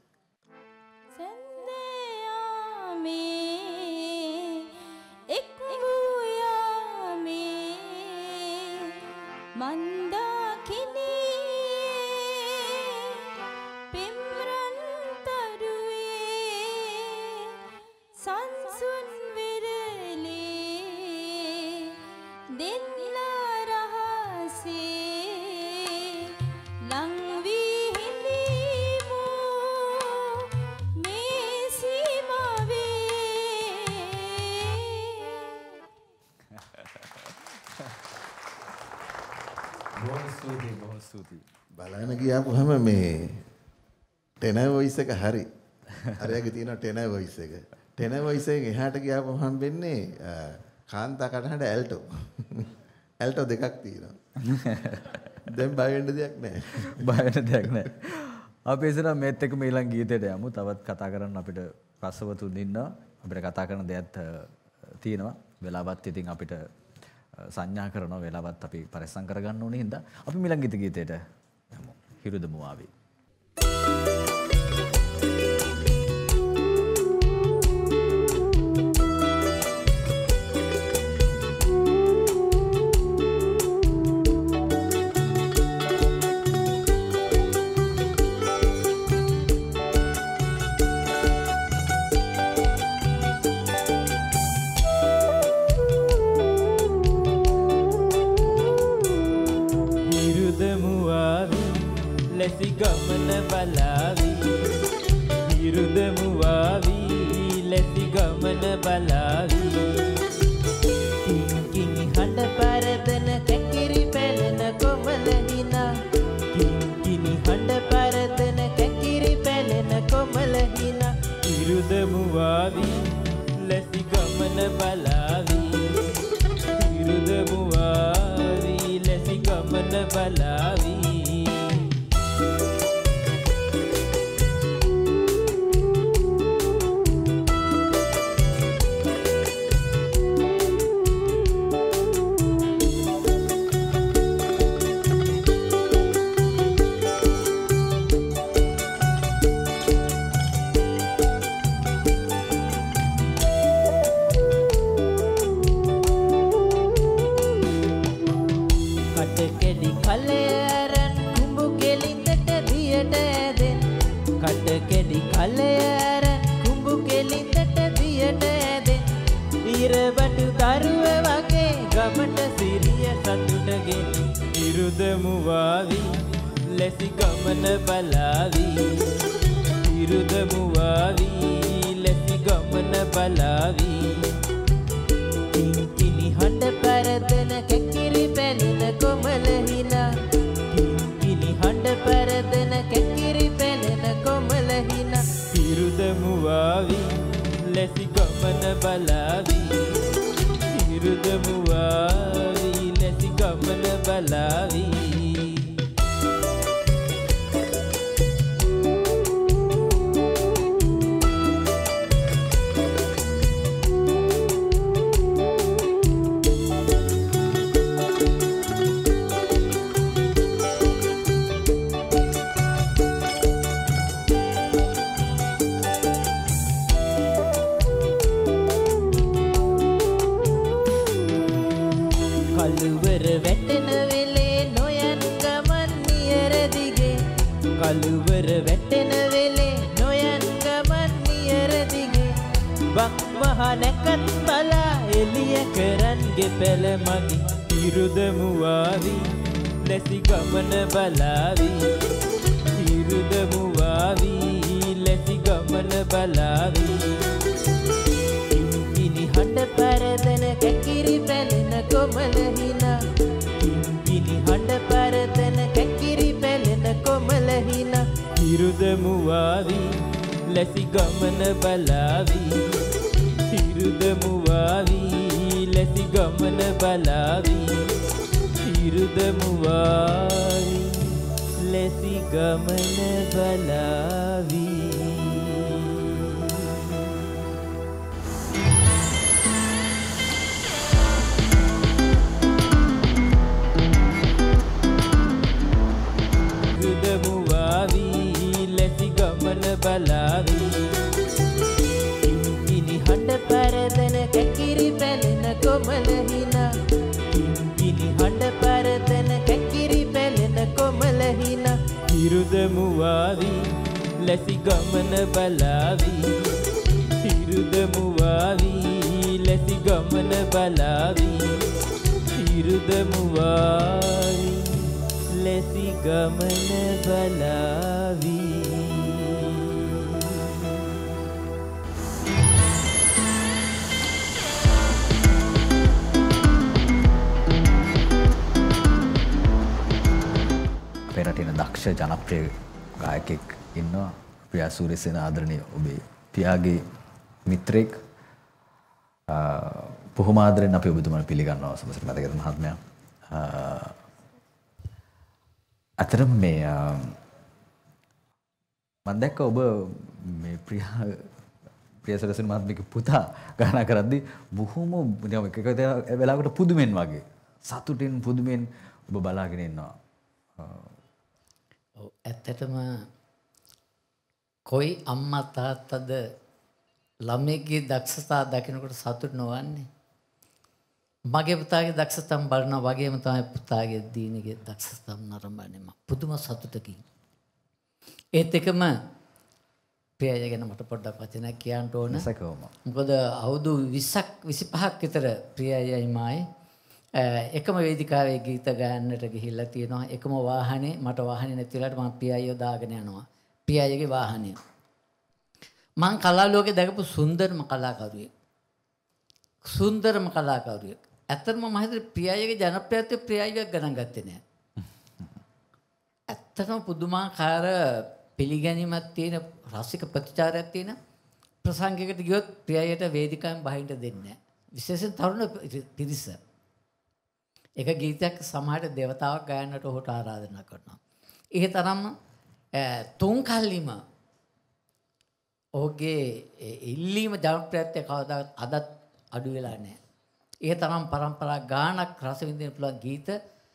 බලන්න ගියාම මේ ටෙනර් වොයිස් එක හරි. අරයාගේ තියෙන ටෙනර් වොයිස් එක. ටෙනර් වොයිස් එකෙන් එහාට ගියාම හම්බෙන්නේ කාන්තා කටහඬ ඇල්ටෝ. ඇල්ටෝ දෙකක් තියෙනවා. දැන් බය වෙන්න දෙයක් නැහැ. බය වෙන්න දෙයක් නැහැ. අපි ඉතින් මේත් එක්ක ඊළඟ ගීතයට යමු. තවත් කතා කරන්න අපිට රසවතුන් ඉන්නවා. අපිට කතා කරන දෙයක් තියෙනවා. වෙලාවත් ඉතින් අපිට සංඥා කරන වෙලාවත් අපි පරිස්සම් කරගන්න ඕනේ හින්දා අපි ඊළඟ ගීතයට යමු. හිරුදමු ආවේ. ලැසි ගමන බලාවි හිරුදමු වාවි ලැසි ගමන බලාවි කිංකිණි හඬ පරදන කැකිරි පැලෙන කොමල හිනා කිංකිණි හඬ පරදන කැකිරි පැලෙන කොමල හිනා හිරුදමු වාවි ලැසි ගමන බලාවි හිරුදමු වාවි ලැසි ගමන බලාවි හිරුදමුවාවි ලැසි ගමන බලාවි හිරුදමුවාවි ලැසි ගමන බලාවි කිංකිණි හඬ පරදන කැකිරි පැලෙන කොමල හිනා කිංකිණි හඬ පරදන කැකිරි පැලෙන කොමල හිනා හිරුදමුවාවි ලැසි ගමන බලාවි හිරුදමුවාවි ලැසි ගමන බලාවි නැකත් බලා එළිය කරන්ගේ පෙළ මගි ඉරුදමුවාවි ලැසි ගමන බලාවි ඉරුදමුවාවි ලැසි ගමන බලාවි කිංකිණි හඬ පරදන කැකිරි පැලෙන කොමල හිනා කිංකිණි හඬ පරදන කැකිරි පැලෙන කොමල හිනා ඉරුදමුවාවි ලැසි ගමන බලාවි ඉරුදමුවාවි ලැසි ගමන බලාවි ඉරුදමුවාවි ලැසි ගමන බලාවි ඉරුදමුවාවි ලැසි ගමන බලාවි කිංකිණි හඬ පරදන කැකිරි පැලෙන කොමල හිනා කිංකිණි හඬ පරදන කැකිරි පැලෙන කොමල හිනා ඉරුදමුවාවි ලැසි ගමන බලාවි ඉරුදමුවාවි ලැසි ගමන බලාවි ඉරුදමුවාවි ලැසි ගමන බලාවි අපේ රටේ දක්ෂ ජනප්‍රිය ගායකයෙක් ඉන්නවා ප්‍රියා සූරියසේන ආදරණීය ඔබේ පියාගේ මිත්‍රෙක් බොහොම ආදරෙන් අපි ඔබතුමාට පිළිගන්නවා සුබසිරි මතකද මහත්මයා අතරම මේ මම දැක්ක ඔබ මේ ප්‍රියා සූරියසේන මහත්මියගේ පුතා ගායනා කරද්දී බොහොම එක වෙලාවකට පුදුමෙන් වගේ සතුටින් පුදුමෙන් ඔබ බලාගෙන ඉන්නවා ඇත්තටම කොයි අම්මා තාත්තද ළමයෙක්ගේ දක්ෂතා දකිනකොට සතුට නොවන්නේ මගේ පුතාගේ දක්ෂතම් බලනවා වගේම තමයි පුතාගේ දීනිගේ දක්ෂතම් නරඹන්නේ මම පුදුම සතුටකින් ඒත් එකම ප්‍රියය ගැන මට පොඩ්ඩක් වචනයක් කියන්න ඕන මොකද අවුරුදු 20ක් 25ක් විතර ප්‍රියයයි මායි එකම වේදිකාවේ ගීත ගායන්නට ගිහිල්ලා තියෙනවා එකම වාහනේ මට වාහනේ නැති වෙලාවට මම පියයිව දාගෙන යනවා පියයිගේ වාහනේ මං කලා ලෝකේ දැකපු සුන්දරම කලාකරුවෙක් ඇත්තටම මම හිතුවේ පියයිගේ ජනප්‍රියත්වය පියයිව ගණන් ගත්තේ නෑ ඇත්තටම පුදුමාකාර පිළිගැනීමක් තියෙන රසික ප්‍රතිචාරයක් තියෙන ප්‍රසංගයකට ගියොත් පියයියට වේදිකාවෙන් බහින්න දෙන්නේ නෑ විශේෂයෙන් තරුණ පිරිස එක ගීතයක් සමහරට දේවතාවක් ගායන්නට ඔහුට ආරාධනා කරනවා. ඒ තරම්ම තුන් කල්ලිම ඔහුගේ ඉල්ලීම ජනප්‍රියත්වය කවදාවත් අදත් අඩු වෙලා නැහැ. ඒ තරම් පරම්පරා ගානක් රස විඳින්න පුළුවන් ගීත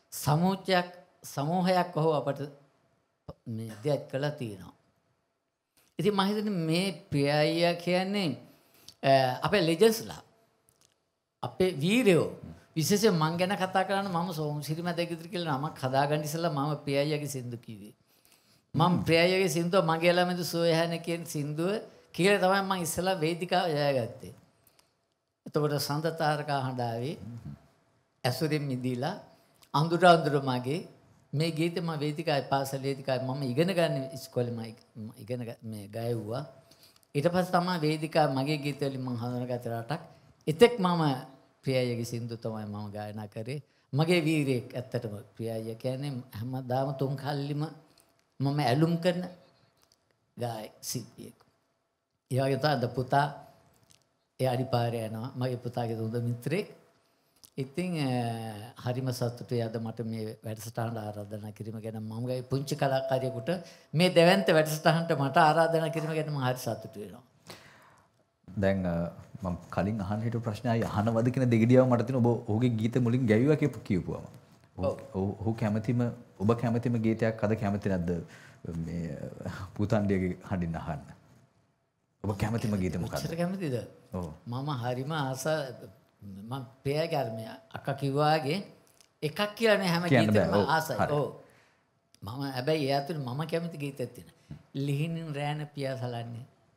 සමූහයක් ඔහු අපට මේ දෙයක් කළා තියෙනවා. ඉතින් මම හිතන්නේ මේ ප්‍රියයියා කියන්නේ අපේ ලෙජන්ස්ලා අපේ වීරයෝ විශේෂයෙන් මං ගැන කතා කරන්න මම සෝමසිරි මැදගිරිතර කියලා නමක් හදාගන්න ඉස්සෙල්ලා මම ප්‍රියයියාගේ සින්දු කිව්වේ. මම ප්‍රියයියාගේ සින්දුව මගේ ළමද සෝයහන කියන සින්දුව කියලා තමයි මම ඉස්සෙල්ලා වේදිකාව යයාගත්තේ. එතකොට සඳතාරකා හඬාවේ ඇසුරින් මිදිලා අඳුර මගේ මේ ගීතේ මම වේදිකාවේ පාසල් වේදිකාවේ මම ඉගෙන ගන්න ඉස්කෝලේ මම ඉගෙන මේ ගායුවා. ඊට පස්සේ තමයි වේදිකාව මගේ ගීත වලින් මම හඳුනාගත්ත රටක්. එතෙක් මම ප්‍රියයියාගේ සින්දු තමයි මම ගායනා කරේ. මගේ වීරයෙක් ඇත්තටම ප්‍රියයියා කියන්නේ හැමදාම තුන් කල්ලිම මම ඇලුම් කරන ගායක සිද්ධියෙක්. ඒ වගේ තමයි පුතා ඒ අඩිපාරේ යනවා. මගේ පුතාගේ හොඳ මිත්‍රෙක්. ඉතින් හරිම සතුටුයි අද මට මේ වැඩසටහනට ආරාධනා කිරීම ගැන මම ගයි පුංචි කලාකාරියෙකුට මේ දෙවන්ත වැඩසටහනට මට ආරාධනා කිරීම ගැන මම හරි සතුටු වෙනවා. දැන් මම කලින් අහන්න හිටපු ප්‍රශ්නයයි අහනවද කියන දෙගිඩියව මට තියෙන ඔබ ඔහුගේ ගීත මුලින් ගැයුවා කියපුවම. ඔහු කැමැතිම ඔබ කැමැතිම ගීතයක් අද කැමති නැද්ද මේ පුතන්ඩියගේ හඬින් අහන්න? ඔබ කැමැතිම ගීත මොකක්ද? ඔච්චර කැමතිද? ඔව්. මම හරිම ආස මම ප්‍රියගර්මය අක්කා කිව්වාගේ එකක් කියලා නේ හැම ගීතෙම ආසයි. ඔව්. මම හැබැයි ඒ අතර මම කැමති ගීතයක් තියෙනවා. ලිහිණින් රෑන පියා සලන්නේ.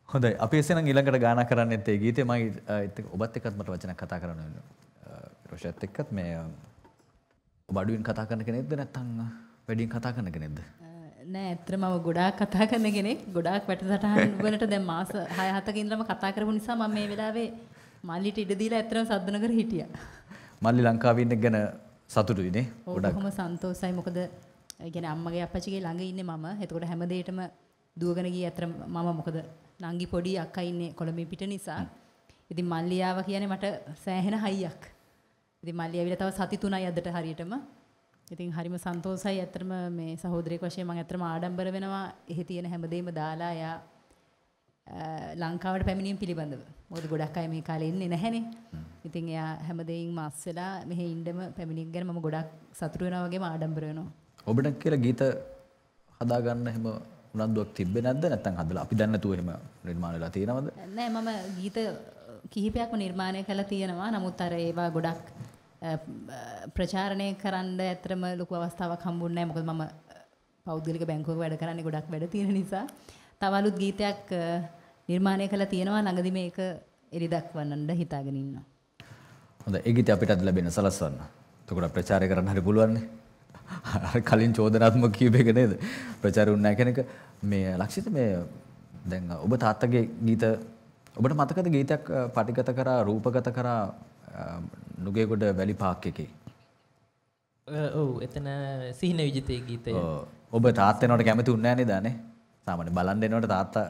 හොඳයි අපි එසේනම් ඊළඟට ගානා කරන්නෙත් ඒ ගීතේ මම ඔබත් එක්කත් මට වචනයක් කතා කරන්න වෙනවා. රොෂත් එක්කත් මේ ඔබ අඩුවෙන් කතා කරන කෙනෙක්ද නැත්නම් වැඩියෙන් කතා කරන කෙනෙක්ද? නෑ ඇත්තටම මම ගොඩාක් කතා කරන කෙනෙක්. ගොඩාක් වැඩසටහන් වලට දැන් මාස 6-7ක ඉඳලම කතා කරපු නිසා මම මේ වෙලාවේ මල්ලිට ඉඩ දීලා ඇත්තටම සද්ද නගර හිටියා. මල්ලි ලංකාවේ ඉන්න ගැන සතුටුයි නේ? ගොඩක්. ඔහොම සන්තෝෂයි. මොකද ඒ කියන්නේ අම්මගේ අප්පච්චිගේ ළඟ ඉන්නේ මම. එතකොට හැම දෙයකටම දුවගෙන ගියේ ඇත්තටම මම මොකද නංගි පොඩි අක්කා ඉන්නේ කොළඹ පිට නිසා. ඉතින් මල්ලි ආව කියන්නේ මට සෑහෙන හයියක්. ඉතින් මල්ලි ඇවිල්ලා තව සති 3යි අදට හරියටම. ඉතින් හරිම සන්තෝෂයි ඇත්තටම මේ සහෝදරයෙක් වශයෙන් මම ඇත්තටම ආඩම්බර වෙනවා. එහෙ තියෙන හැමදේම දාලා යා ලංකාවට පැමිණීම පිළිබඳව. මොකද ගොඩක් අය මේ කාලේ ඉන්නේ නැහැනේ. ඉතින් එයා හැමදේයින්ම අස් වෙලා මෙහෙ ඉන්නම පැමිණීම ගැන මම ගොඩක් සතුටු වෙනවා වගේම ආඩම්බර වෙනවා. ඔබට කියලා ගීත හදාගන්න හැම උනන්දුවක් තිබ්බේ නැද්ද? නැත්නම් හදලා අපි දන්නේ නැතුව එහෙම නිර්මාණය වෙලා තියෙනවද? නෑ මම ගීත කිහිපයක්ම නිර්මාණය කළා තියෙනවා. නමුත් අර ඒවා ගොඩක් ප්‍රචාරණය කරන්න ඇත්තටම ලොකු අවස්ථාවක් හම්බුන්නේ නැහැ. මොකද මම පෞද්ගලික බැංකුවක වැඩ කරන්නේ ගොඩක් වැඩ තියෙන නිසා. තව අලුත් ගීතයක් නිර්මාණය කළා තියෙනවා. ළඟදී මේක එලි දක්වන්න හිතාගෙන ඉන්නවා. හොඳයි. ඒ ගීතය අපිටත් ලැබෙන සලස්වන්න. එතකොට ප්‍රචාරය කරන්න හරි පුළුවන් නේ. කලින් චෝදනාත්මක කියූප එක නේද? ප්‍රචාරය වුණ නැහැ කෙනෙක්. මේ ලක්ෂිත මේ දැන් ඔබ තාත්තගේ ගීත ඔබට මතකද ගීතයක් පටිගත කරා රූපගත කරා නුගේගොඩ වැලි පාක් එකේ? ඔව් එතන සිහින විජිතේ ගීතය. ඔබ තාත්තා එනකොට කැමති වුණේ නැහැ නේද? සාමාන්‍ය බලන් එනකොට තාත්තා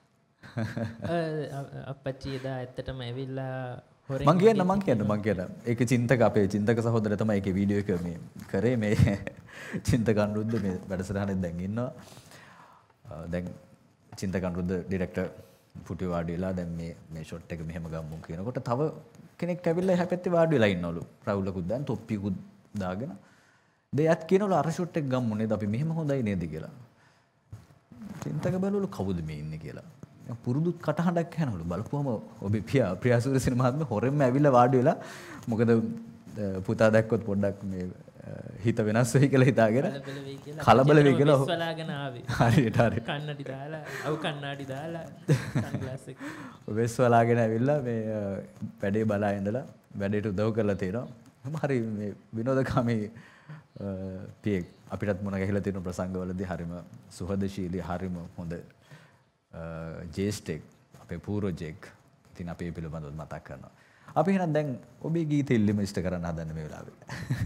අප්පච්චි එදා ඇත්තටම ඇවිල්ලා මං කියන්න ඒක චින්තක අපේ චින්තක සහෝදරයා තමයි ඒකේ වීඩියෝ එක මේ කරේ මේ චින්තක අනුරුද්ධ මේ වැඩසටහනේ දැන් ඉන්නවා. දැන් චින්තක අනුරුද්ධ ඩිරෙක්ටර් පුටි වාඩි වෙලා දැන් මේ ෂොට් එක මෙහෙම ගමු කියනකොට තව කෙනෙක් ඇවිල්ලා එහා පැත්තේ වාඩි වෙලා ඉන්නවලු. රවුලකුත් දැන් තොප්පියකුත් දාගෙන. දෙයත් කියනවලු අර ෂොට් එක ගමු නේද අපි මෙහෙම හොඳයි නේද කියලා. චින්තක බලවලු කවුද මේ ඉන්නේ කියලා. පුරුදු කටහඬක් ඇහෙනවලු. බලපුවම ඔබේ ප්‍රියාසූරිය මහත්මයා හොරෙන්ම ඇවිල්ලා වාඩි වෙලා මොකද පුතා දැක්කොත් පොඩ්ඩක් මේ හිත වෙනස් වෙයි කියලා හිතාගෙන කලබල වෙයි කියලා වෙස්වලාගෙන ආවේ. හරියට හරි. කන්නඩි දාලා අවු කන්නාඩි දාලා සන්ග්ලාස් එක. වෙස්වලාගෙන ඇවිල්ලා මේ වැඩේ බලා ඉඳලා වැඩේට උදව් කරලා තියෙනවා. හරි මේ විනෝදකාමී පියෙක් අපිටත් මුණ ගැහිලා තියෙන ප්‍රසංගවලදී හරිම සුහදශීලී හරිම හොඳ ජේෂ්ඨෙක් අපේ පූර්වජෙක්. ඉතින් අපි මේ පිළිබඳව මතක් කරනවා. අපි එහෙනම් දැන් ඔබේ ගීත ඉල්ලීම ඉෂ්ට කරන්න හදන්නේ මේ වෙලාවේ.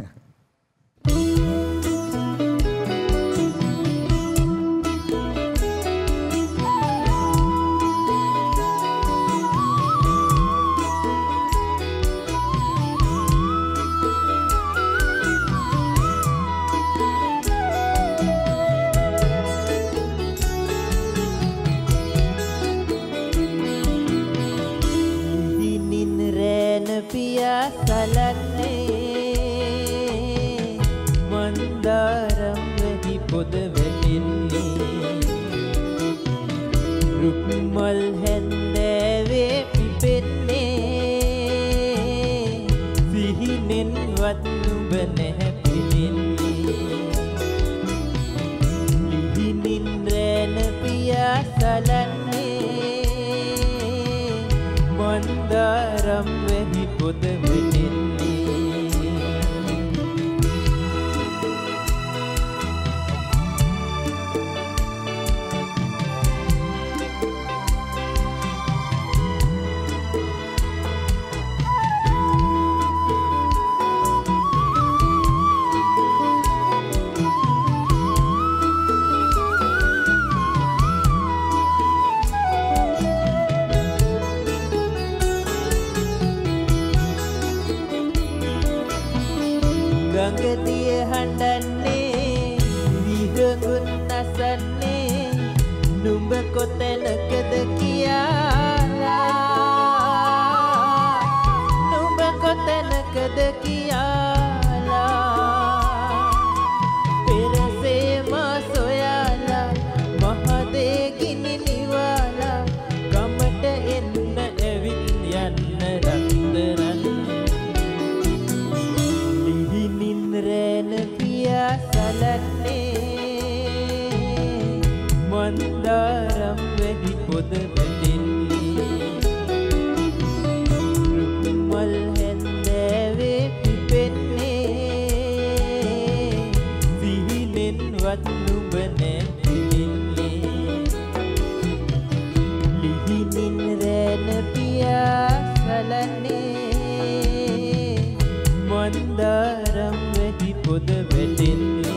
මන්දාරම් වැහි පොද වැටෙන්නේ රුක්මල් හැන්දෑවේ පිපෙන්නේ සිහිනෙන්වත් නුඹ නැහැ පිළින්නේ ලිහිනින් රැන පියා සලන්නේ මන්දාරම් වැහි පොද වැටෙන්නේ ගඟදිය හඬන්නේ විහඟුන් අසන්නේ නුඹ කොතැනකද කියලා නුඹ කොතැනකද කියලා පෙරසේම සොයාලා මහදේ ගිනි නිවාලා ගමට එන්න ඇවිත් යන්න රත්තරන් රැන පියා සලන්නේ මන්දාරම් වැහි පොද වැටෙන්නේ වත් නුඹ නැතිනින්නේ ලිහිනින් රැන පියා සලන්නේ මන්දාරම් වැහි පොද වැටෙන්නේ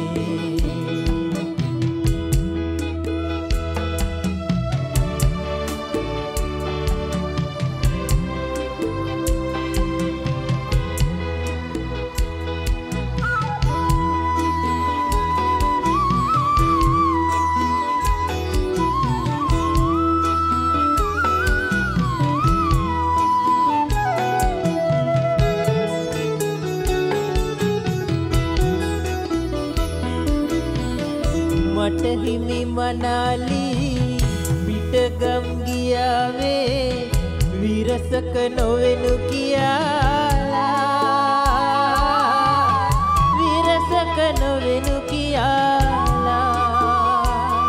මට හිමි මනාලි පිටගම් ගියාවේ විරසක නොවෙනු කියාලා විරසක නොවෙනු කියාලා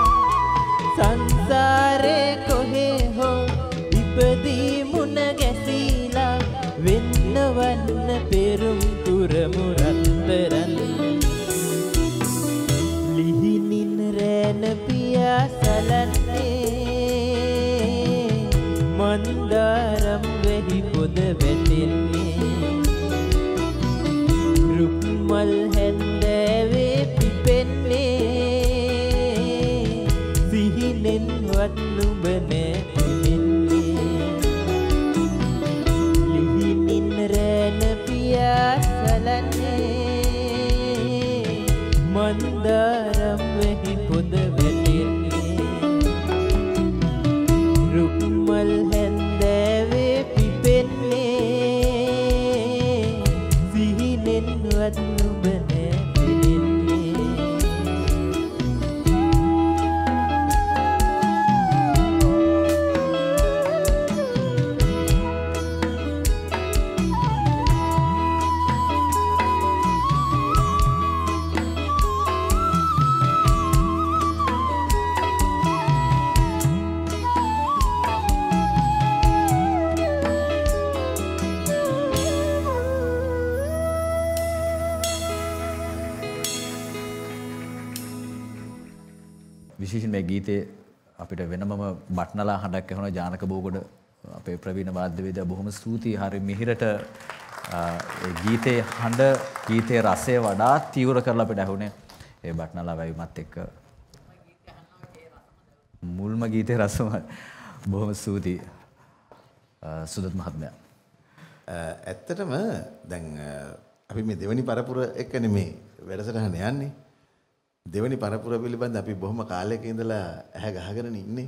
සංසාරේ කොහේ හෝ ඉපදී මුණ ගැසීලා වෙන්නවන්න පෙරුම් තුරමු රත්තරන් රැන පියා සලන්නේ මන්දාරම් වෙහි පොද වැටෙන්නේ රුක්මල් හැන්දෑවේ පිපෙන්නේ සිහිනෙන් වත් නුඹ නැතිනින්නේ ලිහිනින් රැන පියා සලන්නේ මන්දාරම් වෙහි පොද වැටෙන්නේ රුක්මල් හැන්දෑවේ පිපෙන්නේ සිහිනෙන් වත් නුඹ නැතිනින්නේ විශේෂයෙන් මේ ගීතේ අපිට වෙනමම බට්නලා හඬක් ඇහුණා ජානක බෝගොඩ අපේ ප්‍රවීණ වාද්‍යවේදියා බොහොම ස්තුතියි හරි මිහිරට ඒ ගීතේ හඬ ගීතේ රසය වඩා තීව්‍ර කරලා අපිට ඇහුනේ ඒ බට්නලා වැයුමත් එක්ක මුල්ම ගීතේ රසම බොහොම ස්තුතියි සුදත් මහත්මයා ඇත්තටම දැන් අපි මේ දෙවනි පරපුර එක්කනේ මේ වැඩසටහන යන්නේ දෙවනි පරපුර පිළිබඳ අපි බොහොම කාලයක ඉඳලා ඇහැ ගහගෙන ඉන්නේ.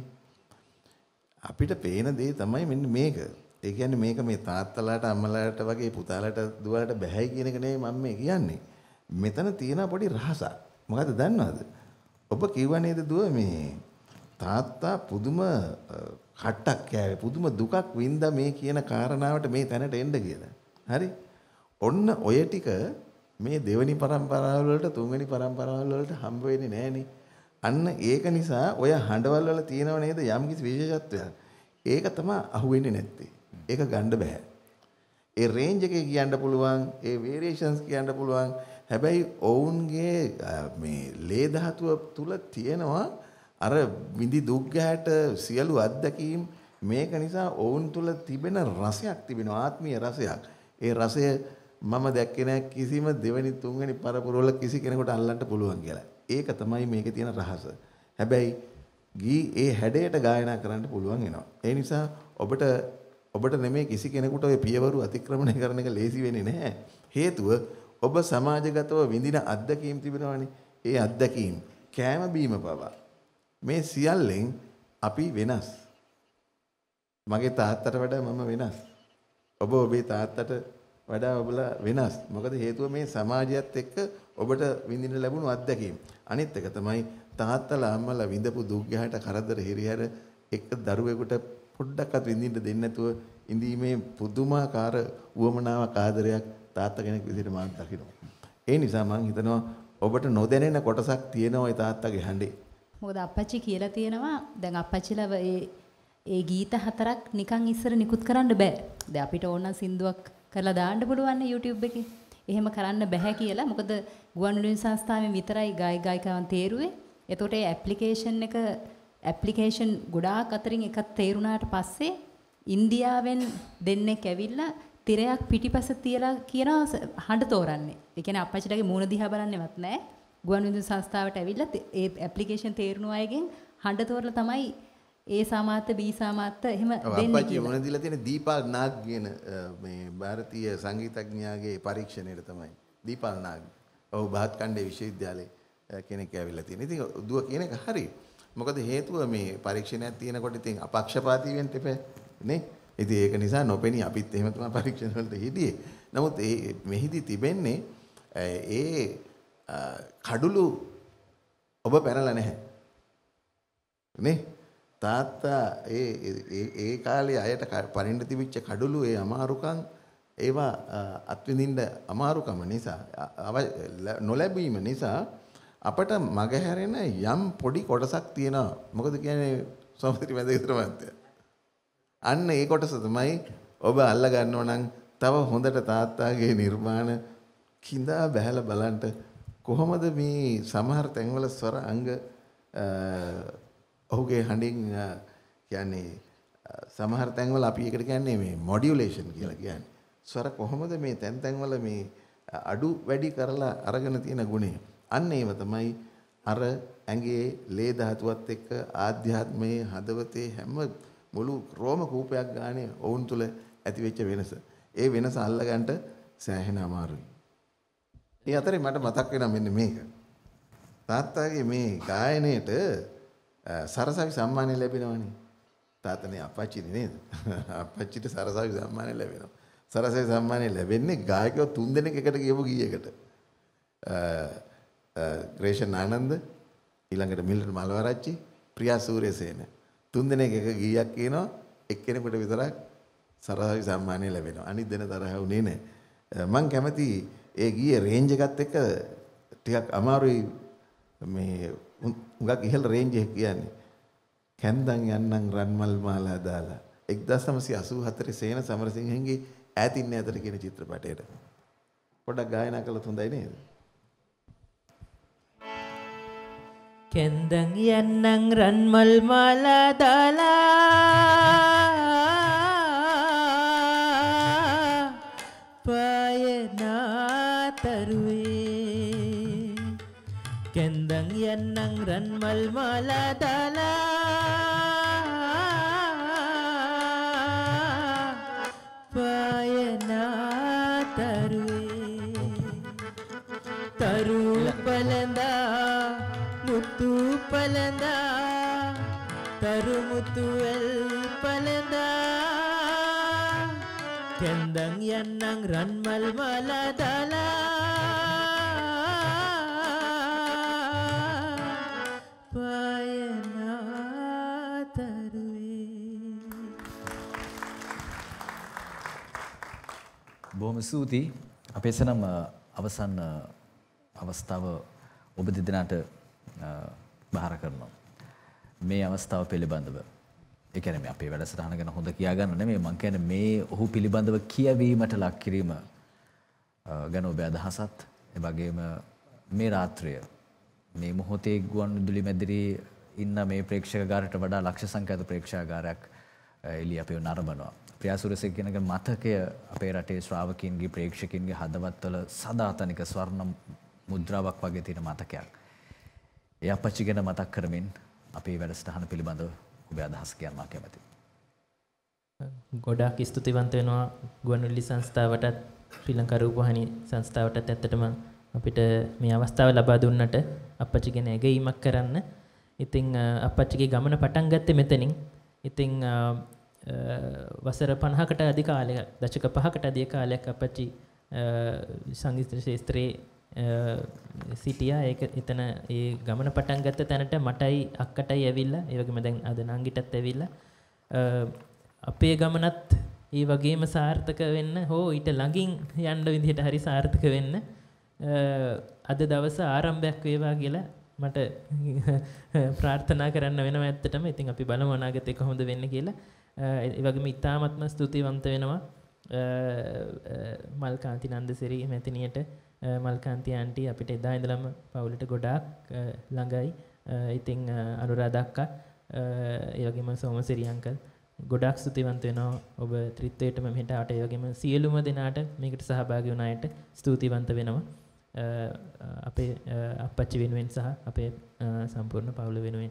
අපිට පේන දේ තමයි මෙන්න මේක. ඒ කියන්නේ මේක මේ තාත්තලාට අම්මලාට වගේ පුතාලාට දුවලාට බැහැයි කියන එක නෙවෙයි මම මේ කියන්නේ. මෙතන තියෙන පොඩි රහසක්. මොකද්ද දන්නවද? ඔබ කිව්වා නේද දුව මේ තාත්තා පුදුම කට්ටක් කෑවේ පුදුම දුකක් වින්දා මේ කියන කාරණාවට මේ තැනට එන්න කියලා. හරි? ඔන්න ඔය ටික මේ දෙවෙනි පරම්පරාව වලට තුන්වෙනි පරම්පරාව වලට හම්බ වෙන්නේ නැහනේ. අන්න ඒක නිසා ඔය හඬවල් වල තියෙනව නේද යම්කිසි විශේෂත්වයක්. ඒක තමයි අහුවෙන්නේ නැත්තේ. ඒක ගන්න බෑ. ඒ රේන්ජ් එකේ කියන්න පුළුවන්, ඒ වේරියේෂන්ස් කියන්න පුළුවන්. හැබැයි ඔවුන්ගේ මේ ලේ ධාතුව තුල තියෙනවා අර විඳි දුක් ගැට සියලු අත්දැකීම් මේක නිසා ඔවුන් තුල තිබෙන රසයක් තිබෙනවා ආත්මීය රසයක්. ඒ රසය මම දැක්කේ නැහැ කිසිම දෙවෙනි තුන්වෙනි පරපුරවල කිසි කෙනෙකුට අල්ලන්න පුළුවන් කියලා. ඒක තමයි මේකේ තියෙන රහස. හැබැයි ගී ඒ හැඩයට ගායනා කරන්න පුළුවන් වෙනවා. ඒ නිසා ඔබට නෙමෙයි කිසි කෙනෙකුට ඔය පියවරු අතික්‍රමණය කරන එක ලේසි වෙන්නේ නැහැ. හේතුව ඔබ සමාජගතව විඳින අත්දැකීම් තිබෙනවානේ. ඒ අත්දැකීම් කෑම බීම පවා මේ සියල්ලෙන් අපි වෙනස්. මගේ තාත්තට වඩා මම වෙනස්. ඔබ ඔබේ තාත්තට වඩා ඔබලා වෙනස්. මොකද හේතුව මේ සමාජයත් එක්ක ඔබට විඳින්න ලැබුණු අත්දැකීම්. අනිත් එක තමයි තාත්තලා අම්මලා විඳපු දුක් ගැහැට කරදර හිරිහැර එක්ක දරුවෙකුට පොඩ්ඩක්වත් විඳින්න දෙන්නේ නැතුව ඉඳීමේ පුදුමාකාර උවමනාවක් ආදරයක් තාත්තා කෙනෙක් විදිහට මම දකිනවා. ඒ නිසා මම හිතනවා ඔබට නොදැනෙන කොටසක් තියෙනවා ඒ තාත්තගේ හඬේ. මොකද අප්පච්චි කියලා තියෙනවා දැන් අප්පච්චිලා ඒ ගීත හතරක් නිකන් ඉස්සර නිකුත් කරන්න බෑ. දැන් අපිට ඕන සින්දුවක් කරලා දාන්න පුළුවන් YouTube එකේ. එහෙම කරන්න බෑ කියලා. මොකද ගුවන්විදුලි සංස්ථාවෙන් විතරයි ගායිකාවන් තේරුවේ. එතකොට ඒ ඇප්ලිකේෂන් ගොඩාක් අතරින් එකක් තේරුණාට පස්සේ ඉන්දියාවෙන් දෙන්නෙක් ඇවිල්ලා තිරයක් පිටිපස්ස තියලා කියන හඬ තෝරන්නේ. ඒ කියන්නේ අප්පච්චිටගේ මූණ දිහා බලන්නේවත් නැහැ. ගුවන්විදුලි සංස්ථාවට ඇවිල්ලා ඒ ඇප්ලිකේෂන් තේරුණු අයගෙන් හඬ තෝරලා තමයි ඒ සාමාත්‍ය බී සාමාත්‍ය එහෙම දෙන්නේ. අප්පච්චි මොන දීලා තියෙන දීපාල් නාග් කියන මේ ಭಾರತೀಯ සංගීතඥයාගේ පරීක්ෂණයට තමයි. දීපාල් නාග්. ඔව් බහත්කණ්ඩේ විශ්වවිද්‍යාලයේ කෙනෙක් ඇවිල්ලා තියෙන. ඉතින් දුව කියන එක හරි. මොකද හේතුව මේ පරීක්ෂණයක් තියෙනකොට ඉතින් අපක්ෂපාතී වෙන්න එපා නේ. ඉතින් ඒක නිසා නොපෙනී අපිත් එහෙම තමයි පරීක්ෂණ වලට හිටියේ. නමුත් මෙහිදී තිබෙන්නේ ඒ කඩුළු ඔබ පැනලා නැහැ. නේ? තාත්තා ඒ කාලේ අයට පරිණත තිබිච්ච කඩුළු ඒ අමාරුකම් ඒවා අත්විඳින්න අමාරුකම නිසා නොලැබීම නිසා අපට මගහැරෙන යම් පොඩි කොටසක් තියෙනවා. මොකද කියන්නේ සමෘද්ධි මැදේතර මැත්තේ. අන්න ඒ කොටස තමයි ඔබ අල්ල ගන්නව නම් තව හොඳට තාත්තාගේ නිර්මාණ කිඳා බහැලා බලන්න කොහොමද මේ සමහර තැන්වල ස්වර අංග ඔහුගේ හඬින් කියන්නේ සමහර තැන්වල අපි ඒකට කියන්නේ මේ මොඩියුලේෂන් කියලා කියන්නේ. ස්වර කොහොමද මේ තැන් තැන්වල මේ අඩු වැඩි කරලා අරගෙන තියෙන ගුණය. අන්න ඒව තමයි අර ඇඟේ ලේ ධාතුවත් එක්ක ආධ්‍යාත්මයේ හදවතේ හැම මුළු රෝම කූපයක් ගානේ වුන් තුල ඇති වෙච්ච වෙනස. ඒ වෙනස අල්ලගන්න සෑහෙන අමාරුයි. ඒ අතරේ මට මතක් වෙනවා මෙන්න මේක. තාත්තාගේ මේ ගායනයේට සරසවි සම්මානය ලැබෙනවනේ. තාත්තනේ අප්පච්චිනේ නේද? අප්පච්චිට සරසවි සම්මානය ලැබෙනවා. සරසවි සම්මානය ලැබෙන්නේ ගායකයෝ 3 දෙනෙක් එකට කියපු ගීයකට. ග්‍රේෂන් ආනන්ද, ඊළඟට මිල්ටන් මල්වරච්චි, ප්‍රියා සූර්යසේන 3 දෙනෙක් එක ගීයක් කියනවා. එක්කෙනෙකුට විතරක් සරසවි සම්මානය ලැබෙනවා. අනිත් දෙන තරහ වුණේ නැහැ. මම කැමති ඒ ගීයේ රේන්ජ් එකත් එක්ක ටිකක් අමාරුයි මේ උඟක් ඉහළ රේන්ජ් එක කියන්නේ. කැන්දන් යන්නම් රන්මල් මාලා දාලා 1984 සේන සමරසිංහන්ගේ ඈතින් ඈතට කියන චිත්‍රපටයට පොඩ්ඩක් ගායනා කළොත් හොඳයි නේද? කැන්දන් යන්නම් රන්මල් මාලා දාලා පායනාතරුවේ කැන්දන් යන්නම් රන්මල් මාලා දාලා පායනාතරුවේ තරු පලඳා මුතු පලඳා තරු මුතුවල් පලඳා කැන්දන් යන්නම් රන්මල් මාලා දාලා බොහොම ස්තුතියි. අපේ සනම් අවසන් අවස්ථාව ඔබ දෙදෙනාට බාර කරනවා. මේ අවස්ථාව පිළිබඳව ඒ කියන්නේ මේ අපේ වැඩසටහන ගැන හොඳ කියා ගන්න නෙමෙයි මම කියන්නේ මේ ඔහු පිළිබඳව කියවීමට ලක් කිරීම ගැන ඔබේ අදහසත් ඒ වගේම මේ රාත්‍රිය මේ මොහොතේ ගුවන්විදුලි මැදිරි ඉන්න මේ ප්‍රේක්ෂකගාරයට වඩා ලක්ෂ සංඛ්‍යාත ප්‍රේක්ෂකගාරයක් එළිය අපේ නරඹනවා. ප්‍රියා සුරසේන කියනක මතකය අපේ රටේ ශ්‍රාවකීන්ගේ ප්‍රේක්ෂකින්ගේ හදවත්වල සදාතනික ස්වර්ණ මුද්‍රාවක් වගේ තියෙන මතකයක්. ඒ අපච්චි ගැන මතක් කරමින් අපේ වැඩසටහන පිළිබඳව ඔබේ අදහස් කියන්න මා කැමතියි. ගොඩාක් ස්තුතිවන්ත වෙනවා ගුවන්විදුලි සංස්ථාවටත් ශ්‍රී ලංකා රූපවාහිනී සංස්ථාවටත් ඇත්තටම අපිට මේ අවස්ථාව ලබා දුන්නට අපච්චි ගැන ඇගීමක් කරන්න. ඉතින් අපච්චිගේ ගමන පටන් ගත්තේ මෙතනින්. ඉතින් වසර 50කට අධික කාලයක් දශක 5කට අධික කාලයක් අපච්චි සංගීත ශාස්ත්‍රයේ සිටියා. ඒක එතන ඒ ගමන පටන් ගත්ත තැනට මටයි අක්කටයි ඇවිල්ලා ඒ වගේම දැන් අද නංගිටත් ඇවිල්ලා අපේ ගමනත් ඒ වගේම සාර්ථක වෙන්න හෝ ඊට ළඟින් යන්න විදිහට හරි සාර්ථක වෙන්න අද දවස ආරම්භයක් වේවා කියලා මට ප්‍රාර්ථනා කරන්න වෙනවා ඇත්තටම. ඉතින් අපි බලමු අනාගතේ කොහොමද වෙන්නේ කියලා. ඒ වගේම ඉතාමත්ම ස්තුතිවන්ත වෙනවා මල්කාන්ති නන්දසිරි මැතිනියට මල්කාන්ති ආන්ටි අපිට එදා ඉඳලම පවුලට ගොඩාක් ළඟයි. ඉතින් අනුරාධ අක්කා ඒ වගේම සෝමසිරි අංකල් ගොඩාක් ස්තුතිවන්ත වෙනවා ඔබ ත්‍රිත්වයටම මෙහෙට ආට. ඒ වගේම සියලුම දෙනාට මේකට සහභාගී වුණ අයට ස්තුතිවන්ත වෙනවා. අපේ අප්පච්චි වෙනුවෙන් සහ අපේ සම්පූර්ණ පවුල වෙනුවෙන්.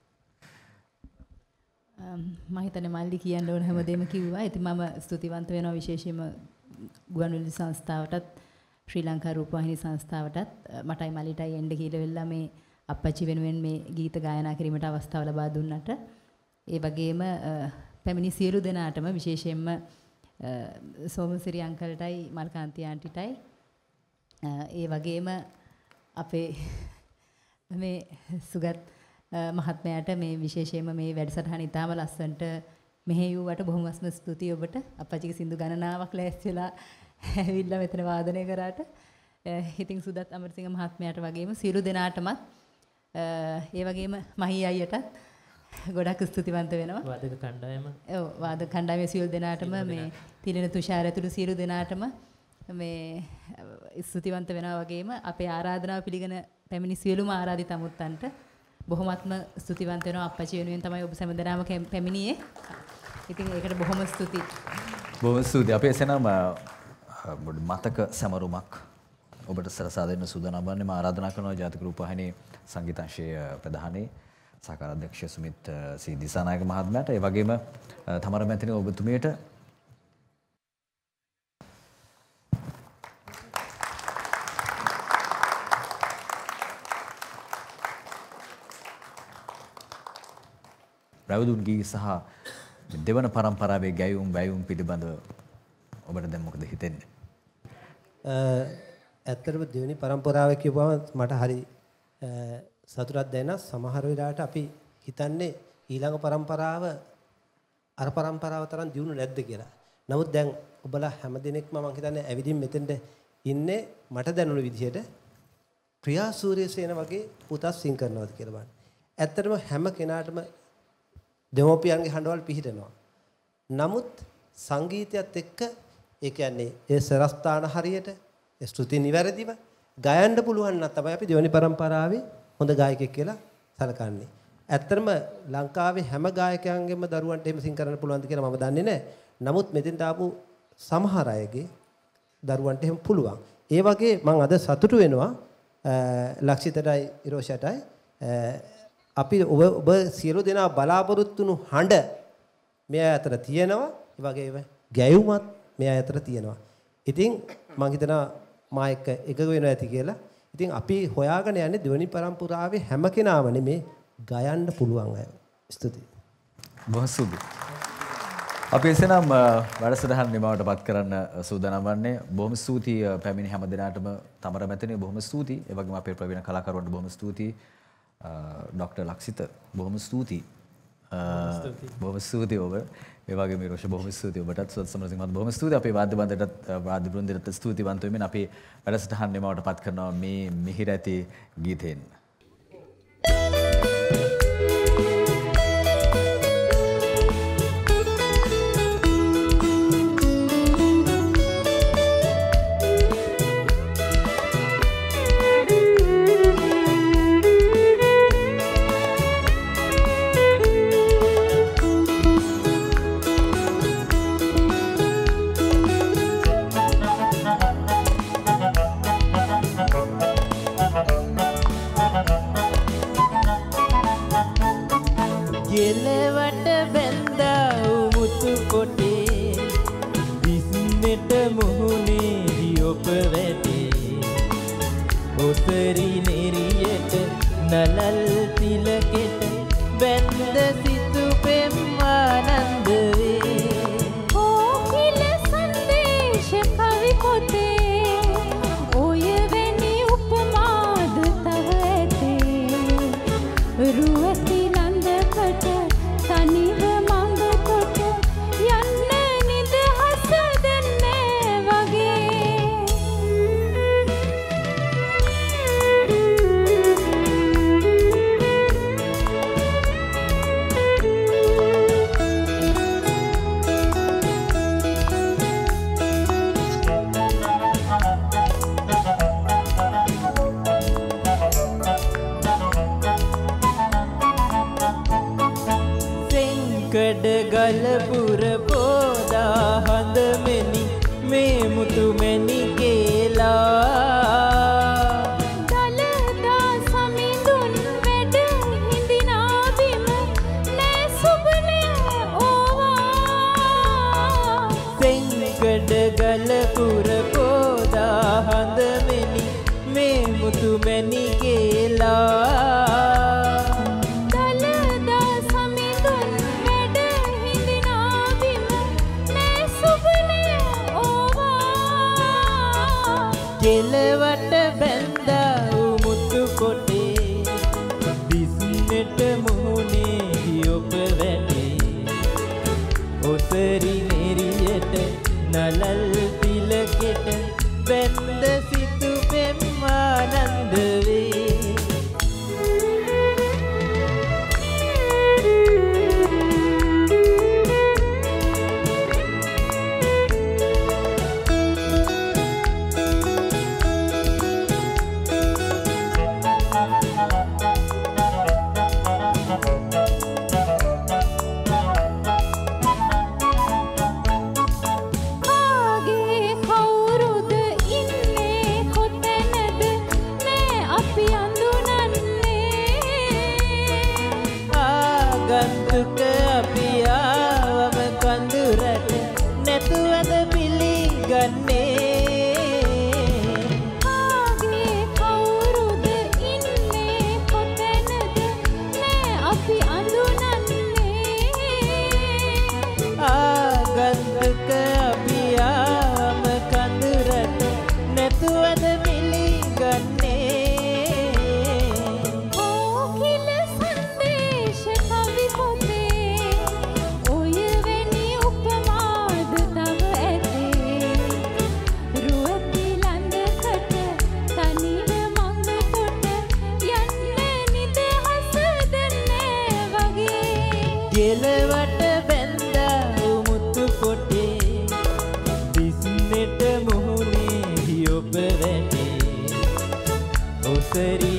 මම හිතන්නේ මල්ලි කියන්න ඕන හැමදේම කිව්වා. ඉතින් මම ස්තුතිවන්ත වෙනවා විශේෂයෙන්ම ගුවන්විදුලි සංස්ථාවටත් ශ්‍රී ලංකා රූපවාහිනී සංස්ථාවටත් මටයි මල්ලිටයි එන්න කියලා වෙලා මේ අප්පච්චි වෙනුවෙන් මේ ගීත ගායනා කිරීමට අවස්ථාව ලබා දුන්නට. ඒ වගේම පැමිණි සියලු දෙනාටම විශේෂයෙන්ම සෝමසිරි අංකල්ටයි මල්කාන්ති ආන්ටිටයි ඒ වගේම අපේ මේ සුගත් මහත්මයාට මේ විශේෂයෙන්ම මේ වැඩසටහන ඉතාම ලස්සනට මෙහෙයුවට බොහොමත්ම ස්තුතියි ඔබට. අප්පච්චිගේ සින්දු ගණනාවක් ලෑස්ති වෙලා ඇවිල්ලා මෙතන වාදනය කරාට. ඉතින් සුදත් අමරසිංහ මහත්මයාට වගේම සියලු දෙනාටමත් ඒ වගේම මහී අයියටත් ගොඩක් ස්තුතිවන්ත වෙනවා. වාදක කණ්ඩායම. ඔව් වාදක කණ්ඩායමේ සියලු දෙනාටම මේ තිලන තුෂාර ඇතුළු සියලු දෙනාටම මේ ස්තුතිවන්ත වෙනවා වගේම අපේ ආරාධනාව පිළිගෙන පැමිණි සියලුම ආරාධිත අමුත්තන්ට බොහොමත්ම ස්තුතිවන්ත වෙනවා. අප්පච්චි වෙනුවෙන් තමයි ඔබ හැමදෙනාම පැමිණියේ. ඉතින් ඒකට බොහොම ස්තුතියි. බොහොම ස්තුතියි. අපි එසේනම් මතක සැමරුමක් ඔබට සරසා දෙන්න සූදානම් වන්නේ. මම ආරාධනා කරනවා ජාතික රූපවාහිනී සංගීතංශයේ ප්‍රධානී සහකාර අධ්‍යක්ෂ සුමිත් සී දිසානායක මහත්මයාට ඒ වගේම තමර මැතිණිය ඔබතුමියට රවුදුන් ගී සහ දෙවන පරම්පරාවේ ගැයුම් වැයුම් පිළිබඳව ඔබට දැන් මොකද හිතෙන්නේ? ඇත්තටම දෙවෙනි පරම්පරාව කියපුවම මට හරි සතුටක් දැනෙනවා. සමහර වෙලාවට අපි හිතන්නේ ඊළඟ පරම්පරාව අර පරම්පරාව තරම් දියුණු නැද්ද කියලා. නමුත් දැන් ඔබලා හැමදෙනෙක්ම මම හිතන්නේ ඇවිදින් මෙතෙන්ට ඉන්නේ මට දැනුණු විදිහට ප්‍රියා සූර්යසේන වගේ පුතත් සිං කරනවාද කියලා බලන්න. ඇත්තටම හැම කෙනාටම දෙමෝපියන්ගේ හඬවල් පිහිටනවා. නමුත් සංගීතයත් එක්ක ඒ කියන්නේ ඒ සරස්ථාන හරියට ස්තුති නිවැරදිව ගයන්න පුළුවන් නම් තමයි අපි දෙවෙනි පරම්පරාවේ හොඳ ගායකයෙක් කියලා සලකන්නේ. ඇත්තටම ලංකාවේ හැම ගායකයන්ගෙම දරුවන්ට එහෙම සිං කරන්න පුළුවන්ද කියලා මම දන්නේ නැහැ. නමුත් මෙතෙන්ට ආපු සමහර අයගේ දරුවන්ට එහෙම පුළුවන්. ඒ වගේ මම අද සතුටු වෙනවා ලක්ෂිතටයි ඉරෝෂටයි අපි ඔබ සියලු දෙනා බලාපොරොත්තු වුණු හඬ මෙයා අතර තියෙනවා. ඒ වගේම ගැයුමත් මෙයා අතර තියෙනවා. ඉතින් මම හිතනවා මා එක්ක එකග වෙනවා ඇති කියලා. ඉතින් අපි හොයාගෙන යන්නේ දෙවෙනි පරම්පරාවේ හැම කෙනාම නෙමේ ගයන්න පුළුවන් අය. ස්තුතියි. බොහොම සුබයි. අපි එසේනම් වැඩසටහන නිමවටපත් කරන්න සූදානම් වන්නේ. බොහොම ස්තුතියි පැමිණි හැම දිනාටම තමර මැතිණිය බොහොම ස්තුතියි. ඒ වගේම අපේ ප්‍රවීණ කලාකරුවන්ට බොහොම ස්තුතියි. ඩොක්ටර් ලක්ෂිත බොහොම ස්තුතියි. බොහොම ස්තුතියි ඔබ. ඒ වගේම ඉරෝෂ බොහොම ස්තුතියි ඔබටත්. සුවත් සමරසිංහ මහත්මයා බොහොම ස්තුතියි. අපේ වාද්‍ය බන්ධයටත් වාද්‍ය බෘන්දයටත් ස්තුතිවන්ත වෙමින් අපි වැඩසටහන නිමවටපත් කරනවා මේ මිහිර ඇති ගීතෙන්. සෙංකඩ ගලපුර පෝදා හඳමෙනි මේ මුතු මැණි කියලා දලදා සමිඳුන් වැඩ හිඳිනා බිම නෑ සුබලය ඕවා සෙංකඩ ගලපුර පෝදා හඳමෙනි මේ මුතු මැණි කියලා කෙලවට බැන්දා උමුතු කොටේ දිස්නෙට මුහුණේ ඔබ වැටේ ඔසරි නෙරියට නලල් තිලකෙට බැන්ද සිතු පෙම් ආනන්ද වේ කෙලවට බැන්දා උමුතු කොටේ දිස්නෙට මුහුණේ ඔබ වැටේ ඔසරි